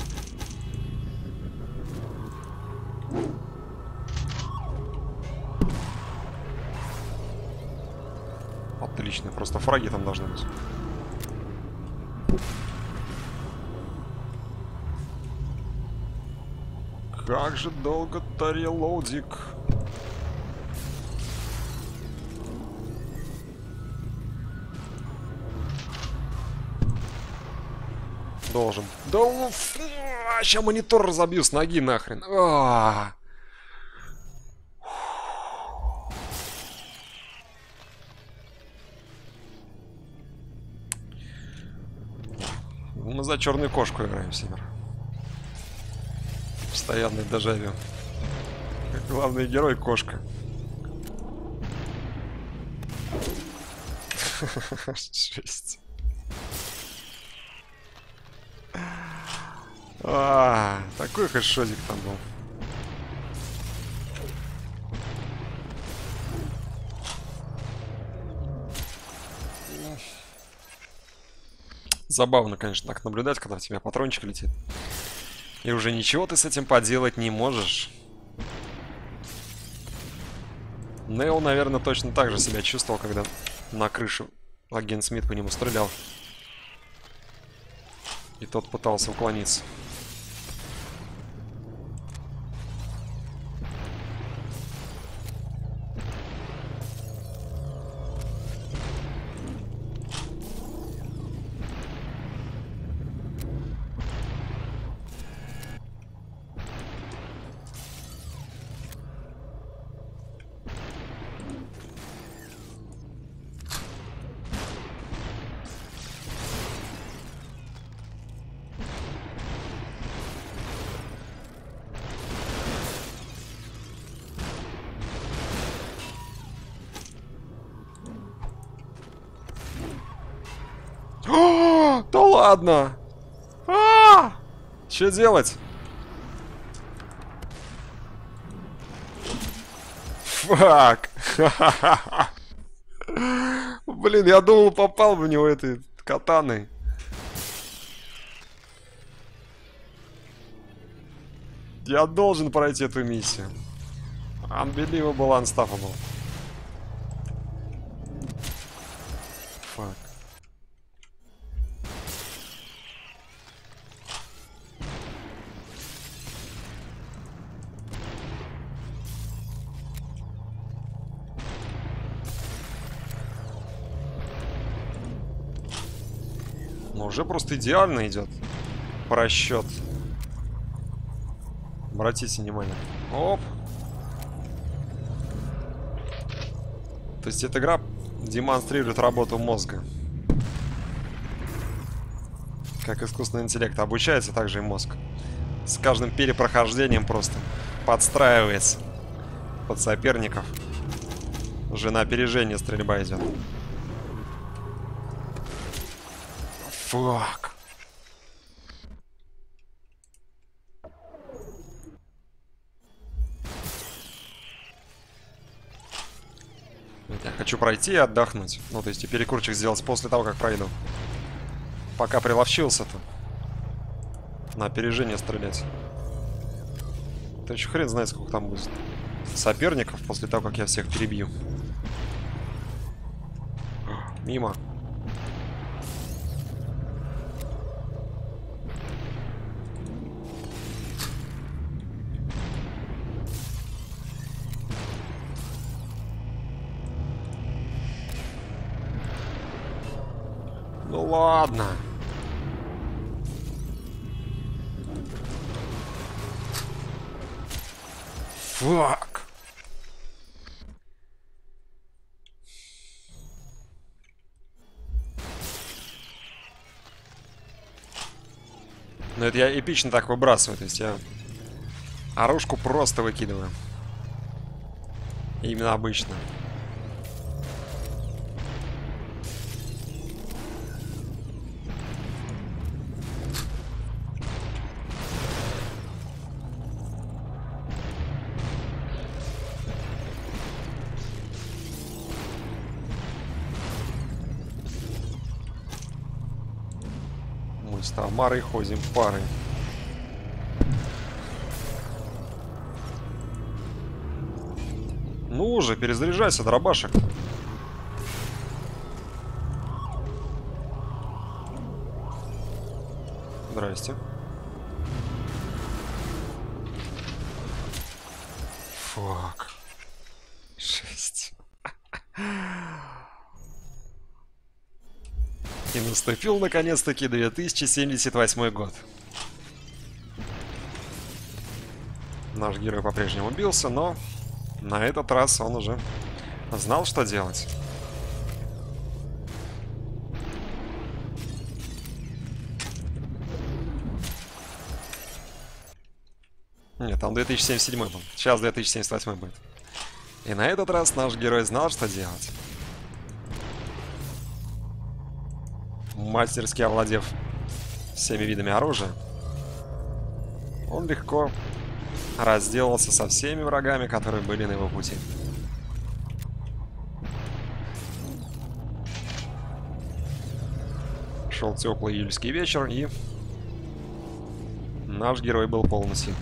[SPEAKER 1] Отлично, просто фраги там должны быть. Как же долго-то релоудик. Должен. Да сейчас монитор разобью с ноги нахрен. Мы за черную кошку играем, Симер. Постоянный дежавю. Как главный герой кошка. Жесть. Такой хэдшотик там был. Забавно, конечно, так наблюдать, когда в тебя патрончик летит. И уже ничего ты с этим поделать не можешь. Нейл, наверное, точно так же себя чувствовал, когда на крыше агент Смит по нему стрелял. И тот пытался уклониться. Да ладно! Что делать? Фак! Блин, я думал, попал в него этой катаной. Я должен пройти эту миссию. Unbelievable, unstoppable. Фак. Ну, уже просто идеально идет просчет. Обратите внимание. Оп. То есть эта игра демонстрирует работу мозга. Как искусственный интеллект. Обучается также и мозг. С каждым перепрохождением просто подстраивается под соперников. Уже на опережение стрельба идет. Фак. Я хочу пройти и отдохнуть. Ну, то есть и перекурчик сделать после того, как пройду. Пока приловчился-то. На опережение стрелять. Это еще хрен знает, сколько там будет соперников после того, как я всех перебью. Мимо. Ну ладно. Фак. Но это я эпично так выбрасываю. То есть я оружку просто выкидываю. Именно обычно. Мы с Тамарой ходим парой. Ну уже, перезаряжайся, дробашек. Здрасте. Фак. 6. И наступил наконец-таки 2078 год. Наш герой по-прежнему бился, но на этот раз он уже знал, что делать. Нет, там 2077 был. Сейчас 2078 будет. И на этот раз наш герой знал, что делать. Мастерски овладев всеми видами оружия, он легко разделался со всеми врагами, которые были на его пути. Шел теплый июльский вечер, и наш герой был полон сил.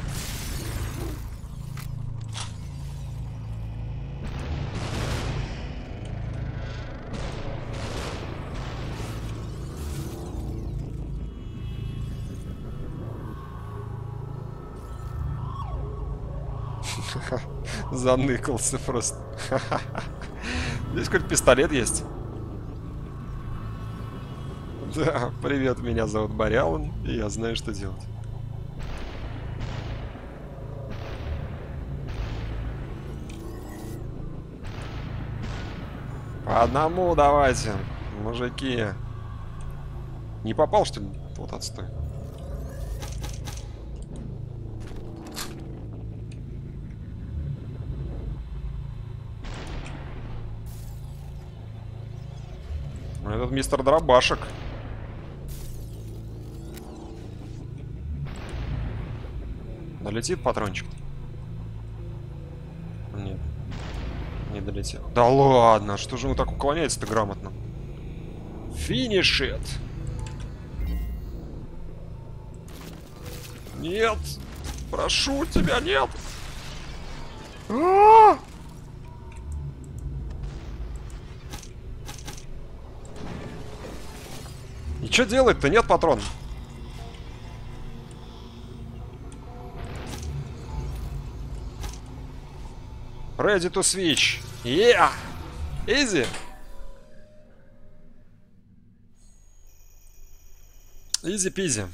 [SPEAKER 1] Заныкался просто. Здесь хоть пистолет есть. Да, привет, меня зовут Барялан, и я знаю, что делать. По одному давайте, мужики. Не попал, что ли? Вот отстой. Этот мистер Дробашек. Долетит патрончик? Нет. Не долетел. Да ладно, что же он так уклоняется-то грамотно? Финишит. Нет. Прошу тебя, нет. А-а-а! И что делать-то? Нет патрона. Ready to switch. Yeah! Easy. Easy peasy.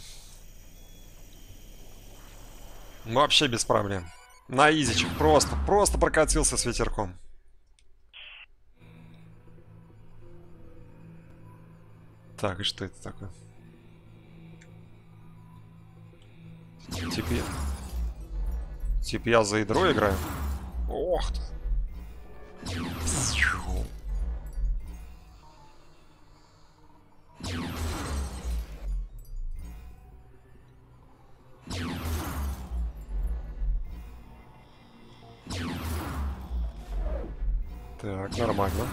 [SPEAKER 1] Вообще без проблем. На изичек. Просто прокатился с ветерком. Так, и что это такое? Типа я за ядро играю? Ох ты. Так, нормально.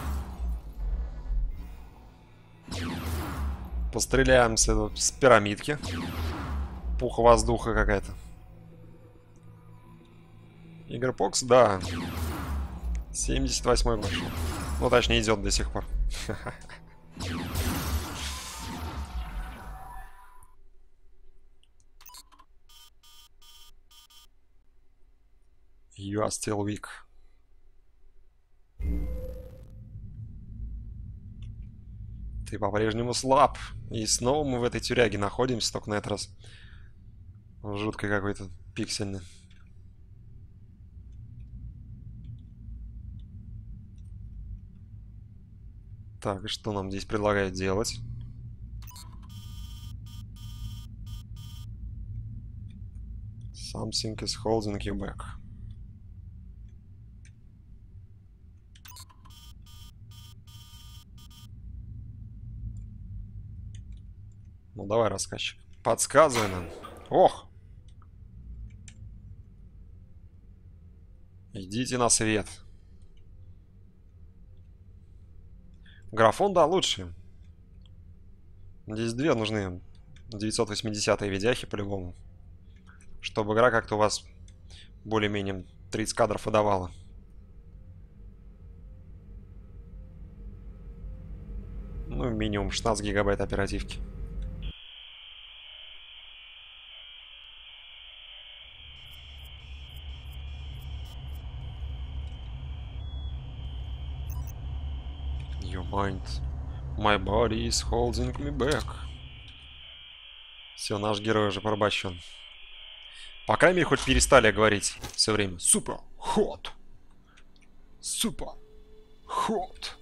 [SPEAKER 1] Постреляем с пирамидки. Пуха воздуха какая-то. Игрпокс, да. 78-й вышел. Ну, точнее, идет до сих пор. You are still weak. Ты по-прежнему слаб. И снова мы в этой тюряге находимся, только на этот раз в жуткой какой-то пиксельной. Так, и что нам здесь предлагают делать? Something is holding you back. Ну давай, рассказчик. Подсказывай нам. Ох! Идите на свет. Графон, да, лучше. Здесь две нужны 980-е видяхи по-любому. Чтобы игра как-то у вас более-менее 30 кадров выдавала. Ну, минимум 16 гигабайт оперативки. Your mind. My body is holding me back. Все, наш герой уже порабощен. По крайней мере, хоть перестали говорить все время. Супер хот. Супер хот.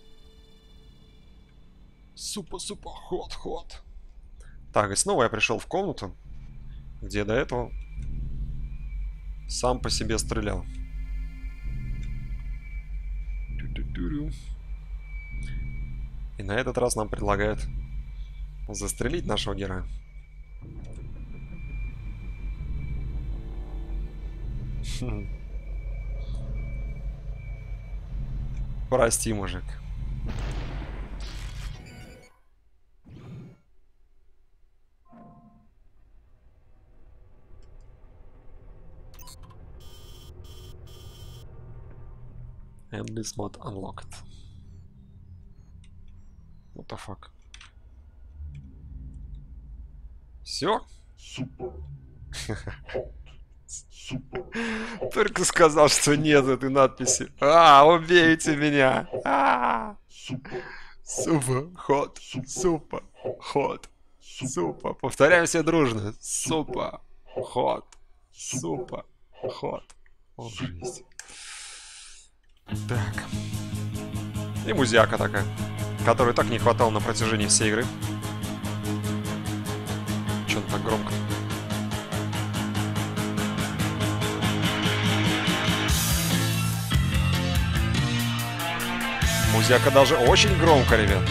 [SPEAKER 1] Супер хот. Так, и снова я пришел в комнату, где до этого сам по себе стрелял. И на этот раз нам предлагают застрелить нашего героя. Прости, мужик. Endless mode unlocked. What the fuck? Все?
[SPEAKER 2] Супер. Супер.
[SPEAKER 1] Только сказал, что нет этой надписи. Убейте меня.
[SPEAKER 2] Супер.
[SPEAKER 1] Супер хот. Супер хот. Супер. Повторяем все дружно. Супер хот. Супер хот. О, жесть. Так. И музяка такая, которой так не хватало на протяжении всей игры. Чё он так громко? Музяка даже очень громко, ребят.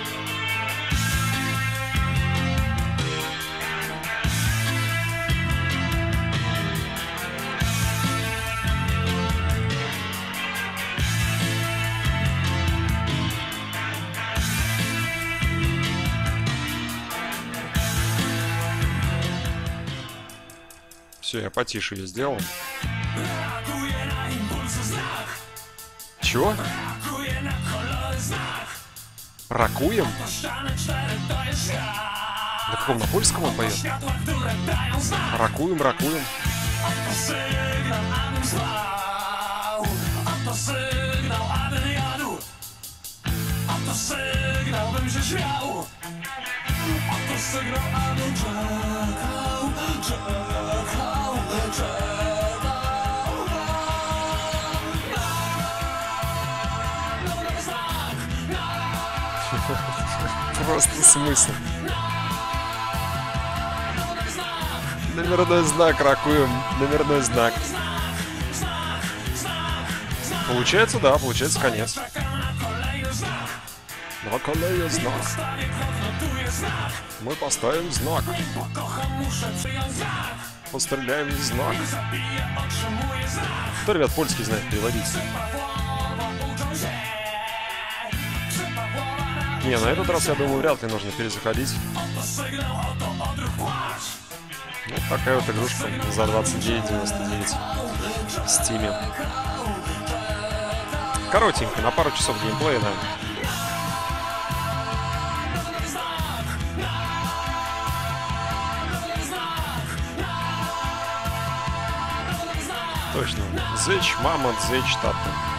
[SPEAKER 1] Все, я потише ее сделал. Чё? Ракуем? На каком, на польском он поет? Ракуем, ракуем. Просто смысл. Номерной знак, ракуем. Номерной знак. Получается, да, получается конец. На колее знак. Мы поставим знак. Постреляем в знак. Кто, ребят, польский знает переводить? Не, на этот раз, я думаю, вряд ли нужно перезаходить. Вот такая вот игрушка за 29,99 в Стиме. Коротенько, на пару часов геймплея, да. Точно. Зечь, мама, зечь, тата.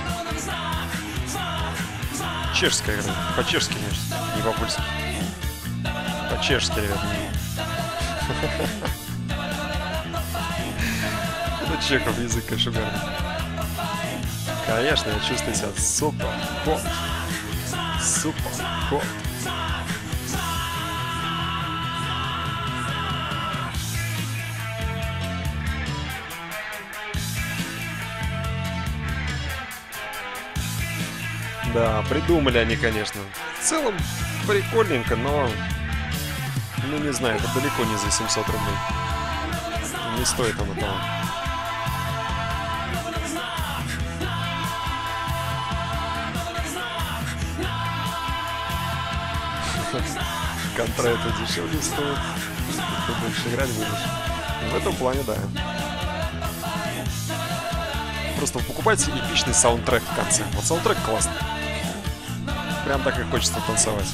[SPEAKER 1] Чешская игра. По-чешски, конечно. Не по-польски. По-чешски, ребят. Это чехов язык, конечно, верно. Конечно, я чувствую себя супер хот. Супер хот. Да, придумали они, конечно. В целом, прикольненько, но... Ну, не знаю, это далеко не за 700 рублей. Не стоит оно того. Контра это дешевле стоит. Ты больше играть будешь. В этом плане, да. Просто вы покупайте эпичный саундтрек в конце. Вот саундтрек классный. Прям так и хочется танцевать.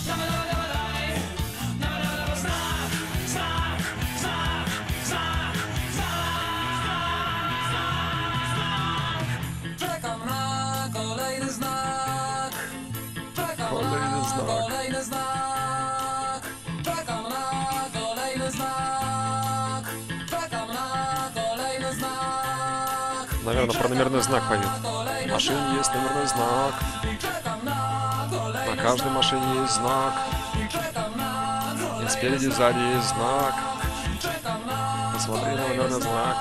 [SPEAKER 1] Наверное, про номерной знак поет. В машине есть номерной знак. На каждой машине есть знак. И спереди, и сзади есть знак. Посмотри на номерной знак.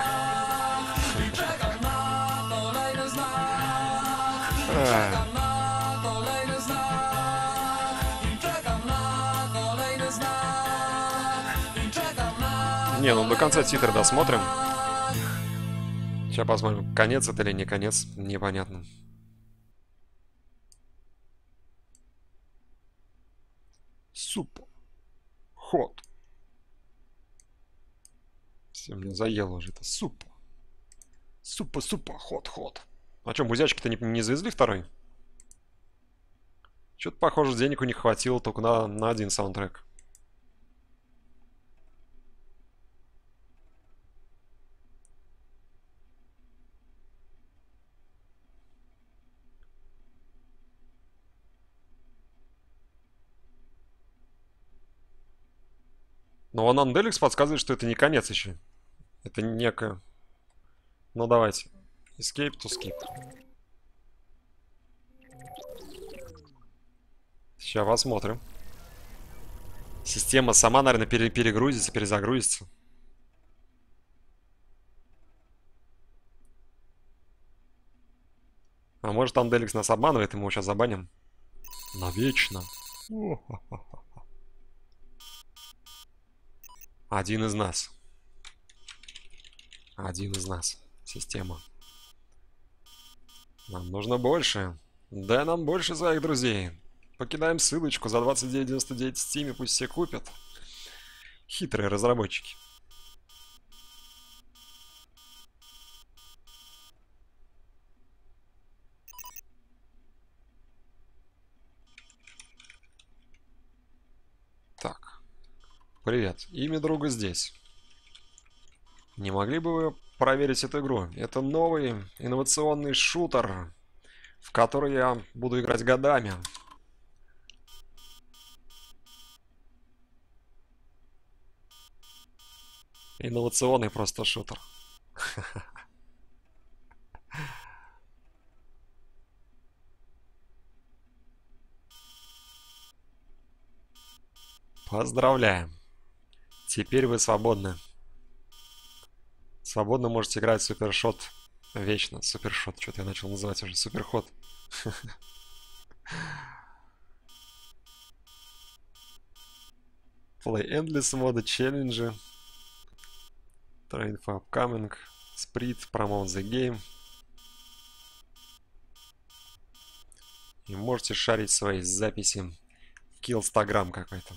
[SPEAKER 1] Не, ну до конца титры досмотрим. Сейчас посмотрим, конец это или не конец, непонятно. Суп. Ход. Все, мне заело уже это. Суп. Супа, ход. А что, музячки-то не завезли второй? Что-то, похоже, денег у них хватило только на один саундтрек. Но он Анделикс подсказывает, что это не конец еще. Это некое... Ну давайте. Escape to skip. Сейчас посмотрим. Система сама, наверное, перегрузится, перезагрузится. А может, Анделикс нас обманывает, и мы его сейчас забаним? Навечно. Один из нас. Один из нас. Система. Нам нужно больше. Дай нам больше своих друзей. Покидаем ссылочку за 29.99 в Steam, пусть все купят. Хитрые разработчики. Так. Привет. Имя друга здесь. Не могли бы вы проверить эту игру? Это новый инновационный шутер, в который я буду играть годами. Инновационный просто шутер. Поздравляем. Теперь вы свободны. Свободно можете играть супершот вечно. Супершот. Что-то я начал называть уже. Суперход. Play Endless моды, челленджи. Train for upcoming. Sprint, promote the game. И можете шарить свои записи в Killstagram какой-то.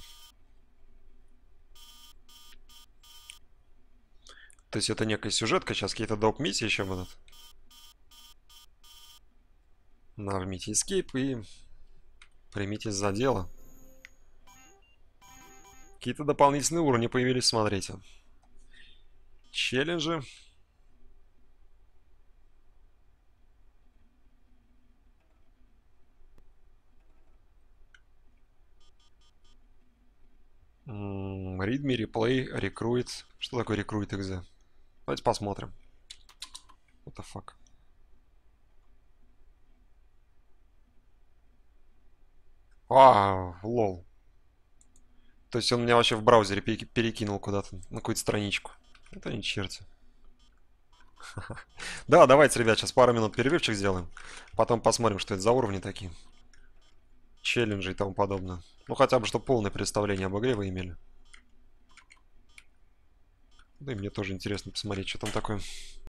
[SPEAKER 1] То есть это некая сюжетка, сейчас какие-то доп-миссии еще будут. Нажмите Escape и примитесь за дело. Какие-то дополнительные уровни появились, смотрите. Челленджи. Readme, replay, recruit. Что такое recruit exe? Давайте посмотрим. What the fuck? Лол. То есть он меня вообще в браузере перекинул куда-то, на какую-то страничку. Это не черти. Да, давайте, ребят, сейчас пару минут перерывчик сделаем. Потом посмотрим, что это за уровни такие. челленджи и тому подобное. Ну, хотя бы, чтобы полное представление об игре вы имели. Да и мне тоже интересно посмотреть, что там такое.